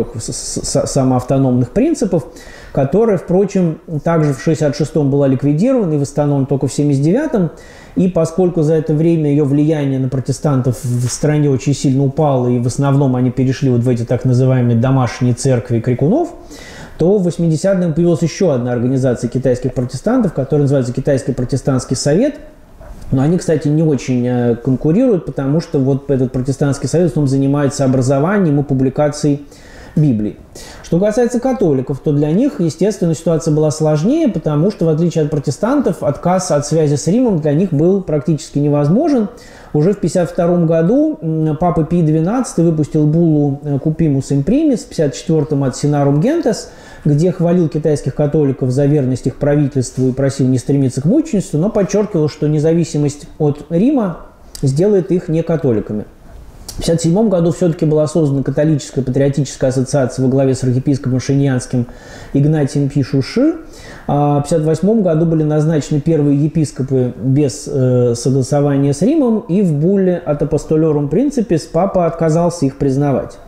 самоавтономных принципов, которая, впрочем, также в 66-м была ликвидирована и восстановлена только в 79-м. И поскольку за это время ее влияние на протестантов в стране очень сильно упало, и в основном они перешли вот в эти так называемые домашние церкви крикунов, то в 80-м появилась еще одна организация китайских протестантов, которая называется Китайский протестантский совет. Но они, кстати, не очень конкурируют, потому что вот этот протестантский совет он занимается образованием и публикацией Библии. Что касается католиков, то для них, естественно, ситуация была сложнее, потому что, в отличие от протестантов, отказ от связи с Римом для них был практически невозможен. Уже в 1952 году папа Пий XII выпустил буллу Купимус Импримис, в 1954 от Синарум Гентес, где хвалил китайских католиков за верность их правительству и просил не стремиться к мученичеству, но подчеркивал, что независимость от Рима сделает их не католиками. В 1957 году все-таки была создана католическая патриотическая ассоциация во главе с архиепископом Шиньянским Игнатием Пи-Шуши. В 1958 году были назначены первые епископы без согласования с Римом, и в булле от Апостолерум Принципис папа отказался их признавать.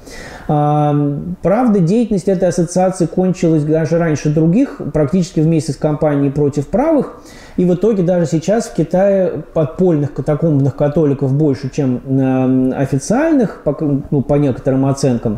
Правда, деятельность этой ассоциации кончилась даже раньше других, практически вместе с кампанией против правых. И в итоге даже сейчас в Китае подпольных катакомбных католиков больше, чем официальных, по некоторым оценкам.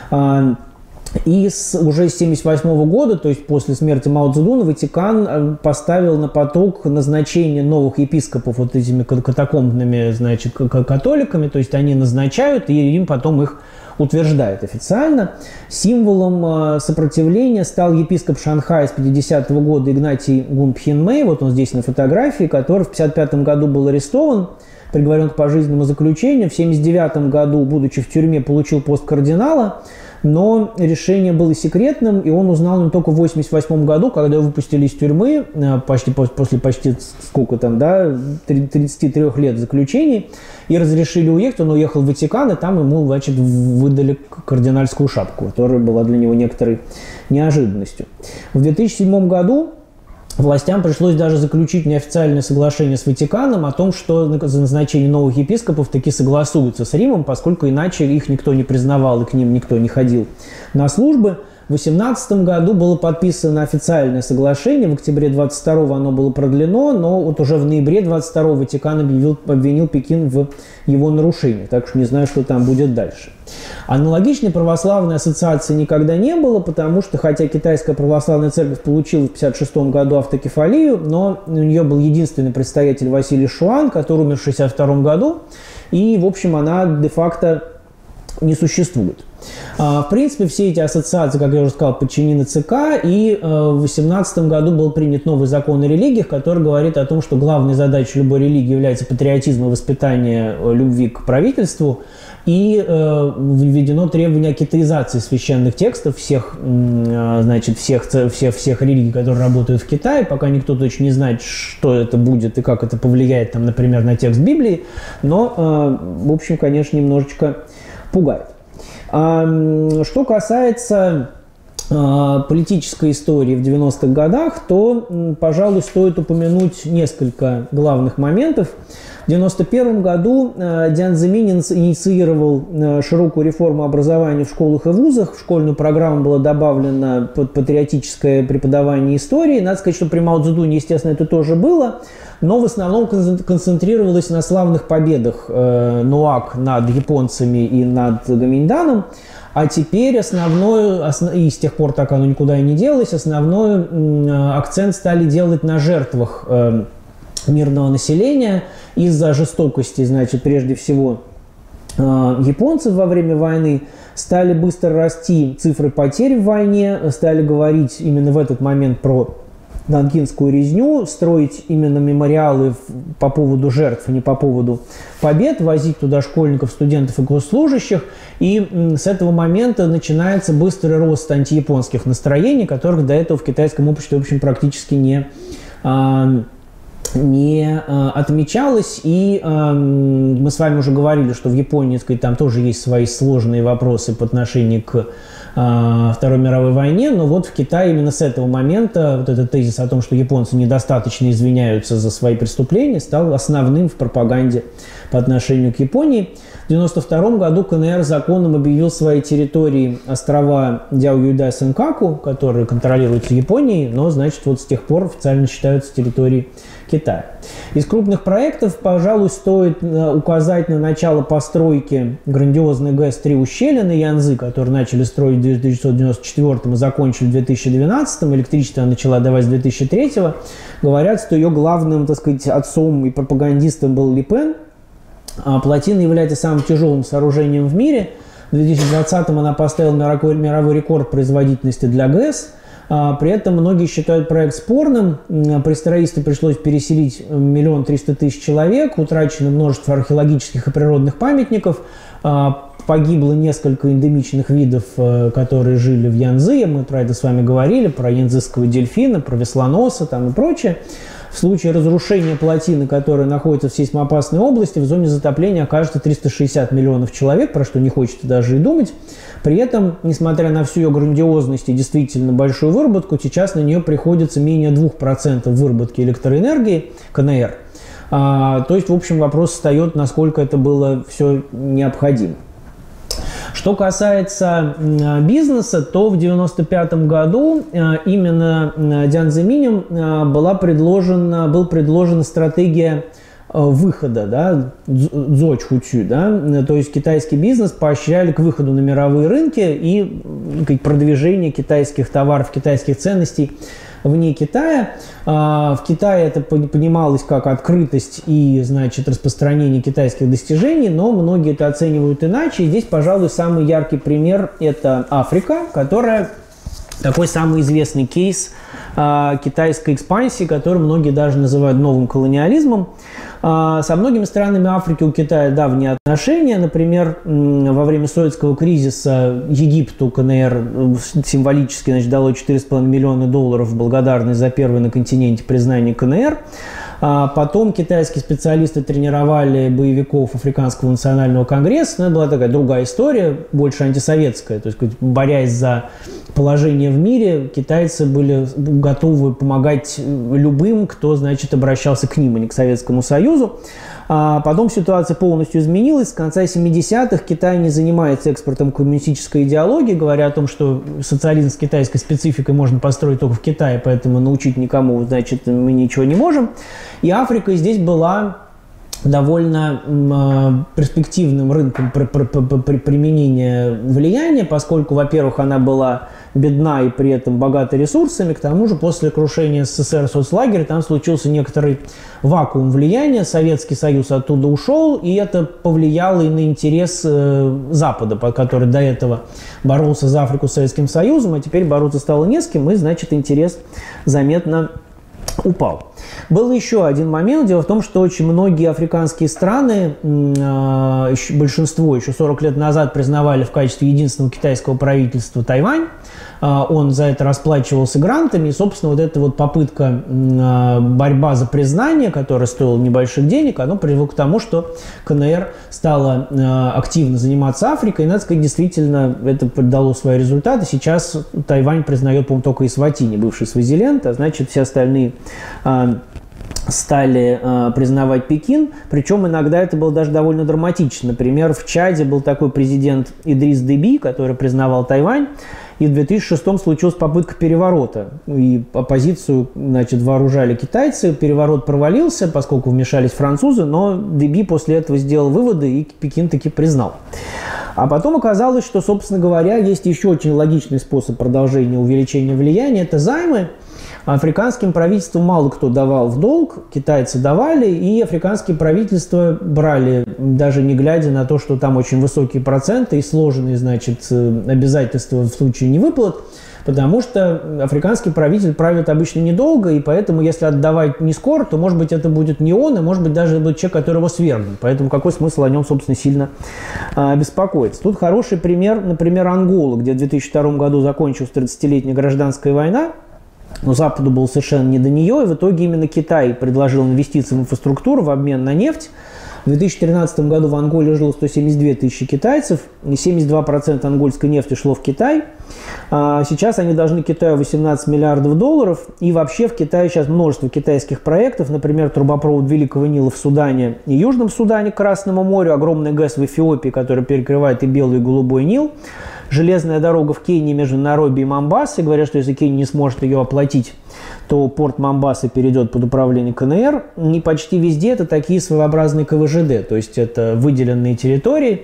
И уже с 1978 года, то есть после смерти Мао Цзэдуна, Ватикан поставил на поток назначение новых епископов вот этими катакомбными, значит, католиками, то есть они назначают, и Рим потом их утверждает официально. Символом сопротивления стал епископ Шанхая с 50-го года Игнатий Гунпхин-Мэй, вот он здесь на фотографии, который в 1955 году был арестован, приговорен к пожизненному заключению. В 1979 году, будучи в тюрьме, получил пост кардинала, но решение было секретным, и он узнал о нем только в 1988 году, когда его выпустили из тюрьмы, после почти сколько там, да, 33 лет заключения, и разрешили уехать. Он уехал в Ватикан, и там ему, значит, выдали кардинальскую шапку, которая была для него некоторой неожиданностью. В 2007 году властям пришлось даже заключить неофициальное соглашение с Ватиканом о том, что за назначение новых епископов таки согласуются с Римом, поскольку иначе их никто не признавал и к ним никто не ходил на службы. В 2018 году было подписано официальное соглашение, в октябре 22-го оно было продлено, но вот уже в ноябре 22-го Ватикан обвинил Пекин в его нарушении, так что не знаю, что там будет дальше. Аналогичной православной ассоциации никогда не было, потому что, хотя Китайская православная церковь получила в 1956 году автокефалию, но у нее был единственный предстоятель Василий Шуан, который умер в 1962 году, и, в общем, она де-факто не существует. В принципе, все эти ассоциации, как я уже сказал, подчинены ЦК, и в 2018 году был принят новый закон о религиях, который говорит о том, что главной задачей любой религии является патриотизм и воспитание любви к правительству, и введено требование китаизации священных текстов всех религий, которые работают в Китае, пока никто точно не знает, что это будет и как это повлияет, там, например, на текст Библии, но, в общем, конечно, немножечко пугает. Что касается политической истории в 90-х годах, то, пожалуй, стоит упомянуть несколько главных моментов. В 1991 году Дзян Цзэминь инициировал широкую реформу образования в школах и вузах. В школьную программу было добавлено патриотическое преподавание истории. Надо сказать, что при Мао Цзэдуне, естественно, это тоже было, но в основном концентрировалось на славных победах Нуак над японцами и над Гоминьданом. А теперь и с тех пор так оно никуда и не делалось, основной акцент стали делать на жертвах мирного населения из-за жестокости, значит, прежде всего, японцев во время войны. Стали быстро расти цифры потерь в войне, стали говорить именно в этот момент про Нанкинскую резню, строить именно мемориалы по поводу жертв, а не по поводу побед, возить туда школьников, студентов и госслужащих. И с этого момента начинается быстрый рост антияпонских настроений, которых до этого в китайском обществе, в общем, практически не отмечалось. И мы с вами уже говорили, что в Японии, так сказать, там тоже есть свои сложные вопросы по отношению к Второй мировой войне, но вот в Китае именно с этого момента вот этот тезис о том, что японцы недостаточно извиняются за свои преступления, стал основным в пропаганде по отношению к Японии. В 1992 году КНР законом объявил своей территории острова Дяоюйда и Сенкаку, которые контролируются Японией, но, значит, вот с тех пор официально считаются территорией Китая. Из крупных проектов, пожалуй, стоит указать на начало постройки грандиозной ГЭС-3 ущелья на Янцзы, которые начали строить в 1994 и закончили в 2012. Электричество начала давать с 2003. Говорят, что ее главным, так сказать, отцом и пропагандистом был Ли Пен. Плотина является самым тяжелым сооружением в мире. В 2020 она поставила мировой рекорд производительности для ГЭС. При этом многие считают проект спорным. При строительстве пришлось переселить 1 300 000 человек, утрачено множество археологических и природных памятников, погибло несколько эндемичных видов, которые жили в Янцзы. Мы про это с вами говорили, про янцзыского дельфина, про веслоноса там и прочее. В случае разрушения плотины, которая находится в сейсмоопасной области, в зоне затопления окажется 360 миллионов человек, про что не хочется даже и думать. При этом, несмотря на всю ее грандиозность и действительно большую выработку, сейчас на нее приходится менее 2% выработки электроэнергии, КНР. То есть, в общем, вопрос встает, насколько это было все необходимо. Что касается бизнеса, то в 1995 году именно Jiang Zemin была предложена стратегия выхода, да, дзочхучу, да, то есть китайский бизнес поощряли к выходу на мировые рынки и продвижение китайских товаров, китайских ценностей вне Китая. В Китае это понималось как открытость и, значит, распространение китайских достижений, но многие это оценивают иначе. И здесь, пожалуй, самый яркий пример – это Африка, которая такой самый известный кейс китайской экспансии, который многие даже называют новым колониализмом. Со многими странами Африки у Китая давние отношения. Например, во время советского кризиса Египту КНР символически, значит, дало $4,5 миллиона в благодарность за первое на континенте признание КНР. Потом китайские специалисты тренировали боевиков Африканского национального конгресса. Но это была такая другая история, больше антисоветская. То есть, борясь за положение в мире, китайцы были готовы помогать любым, кто, значит, обращался к ним, а не к Советскому Союзу. Потом ситуация полностью изменилась. С конца 70-х Китай не занимается экспортом коммунистической идеологии, говоря о том, что социализм с китайской спецификой можно построить только в Китае, поэтому научить никому, значит, мы ничего не можем. И Африка здесь была довольно перспективным рынком применения влияния, поскольку, во-первых, она была бедна и при этом богата ресурсами. К тому же, после крушения СССР соцлагеря там случился некоторый вакуум влияния. Советский Союз оттуда ушел, и это повлияло и на интерес Запада, который до этого боролся за Африку с Советским Союзом, а теперь бороться стало не с кем, и, значит, интерес заметно упал. Был еще один момент. Дело в том, что очень многие африканские страны, большинство еще 40 лет назад признавали в качестве единственного китайского правительства Тайвань. Он за это расплачивался грантами. И, собственно, вот эта вот попытка борьба за признание, которая стоила небольших денег, оно привело к тому, что КНР стала активно заниматься Африкой. И, надо сказать, действительно, это дало свои результаты. Сейчас Тайвань признает, по-моему, только Эсватини, бывший Свазиленд, а значит, все остальные стали признавать Пекин, причем иногда это было даже довольно драматично. Например, в Чаде был такой президент Идрис Деби, который признавал Тайвань, и в 2006-м случилась попытка переворота, и оппозицию, значит, вооружали китайцы, переворот провалился, поскольку вмешались французы, но Деби после этого сделал выводы, и Пекин таки признал. А потом оказалось, что, собственно говоря, есть еще очень логичный способ продолжения увеличения влияния – это займы. Африканским правительствам мало кто давал в долг, китайцы давали, и африканские правительства брали, даже не глядя на то, что там очень высокие проценты и сложные, значит, обязательства в случае невыплат, потому что африканский правитель правит обычно недолго, и поэтому, если отдавать не скоро, то, может быть, это будет не он, и, может быть, даже будет человек, который его свергнет. Поэтому какой смысл о нем, собственно, сильно беспокоиться? Тут хороший пример, например, Ангола, где в 2002 году закончилась 30-летняя гражданская война, но Западу было совершенно не до нее, и в итоге именно Китай предложил инвестиции в инфраструктуру в обмен на нефть. В 2013 году в Анголе жило 172 тысячи китайцев, и 72% ангольской нефти шло в Китай. Сейчас они должны Китаю 18 миллиардов долларов, и вообще в Китае сейчас множество китайских проектов, например, трубопровод Великого Нила в Судане и Южном Судане к Красному морю, огромный ГЭС в Эфиопии, который перекрывает и Белый, и Голубой Нил, железная дорога в Кении между Найроби и Момбасой. Говорят, что если Кения не сможет ее оплатить, то порт Момбасы перейдет под управление КНР. И почти везде это такие своеобразные КВЖД, то есть это выделенные территории,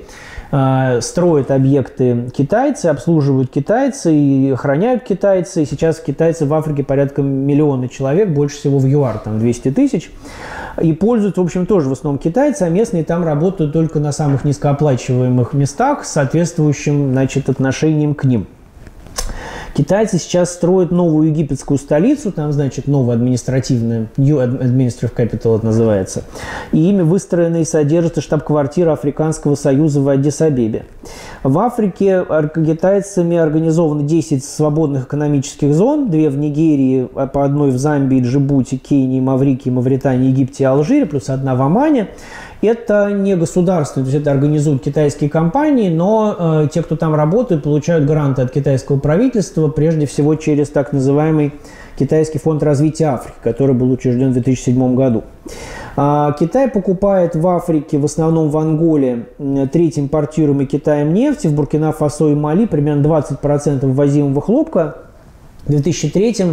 строят объекты китайцы, обслуживают китайцы и охраняют китайцы. И сейчас китайцы в Африке порядка 1 миллиона человек, больше всего в ЮАР, там 200 тысяч. И пользуются, в общем, тоже в основном китайцы, а местные там работают только на самых низкооплачиваемых местах с соответствующим, значит, отношением к ним. Китайцы сейчас строят новую египетскую столицу, там, значит, новая административная, New Administrative Capital это называется, и ими выстроена и содержится штаб-квартира Африканского союза в Аддис-Абебе. В Африке китайцами организованы 10 свободных экономических зон, 2 в Нигерии, по одной в Замбии, Джибути, Кении, Маврикии, Мавритании, Египте и Алжире, плюс 1 в Омане. Это не государственные, то есть это организуют китайские компании, но те, кто там работает, получают гранты от китайского правительства, прежде всего через так называемый Китайский фонд развития Африки, который был учрежден в 2007 году. Китай покупает в Африке, в основном в Анголе, треть импортируемой Китаем нефти, в Буркина-Фасо и Мали примерно 20% ввозимого хлопка. В 2003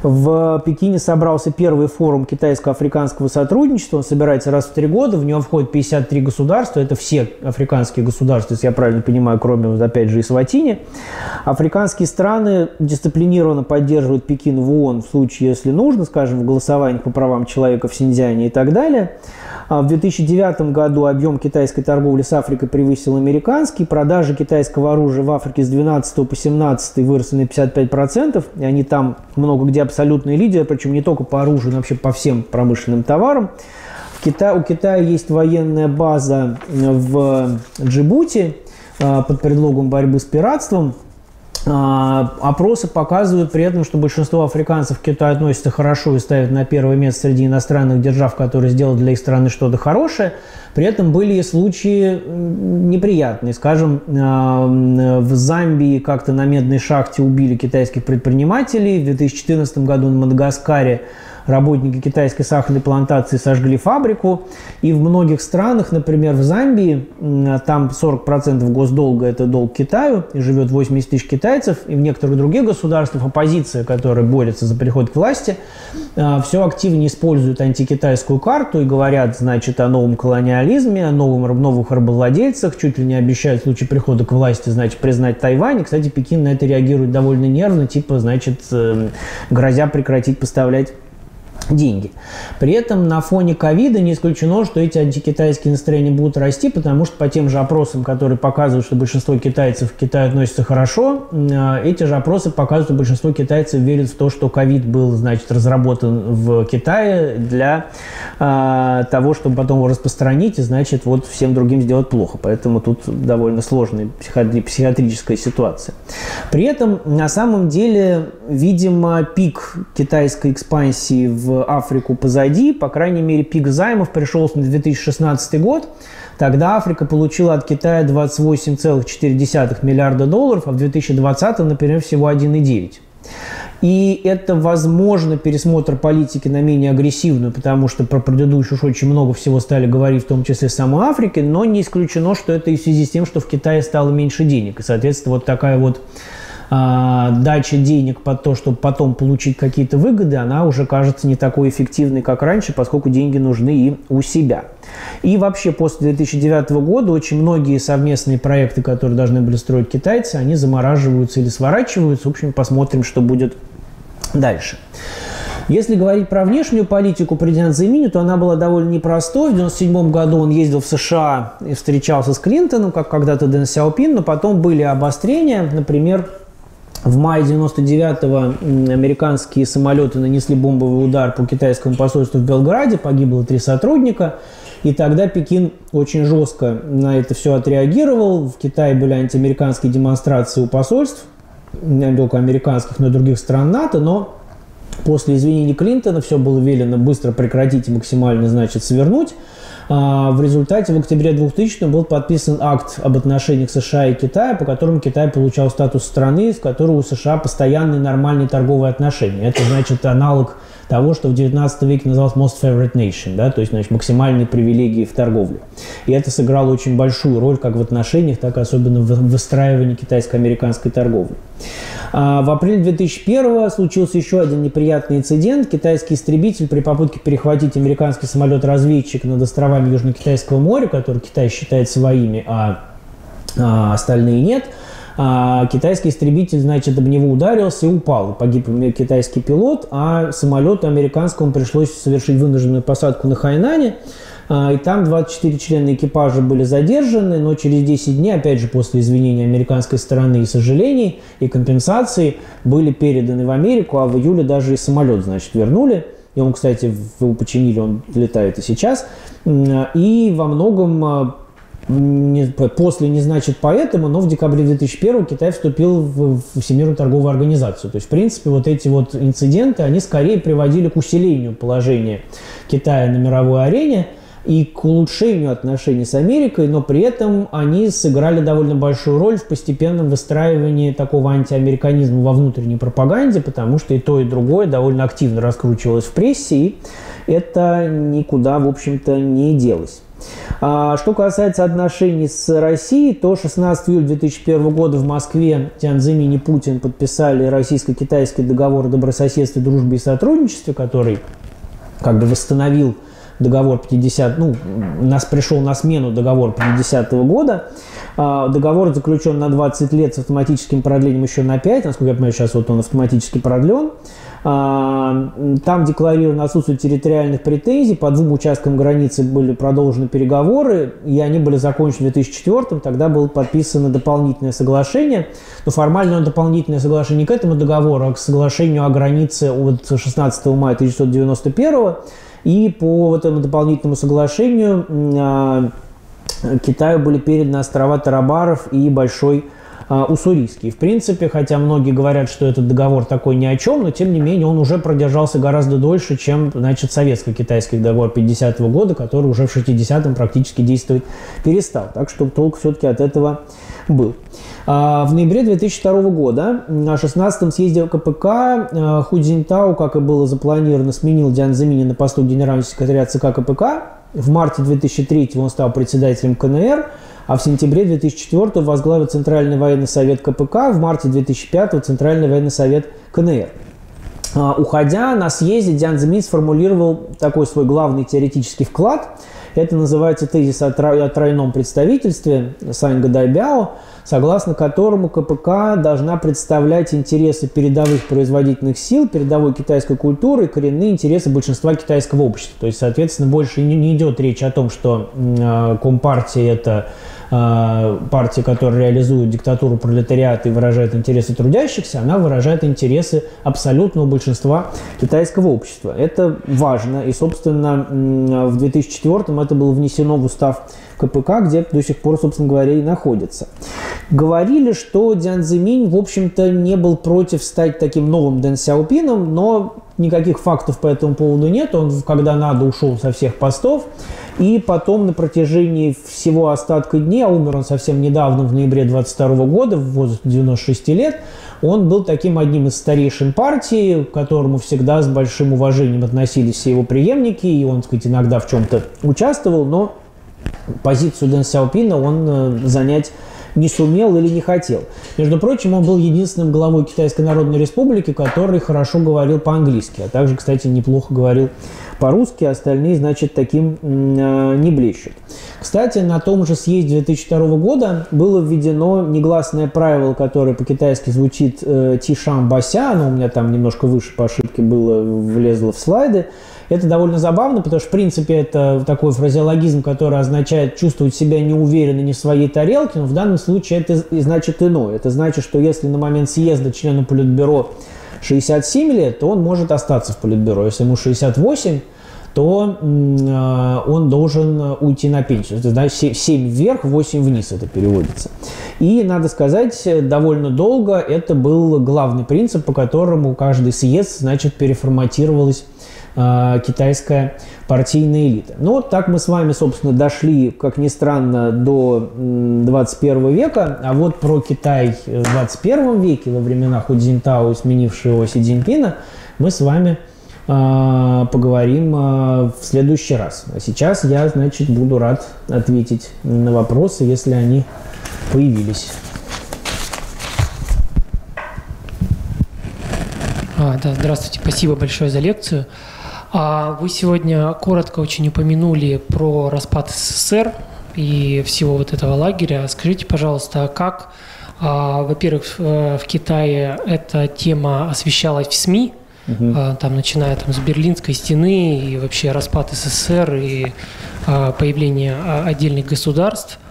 в Пекине собрался первый форум китайско-африканского сотрудничества. Он собирается раз в 3 года. В него входят 53 государства. Это все африканские государства, если я правильно понимаю, кроме, опять же, Эсватини. Африканские страны дисциплинированно поддерживают Пекин в ООН в случае, если нужно, скажем, в голосовании по правам человека в Синьцзяне и так далее. В 2009 году объем китайской торговли с Африкой превысил американский. Продажи китайского оружия в Африке с 12 по 17 выросли на 55%. И они там много где абсолютные лидеры, причем не только по оружию, но вообще по всем промышленным товарам. У Китая есть военная база в Джибути под предлогом борьбы с пиратством. Опросы показывают при этом, что большинство африканцев к Китаю относятся хорошо и ставят на первое место среди иностранных держав, которые сделали для их страны что-то хорошее. При этом были и случаи неприятные. Скажем, в Замбии как-то на медной шахте убили китайских предпринимателей. В 2014 году на Мадагаскаре работники китайской сахарной плантации сожгли фабрику. И в многих странах, например, в Замбии, там 40% госдолга – это долг Китаю, и живет 80 тысяч китайцев. И в некоторых других государствах оппозиция, которая борется за приход к власти, все активнее используют антикитайскую карту и говорят, значит, о новом колониализме, о новых рабовладельцах, чуть ли не обещают в случае прихода к власти, значит, признать Тайвань. И, кстати, Пекин на это реагирует довольно нервно, типа, значит, грозя прекратить поставлять деньги. При этом на фоне ковида не исключено, что эти антикитайские настроения будут расти, потому что по тем же опросам, которые показывают, что большинство китайцев к Китаю относятся хорошо, эти же опросы показывают, что большинство китайцев верит в то, что ковид был, значит, разработан в Китае для того, чтобы потом его распространить и, значит, вот всем другим сделать плохо. Поэтому тут довольно сложная психиатрическая ситуация. При этом, на самом деле, видимо, пик китайской экспансии в Африку позади, по крайней мере, пик займов пришелся на 2016 год. Тогда Африка получила от Китая 28,4 миллиарда долларов, а в 2020, например, всего 1,9. И это, возможно, пересмотр политики на менее агрессивную, потому что про предыдущую уж очень много всего стали говорить, в том числе в самой Африке, но не исключено, что это и в связи с тем, что в Китае стало меньше денег. И, соответственно, вот такая вот дача денег под то, чтобы потом получить какие-то выгоды, она уже кажется не такой эффективной, как раньше, поскольку деньги нужны и у себя. И вообще после 2009 года очень многие совместные проекты, которые должны были строить китайцы, они замораживаются или сворачиваются. В общем, посмотрим, что будет дальше. Если говорить про внешнюю политику при Дян Цзимине, то она была довольно непростой. В 1997 году он ездил в США и встречался с Клинтоном, как когда-то Дэн Сяопин, но потом были обострения. Например, в мае 1999-го американские самолеты нанесли бомбовый удар по китайскому посольству в Белграде, погибло 3 сотрудника. И тогда Пекин очень жестко на это все отреагировал. В Китае были антиамериканские демонстрации у посольств, не только американских, но и других стран НАТО, но после извинений Клинтона все было велено быстро прекратить и максимально, значит, свернуть. В результате в октябре 2000-го был подписан акт об отношениях США и Китая, по которому Китай получал статус страны, с которой у США постоянные нормальные торговые отношения. Это, значит, аналог того, что в 19 веке называлось most favorite nation, да, то есть, значит, максимальные привилегии в торговле. И это сыграло очень большую роль как в отношениях, так и особенно в выстраивании китайско-американской торговли. В апреле 2001 случился еще один неприятный инцидент. Китайский истребитель при попытке перехватить американский самолет-разведчик над островами Южно-Китайского моря, который Китай считает своими, а остальные нет, китайский истребитель, значит, об него ударился и упал. Погиб китайский пилот, а самолету американскому пришлось совершить вынужденную посадку на Хайнане. И там 24 члена экипажа были задержаны, но через 10 дней, опять же, после извинений американской стороны и сожалений, и компенсации, были переданы в Америку, а в июле даже и самолет, значит, вернули. И он, кстати, его починили, он летает и сейчас. И во многом после не значит поэтому, но в декабре 2001 Китай вступил в Всемирную торговую организацию. То есть, в принципе, вот эти вот инциденты, они скорее приводили к усилению положения Китая на мировой арене и к улучшению отношений с Америкой, но при этом они сыграли довольно большую роль в постепенном выстраивании такого антиамериканизма во внутренней пропаганде, потому что и то, и другое довольно активно раскручивалось в прессе, и это никуда, в общем-то, не делось. Что касается отношений с Россией, то 16 июля 2001 года в Москве Дян Цзиминь и Путин подписали российско-китайский договор о добрососедстве, дружбе и сотрудничестве, который как бы восстановил договор 50, пришел на смену договор 50-го года. Договор заключен на 20 лет с автоматическим продлением еще на 5. Насколько я понимаю, сейчас вот он автоматически продлен. Там декларировано отсутствие территориальных претензий. По 2 участкам границы были продолжены переговоры, и они были закончены в 2004-м. Тогда было подписано дополнительное соглашение. Но формально дополнительное соглашение не к этому договору, а к соглашению о границе от 16 мая 1991. И по этому дополнительному соглашению Китаю были переданы острова Тарабаров и Большой Уссурийский. В принципе, хотя многие говорят, что этот договор такой ни о чем, но тем не менее он уже продержался гораздо дольше, чем, значит, советско-китайский договор 50-го года, который уже в 60-м практически действовать перестал. Так что толк все-таки от этого был. В ноябре 2002 года на 16-м съезде КПК Ху Цзиньтао, как и было запланировано, сменил Дян Цзиминя на посту генерального секретаря ЦК КПК. В марте 2003 он стал председателем КНР, а в сентябре 2004 возглавил Центральный военный совет КПК, в марте 2005 Центральный военный совет КНР. Уходя на съезде, Дян Цзиминь сформулировал такой свой главный теоретический вклад. Это называется тезис о тройном представительстве Саньга Дайбяо, согласно которому КПК должна представлять интересы передовых производительных сил, передовой китайской культуры и коренные интересы большинства китайского общества. То есть, соответственно, больше не идет речь о том, что Компартия – это партия, которая реализует диктатуру пролетариата и выражает интересы трудящихся, она выражает интересы абсолютного большинства китайского общества. Это важно, и, собственно, в 2004-м это было внесено в устав КПК, где до сих пор, собственно говоря, и находится. Говорили, что Дян Цзиминь, в общем-то, не был против стать таким новым Дэн Сяопином, но никаких фактов по этому поводу нет. Он, когда надо, ушел со всех постов. И потом на протяжении всего остатка дней, а умер он совсем недавно, в ноябре 22 года, в возрасте 96 лет, он был таким одним из старейшин партии, к которому всегда с большим уважением относились все его преемники, и он, так сказать, иногда в чем-то участвовал, но позицию Дэн Сяопина он занять не сумел или не хотел. Между прочим, он был единственным главой Китайской Народной Республики, который хорошо говорил по-английски, а также, кстати, неплохо говорил по-русски, остальные, значит, таким не блещут. Кстати, на том же съезде 2002 года было введено негласное правило, которое по-китайски звучит «Тишан Бася», оно у меня там немножко выше по ошибке было, влезло в слайды. Это довольно забавно, потому что, в принципе, это такой фразеологизм, который означает чувствовать себя неуверенно не в своей тарелке, но в данном случае это значит иное. Это значит, что если на момент съезда члену Политбюро 67 лет, то он может остаться в Политбюро. Если ему 68, то он должен уйти на пенсию. Это значит 7 вверх, 8 вниз это переводится. И, надо сказать, довольно долго это был главный принцип, по которому каждый съезд, значит, переформатировалась китайская партийная элита. Ну, вот так мы с вами, собственно, дошли, как ни странно, до 21 века, а вот про Китай в 21 веке, во времена Ху Цзиньтао, сменившего Си Цзиньпина, мы с вами поговорим в следующий раз. А сейчас я, значит, буду рад ответить на вопросы, если они появились. Да, здравствуйте, спасибо большое за лекцию. Вы сегодня коротко очень упомянули про распад СССР и всего вот этого лагеря. Скажите, пожалуйста, как, во-первых, в Китае эта тема освещалась в СМИ, там, начиная там, с Берлинской стены и вообще распад СССР и появление отдельных государств?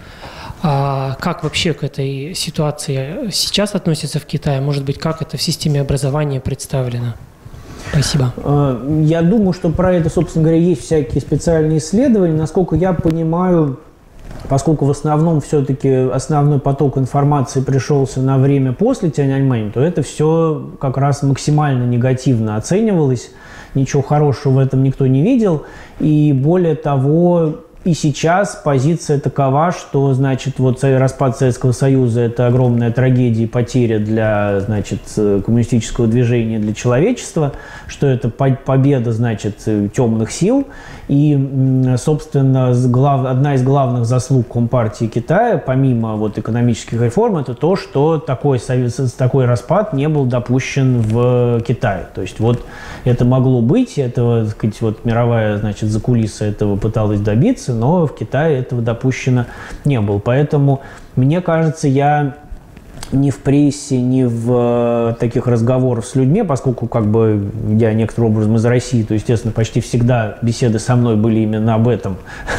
Как вообще к этой ситуации сейчас относятся в Китае? Может быть, как это в системе образования представлено? Спасибо. Я думаю, что про это, собственно говоря, есть всякие специальные исследования. Насколько я понимаю, поскольку в основном все-таки основной поток информации пришелся на время после Тяньаньмэнь, то это все как раз максимально негативно оценивалось. Ничего хорошего в этом никто не видел. И более того, и сейчас позиция такова, что, значит, вот распад Советского Союза – это огромная трагедия и потеря для, значит, коммунистического движения, для человечества, что это победа, значит, темных сил. И, собственно, одна из главных заслуг Компартии Китая, помимо вот экономических реформ, это то, что такой распад не был допущен в Китае. То есть вот это могло быть, этого, так сказать, вот мировая, значит, закулиса этого пыталась добиться, но в Китае этого допущено не было. Поэтому, мне кажется, я ни в прессе, ни в таких разговорах с людьми, поскольку как бы я некоторым образом из России, то, естественно, почти всегда беседы со мной были именно об этом,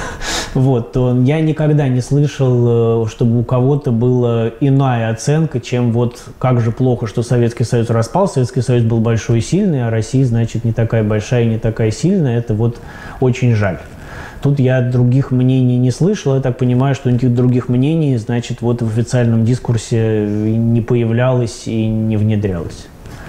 вот, то я никогда не слышал, чтобы у кого-то была иная оценка, чем вот как же плохо, что Советский Союз распал, Советский Союз был большой и сильный, а Россия, значит, не такая большая и не такая сильная, это вот очень жаль. Тут я других мнений не слышал. Я так понимаю, что никаких других мнений, значит, вот в официальном дискурсе не появлялось и не внедрялось.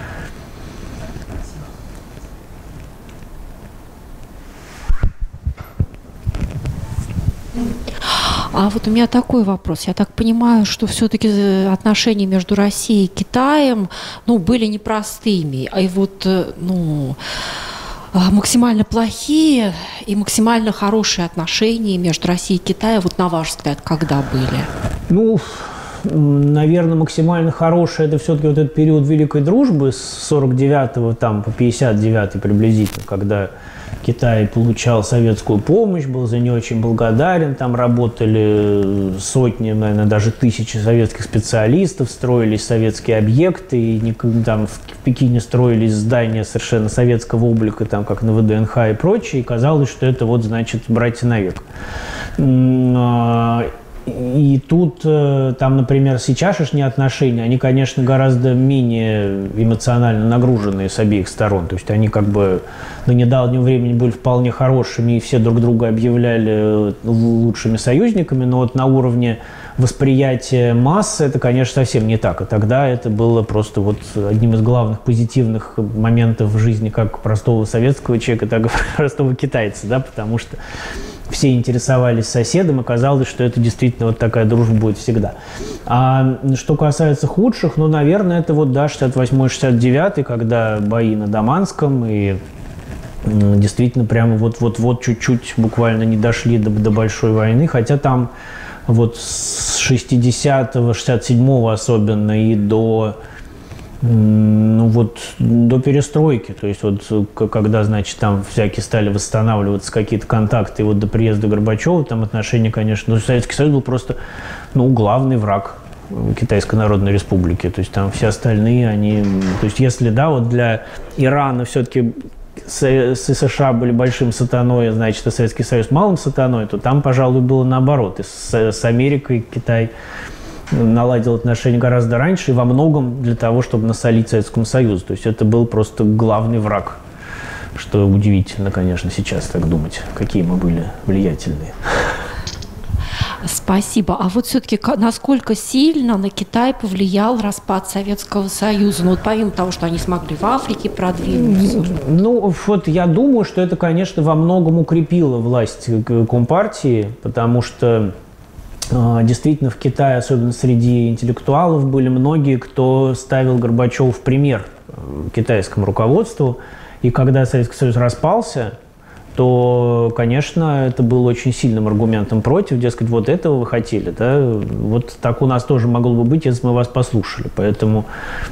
А вот у меня такой вопрос. Я так понимаю, что все-таки отношения между Россией и Китаем, были непростыми. И вот, максимально плохие и максимально хорошие отношения между Россией и Китаем, вот на ваш взгляд, когда были? Наверное, максимально хорошее это все-таки вот этот период Великой Дружбы с 49 там, по 59 приблизительно, когда Китай получал советскую помощь, был за нее очень благодарен, там работали сотни, наверное, даже тысячи советских специалистов, строились советские объекты, и там в Пекине строились здания совершенно советского облика, там, как на ВДНХ и прочее, и казалось, что это вот, значит, братья навек. И тут, там, например, сейчасшние отношения, они, конечно, гораздо менее эмоционально нагруженные с обеих сторон. То есть они как бы до недавнего времени были вполне хорошими, и все друг друга объявляли лучшими союзниками, но вот на уровне восприятия массы это, конечно, совсем не так. И тогда это было просто вот одним из главных позитивных моментов в жизни как простого советского человека, так и простого китайца, да, потому что все интересовались соседом, и казалось, что это действительно вот такая дружба будет всегда. А что касается худших, наверное, это вот, да, 68-69, когда бои на Даманском, и действительно прямо вот чуть-чуть буквально не дошли до большой войны, хотя там вот с 60-го, 67-го особенно и до перестройки, то есть вот когда, значит, там всякие стали восстанавливаться какие-то контакты, и вот до приезда Горбачева там отношения, конечно, Советский Союз был просто, главный враг Китайской Народной Республики, то есть там все остальные, то есть если, вот для Ирана все-таки США были большим сатаной, значит, а Советский Союз малым сатаной, то там, пожалуй, было наоборот, и с Америкой Китай наладил отношения гораздо раньше и во многом для того, чтобы насолить Советскому Союзу. То есть это был просто главный враг, что удивительно, конечно, сейчас так думать, какие мы были влиятельные. Спасибо. А вот все-таки насколько сильно на Китай повлиял распад Советского Союза? Помимо того, что они смогли в Африке продвинуться. Я думаю, что это, конечно, во многом укрепило власть Компартии, потому что действительно в Китае, особенно среди интеллектуалов, были многие, кто ставил Горбачева в пример китайскому руководству. И когда Советский Союз распался, то, конечно, это было очень сильным аргументом против. Дескать, вот этого вы хотели, да? Вот так у нас тоже могло бы быть, если бы мы вас послушали. Поэтому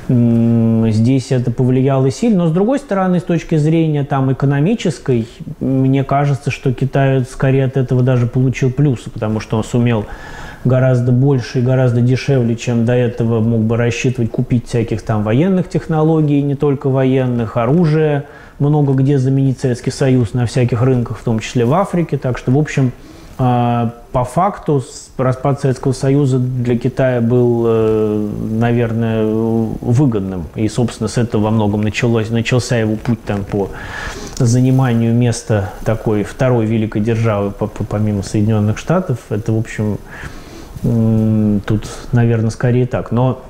здесь это повлияло сильно. Но, с другой стороны, с точки зрения экономической, мне кажется, что Китай скорее от этого даже получил плюсы, потому что он сумел гораздо больше и гораздо дешевле, чем до этого мог бы рассчитывать, купить всяких военных технологий, не только военных, оружия, много где заменить Советский Союз на всяких рынках, в том числе в Африке. Так что, в общем, по факту распад Советского Союза для Китая был, наверное, выгодным. И, собственно, с этого во многом начался его путь по заниманию места такой второй великой державы, помимо Соединенных Штатов. Это, в общем, тут, наверное, скорее так. Но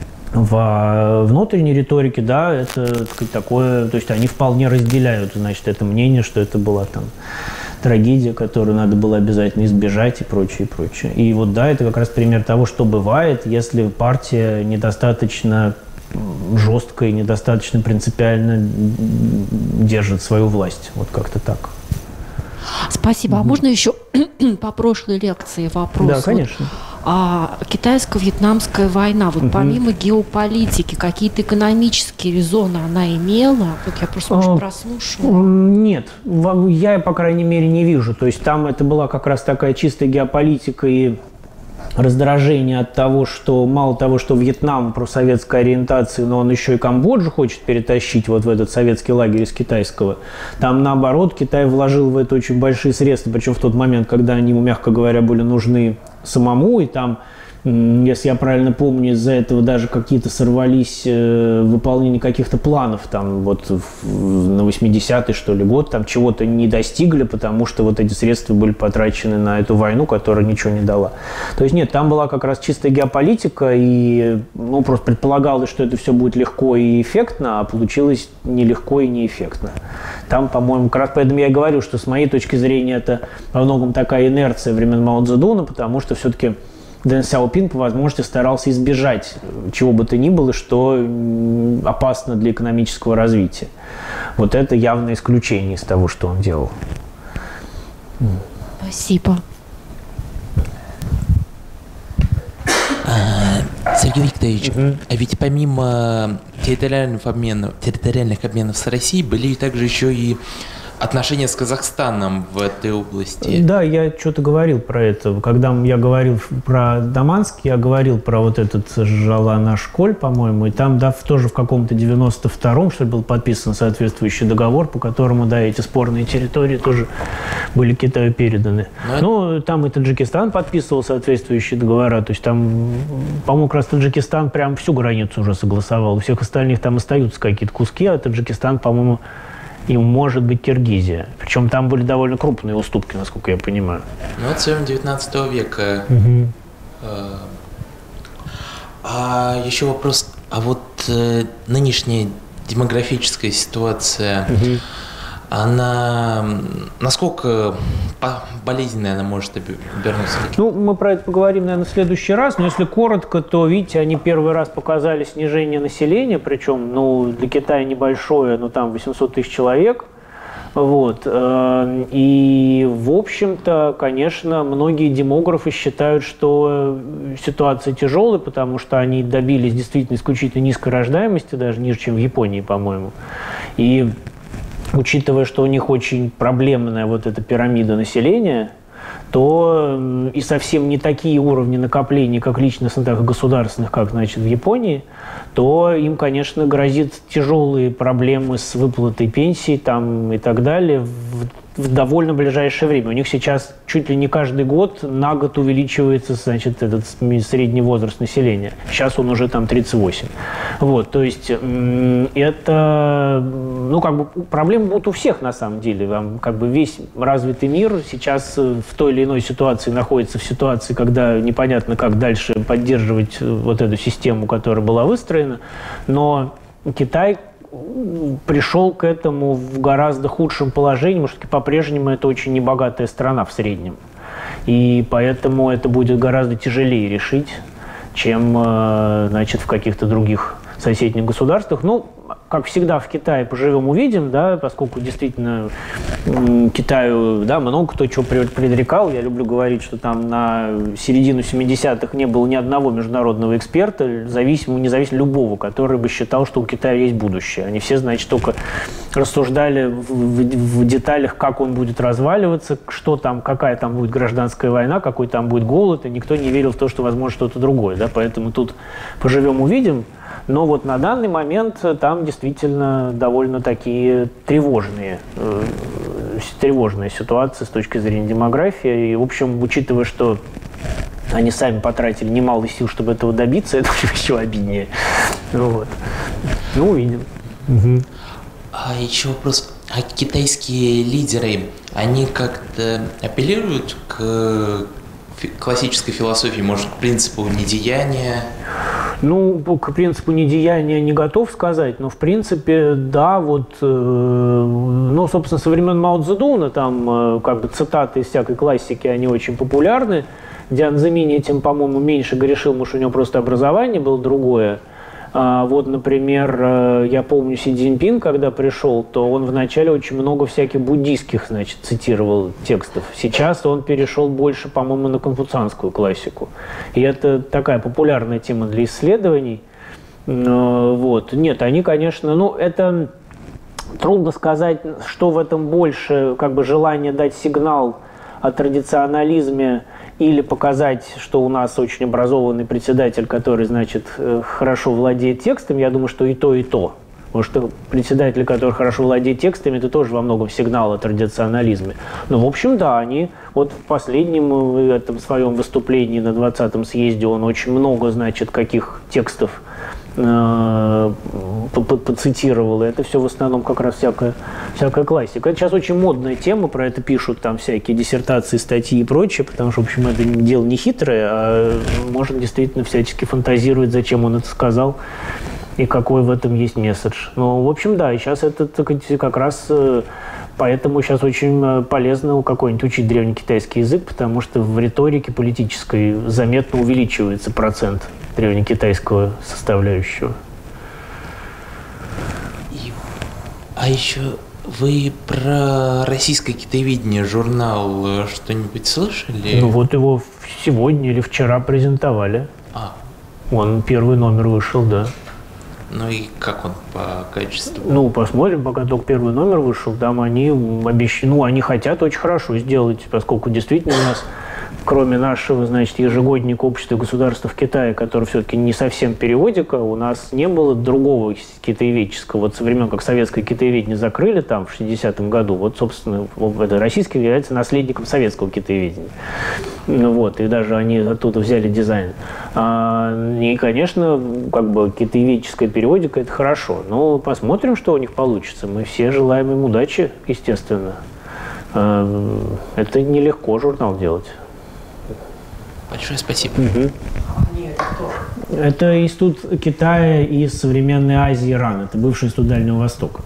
в внутренней риторике, это такое, то есть они вполне разделяют, значит, это мнение, что это была трагедия, которую надо было обязательно избежать и прочее, и прочее. И это как раз пример того, что бывает, если партия недостаточно жестко и недостаточно принципиально держит свою власть. Вот как-то так. Спасибо. А можно еще по прошлой лекции вопрос? Да, конечно. Китайско-вьетнамская война, помимо геополитики, какие-то экономические резоны она имела? Я просто, может, прослушала. Нет, я, по крайней мере, не вижу. То есть там это была как раз такая чистая геополитика и раздражение от того, что мало того, что Вьетнам просоветской ориентации, но он еще и Камбоджу хочет перетащить в этот советский лагерь из китайского. Там, наоборот, Китай вложил в это очень большие средства, причем в тот момент, когда они ему, мягко говоря, были нужны самому, и там, если я правильно помню, из-за этого даже какие-то сорвались выполнение каких-то планов, на 80-й, что ли, год, там чего-то не достигли, потому что эти средства были потрачены на эту войну, которая ничего не дала. То есть нет, там была как раз чистая геополитика, и просто предполагалось, что это все будет легко и эффектно, а получилось нелегко и неэффектно. Там, по-моему, как раз поэтому я и говорю, что с моей точки зрения это во многом такая инерция времен Мао Цзэдуна, потому что все-таки Дэн Сяопин по возможности старался избежать чего бы то ни было, что опасно для экономического развития. Это явное исключение из того, что он делал. Спасибо. Сергей Викторович, а ведь помимо территориальных обменов с Россией были также еще и отношения с Казахстаном в этой области. Да, я что-то говорил про это. Когда я говорил про Даманск, я говорил про этот Жалан-Ашколь, по-моему, и там, тоже в каком-то 92-м, что ли, был подписан соответствующий договор, по которому, эти спорные территории тоже были Китаю переданы. Там и Таджикистан подписывал соответствующие договора, то есть там, по-моему, как раз Таджикистан прям всю границу уже согласовал, у всех остальных там остаются какие-то куски, а Таджикистан, по-моему, и, может быть, Киргизия. Причем там были довольно крупные уступки, насколько я понимаю. Это все 19 века. А еще вопрос. Нынешняя демографическая ситуация, она насколько болезненная она может обернуться? Мы про это поговорим, наверное, в следующий раз. Но если коротко, то, видите, они первый раз показали снижение населения, причем, для Китая небольшое, но там 800 тысяч человек. Вот. И, в общем-то, конечно, многие демографы считают, что ситуация тяжелая, потому что они добились действительно исключительно низкой рождаемости, даже ниже, чем в Японии, по-моему. И учитывая, что у них очень проблемная вот эта пирамида населения, то и совсем не такие уровни накопления, как личностных, так и государственных, как, значит, в Японии, то им, конечно, грозит тяжелые проблемы с выплатой пенсий там, и так далее в довольно ближайшее время. У них сейчас чуть ли не каждый год на год увеличивается, значит, этот средний возраст населения. Сейчас он уже там 38. Вот, то есть это, ну, как бы проблемы будут у всех на самом деле. Как бы весь развитый мир сейчас в той или иной ситуации находится в ситуации, когда непонятно, как дальше поддерживать вот эту систему, которая была выстроена. Но Китай пришел к этому в гораздо худшем положении, потому что по-прежнему это очень небогатая страна в среднем. И поэтому это будет гораздо тяжелее решить, чем, значит, в каких-то других соседних государствах. Ну, как всегда в Китае поживем увидим, да, поскольку действительно Китаю, да, много кто чего предрекал. Я люблю говорить, что там на середину 70-х не было ни одного международного эксперта, независимо любого, который бы считал, что у Китая есть будущее. Они все, значит, только рассуждали в деталях, как он будет разваливаться, что там, какая там будет гражданская война, какой там будет голод, и никто не верил в то, что возможно что-то другое, да, поэтому тут поживем увидим. Но вот на данный момент там действительно довольно такие тревожные ситуации с точки зрения демографии. И, в общем, учитывая, что они сами потратили немало сил, чтобы этого добиться, это еще обиднее. Вот. Ну, увидим. Угу. А еще вопрос. А китайские лидеры, они как-то апеллируют к классической философии, может, к принципу недеяния? Ну, к принципу недеяния не готов сказать, но в принципе, да, вот, ну, собственно, со времен Мао Цзэдуна там как бы цитаты из всякой классики, они очень популярны. Дзян Цзэминь этим, по-моему, меньше грешил, потому что у него просто образование было другое. Вот, например, я помню Си Цзиньпин, когда пришел, то он вначале очень много всяких буддийских, значит, цитировал текстов. Сейчас он перешел больше, по-моему, на конфуцианскую классику. И это такая популярная тема для исследований. Вот. Нет, они, конечно, ну, это трудно сказать, что в этом больше, как бы желание дать сигнал о традиционализме или показать, что у нас очень образованный председатель, который, значит, хорошо владеет текстом. Я думаю, что и то, и то. Потому что председатель, который хорошо владеет текстами, это тоже во многом сигнал о традиционализме. Но, в общем, да, они вот в последнем этом своем выступлении на 20-м съезде он очень много, значит, каких текстов поцитировал. И это все в основном как раз всякая классика. Это сейчас очень модная тема, про это пишут там всякие диссертации, статьи и прочее, потому что, в общем, это дело не хитрое, а можно действительно всячески фантазировать, зачем он это сказал и какой в этом есть месседж. Ну, в общем, да, и сейчас это как раз поэтому сейчас очень полезно какой-нибудь учить древнекитайский язык, потому что в риторике политической заметно увеличивается процент древнекитайского составляющего. А еще вы про российское китаеведение журнал что-нибудь слышали? Ну вот его сегодня или вчера презентовали. Он первый номер вышел, да. Ну и как он по качеству? Ну, посмотрим, пока только первый номер вышел. Там они обещают, ну, они хотят очень хорошо сделать, поскольку действительно у нас, кроме нашего, значит, ежегодника общества государств в Китае, который все-таки не совсем периодика, у нас не было другого китаеведческого. Вот со времен, как советское китаеведение закрыли там в 60-м году, вот, собственно, это российский является наследником советского китаеведения. Вот, и даже они оттуда взяли дизайн. И, конечно, как бы китаеведческая периодика – это хорошо. Но посмотрим, что у них получится. Мы все желаем им удачи, естественно. Это нелегко журнал делать. Большое спасибо. Угу. Это институт Китая и современной Азии Иран. Это бывший институт Дальнего Востока.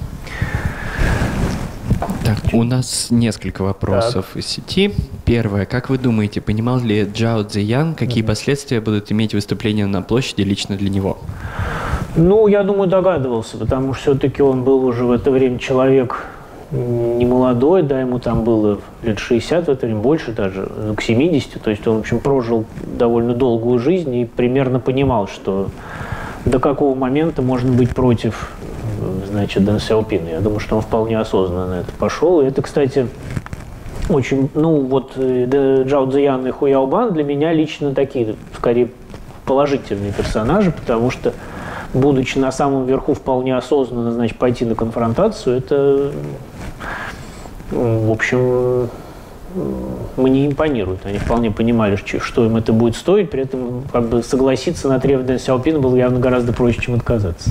Так, у нас несколько вопросов из сети. Первое. Как вы думаете, понимал ли Чжао Цзэян, какие последствия будут иметь выступления на площади лично для него? Ну, я думаю, догадывался, потому что все-таки он был уже в это время человек не молодой, да, ему там было лет 60, в это время больше даже, к 70. То есть он, в общем, прожил довольно долгую жизнь и примерно понимал, что до какого момента можно быть против, значит, Дэн Сяопина. Я думаю, что он вполне осознанно на это пошел. И это, кстати, очень, ну, вот Чжао Цзиян и Ху Яобан для меня лично такие, скорее, положительные персонажи, потому что, будучи на самом верху вполне осознанно, значит, пойти на конфронтацию, это, в общем, мне импонирует. Они вполне понимали, что им это будет стоить, при этом как бы согласиться на требования Дэн Сяопина было явно гораздо проще, чем отказаться.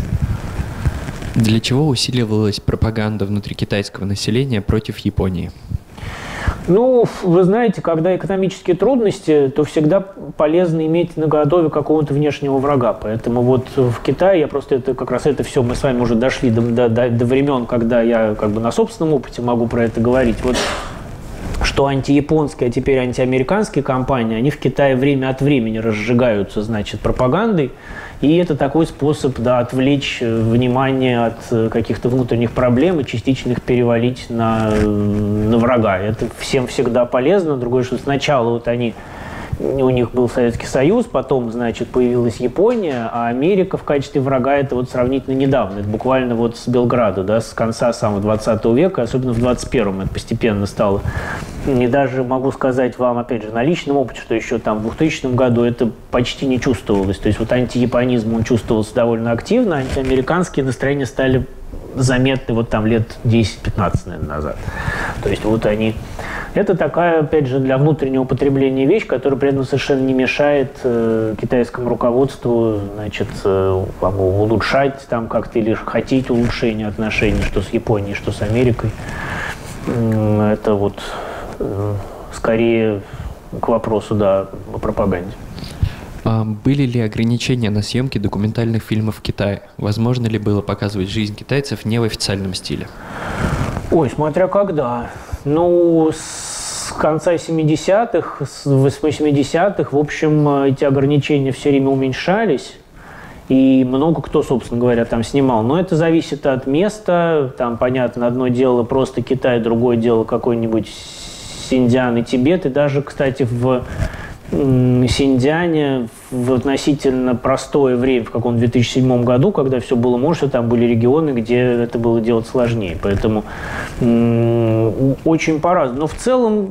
Для чего усиливалась пропаганда внутри китайского населения против Японии? Ну, вы знаете, когда экономические трудности, то всегда полезно иметь наготове какого-то внешнего врага. Поэтому вот в Китае я просто как раз это все, мы с вами уже дошли до времен, когда я как бы на собственном опыте могу про это говорить. Вот что антияпонские, а теперь антиамериканские компании, они в Китае время от времени разжигаются, значит, пропагандой. И это такой способ, да, отвлечь внимание от каких-то внутренних проблем и частично их перевалить на врага. Это всем всегда полезно. Другое, что сначала вот у них был Советский Союз, потом, значит, появилась Япония, а Америка в качестве врага это вот сравнительно недавно. Это буквально вот с Белграда, да, с конца самого 20 века, особенно в 21-м это постепенно стало. И даже могу сказать вам, опять же, на личном опыте, что еще там в 2000 году это почти не чувствовалось. То есть вот антияпонизм, он чувствовался довольно активно, антиамериканские настроения стали заметны вот там лет 10-15, наверное, назад. То есть вот они... Это такая, опять же, для внутреннего потребления вещь, которая при этом совершенно не мешает китайскому руководству, значит, улучшать там как-то или хотеть улучшения отношений, что с Японией, что с Америкой. Это вот скорее к вопросу, да, о пропаганде. Были ли ограничения на съемки документальных фильмов в Китае? Возможно ли было показывать жизнь китайцев не в официальном стиле? Ой, смотря когда. Ну, с конца 70-х, с 80-х, в общем, эти ограничения все время уменьшались. И много кто, собственно говоря, там снимал. Но это зависит от места. Там, понятно, одно дело просто Китай, другое дело какой-нибудь Синьцзян и Тибет. И даже, кстати, в Синьцзяне в относительно простое время, в каком 2007 году, когда все было можно, там были регионы, где это было делать сложнее. Поэтому очень по-разному. Но в целом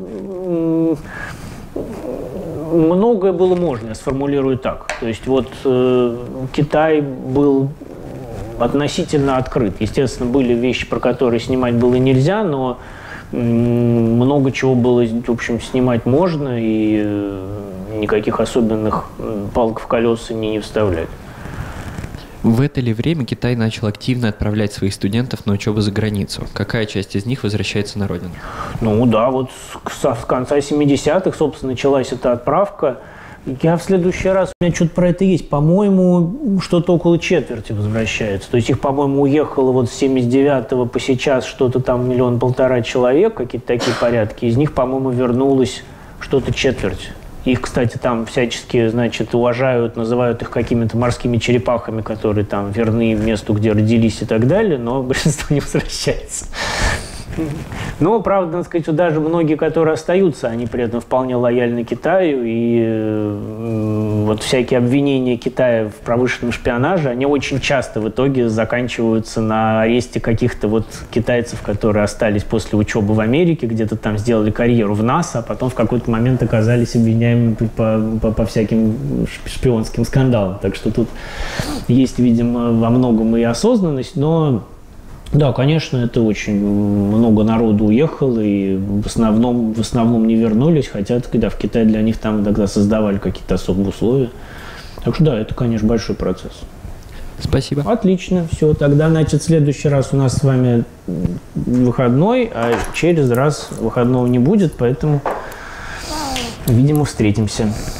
многое было можно, я сформулирую так. То есть вот Китай был относительно открыт. Естественно, были вещи, про которые снимать было нельзя, но много чего было, в общем, снимать можно, и никаких особенных палок в колеса не вставлять. В это ли время Китай начал активно отправлять своих студентов на учебу за границу? Какая часть из них возвращается на родину? Ну да, вот с конца 70-х, собственно, началась эта отправка. Я в следующий раз, у меня что-то про это есть, по-моему, что-то около четверти возвращается. То есть их, по-моему, уехало вот с 79-го по сейчас что-то там 1,5 миллиона человек, какие-то такие порядки. Из них, по-моему, вернулось что-то четверть. Их, кстати, там всячески, значит, уважают, называют их какими-то морскими черепахами, которые там верны месту, где родились и так далее, но большинство не возвращается. Но, правда, надо сказать, что даже многие, которые остаются, они при этом вполне лояльны Китаю, и вот всякие обвинения Китая в промышленном шпионаже, они очень часто в итоге заканчиваются на аресте каких-то вот китайцев, которые остались после учебы в Америке, где-то там сделали карьеру в НАСА, а потом в какой-то момент оказались обвиняемыми по всяким шпионским скандалам. Так что тут есть, видимо, во многом и осознанность, но... Да, конечно, это очень много народу уехало, и в основном не вернулись, хотя когда в Китае для них там иногда создавали какие-то особые условия. Так что да, это, конечно, большой процесс. Спасибо. Отлично, все, тогда, значит, в следующий раз у нас с вами выходной, а через раз выходного не будет, поэтому, видимо, встретимся.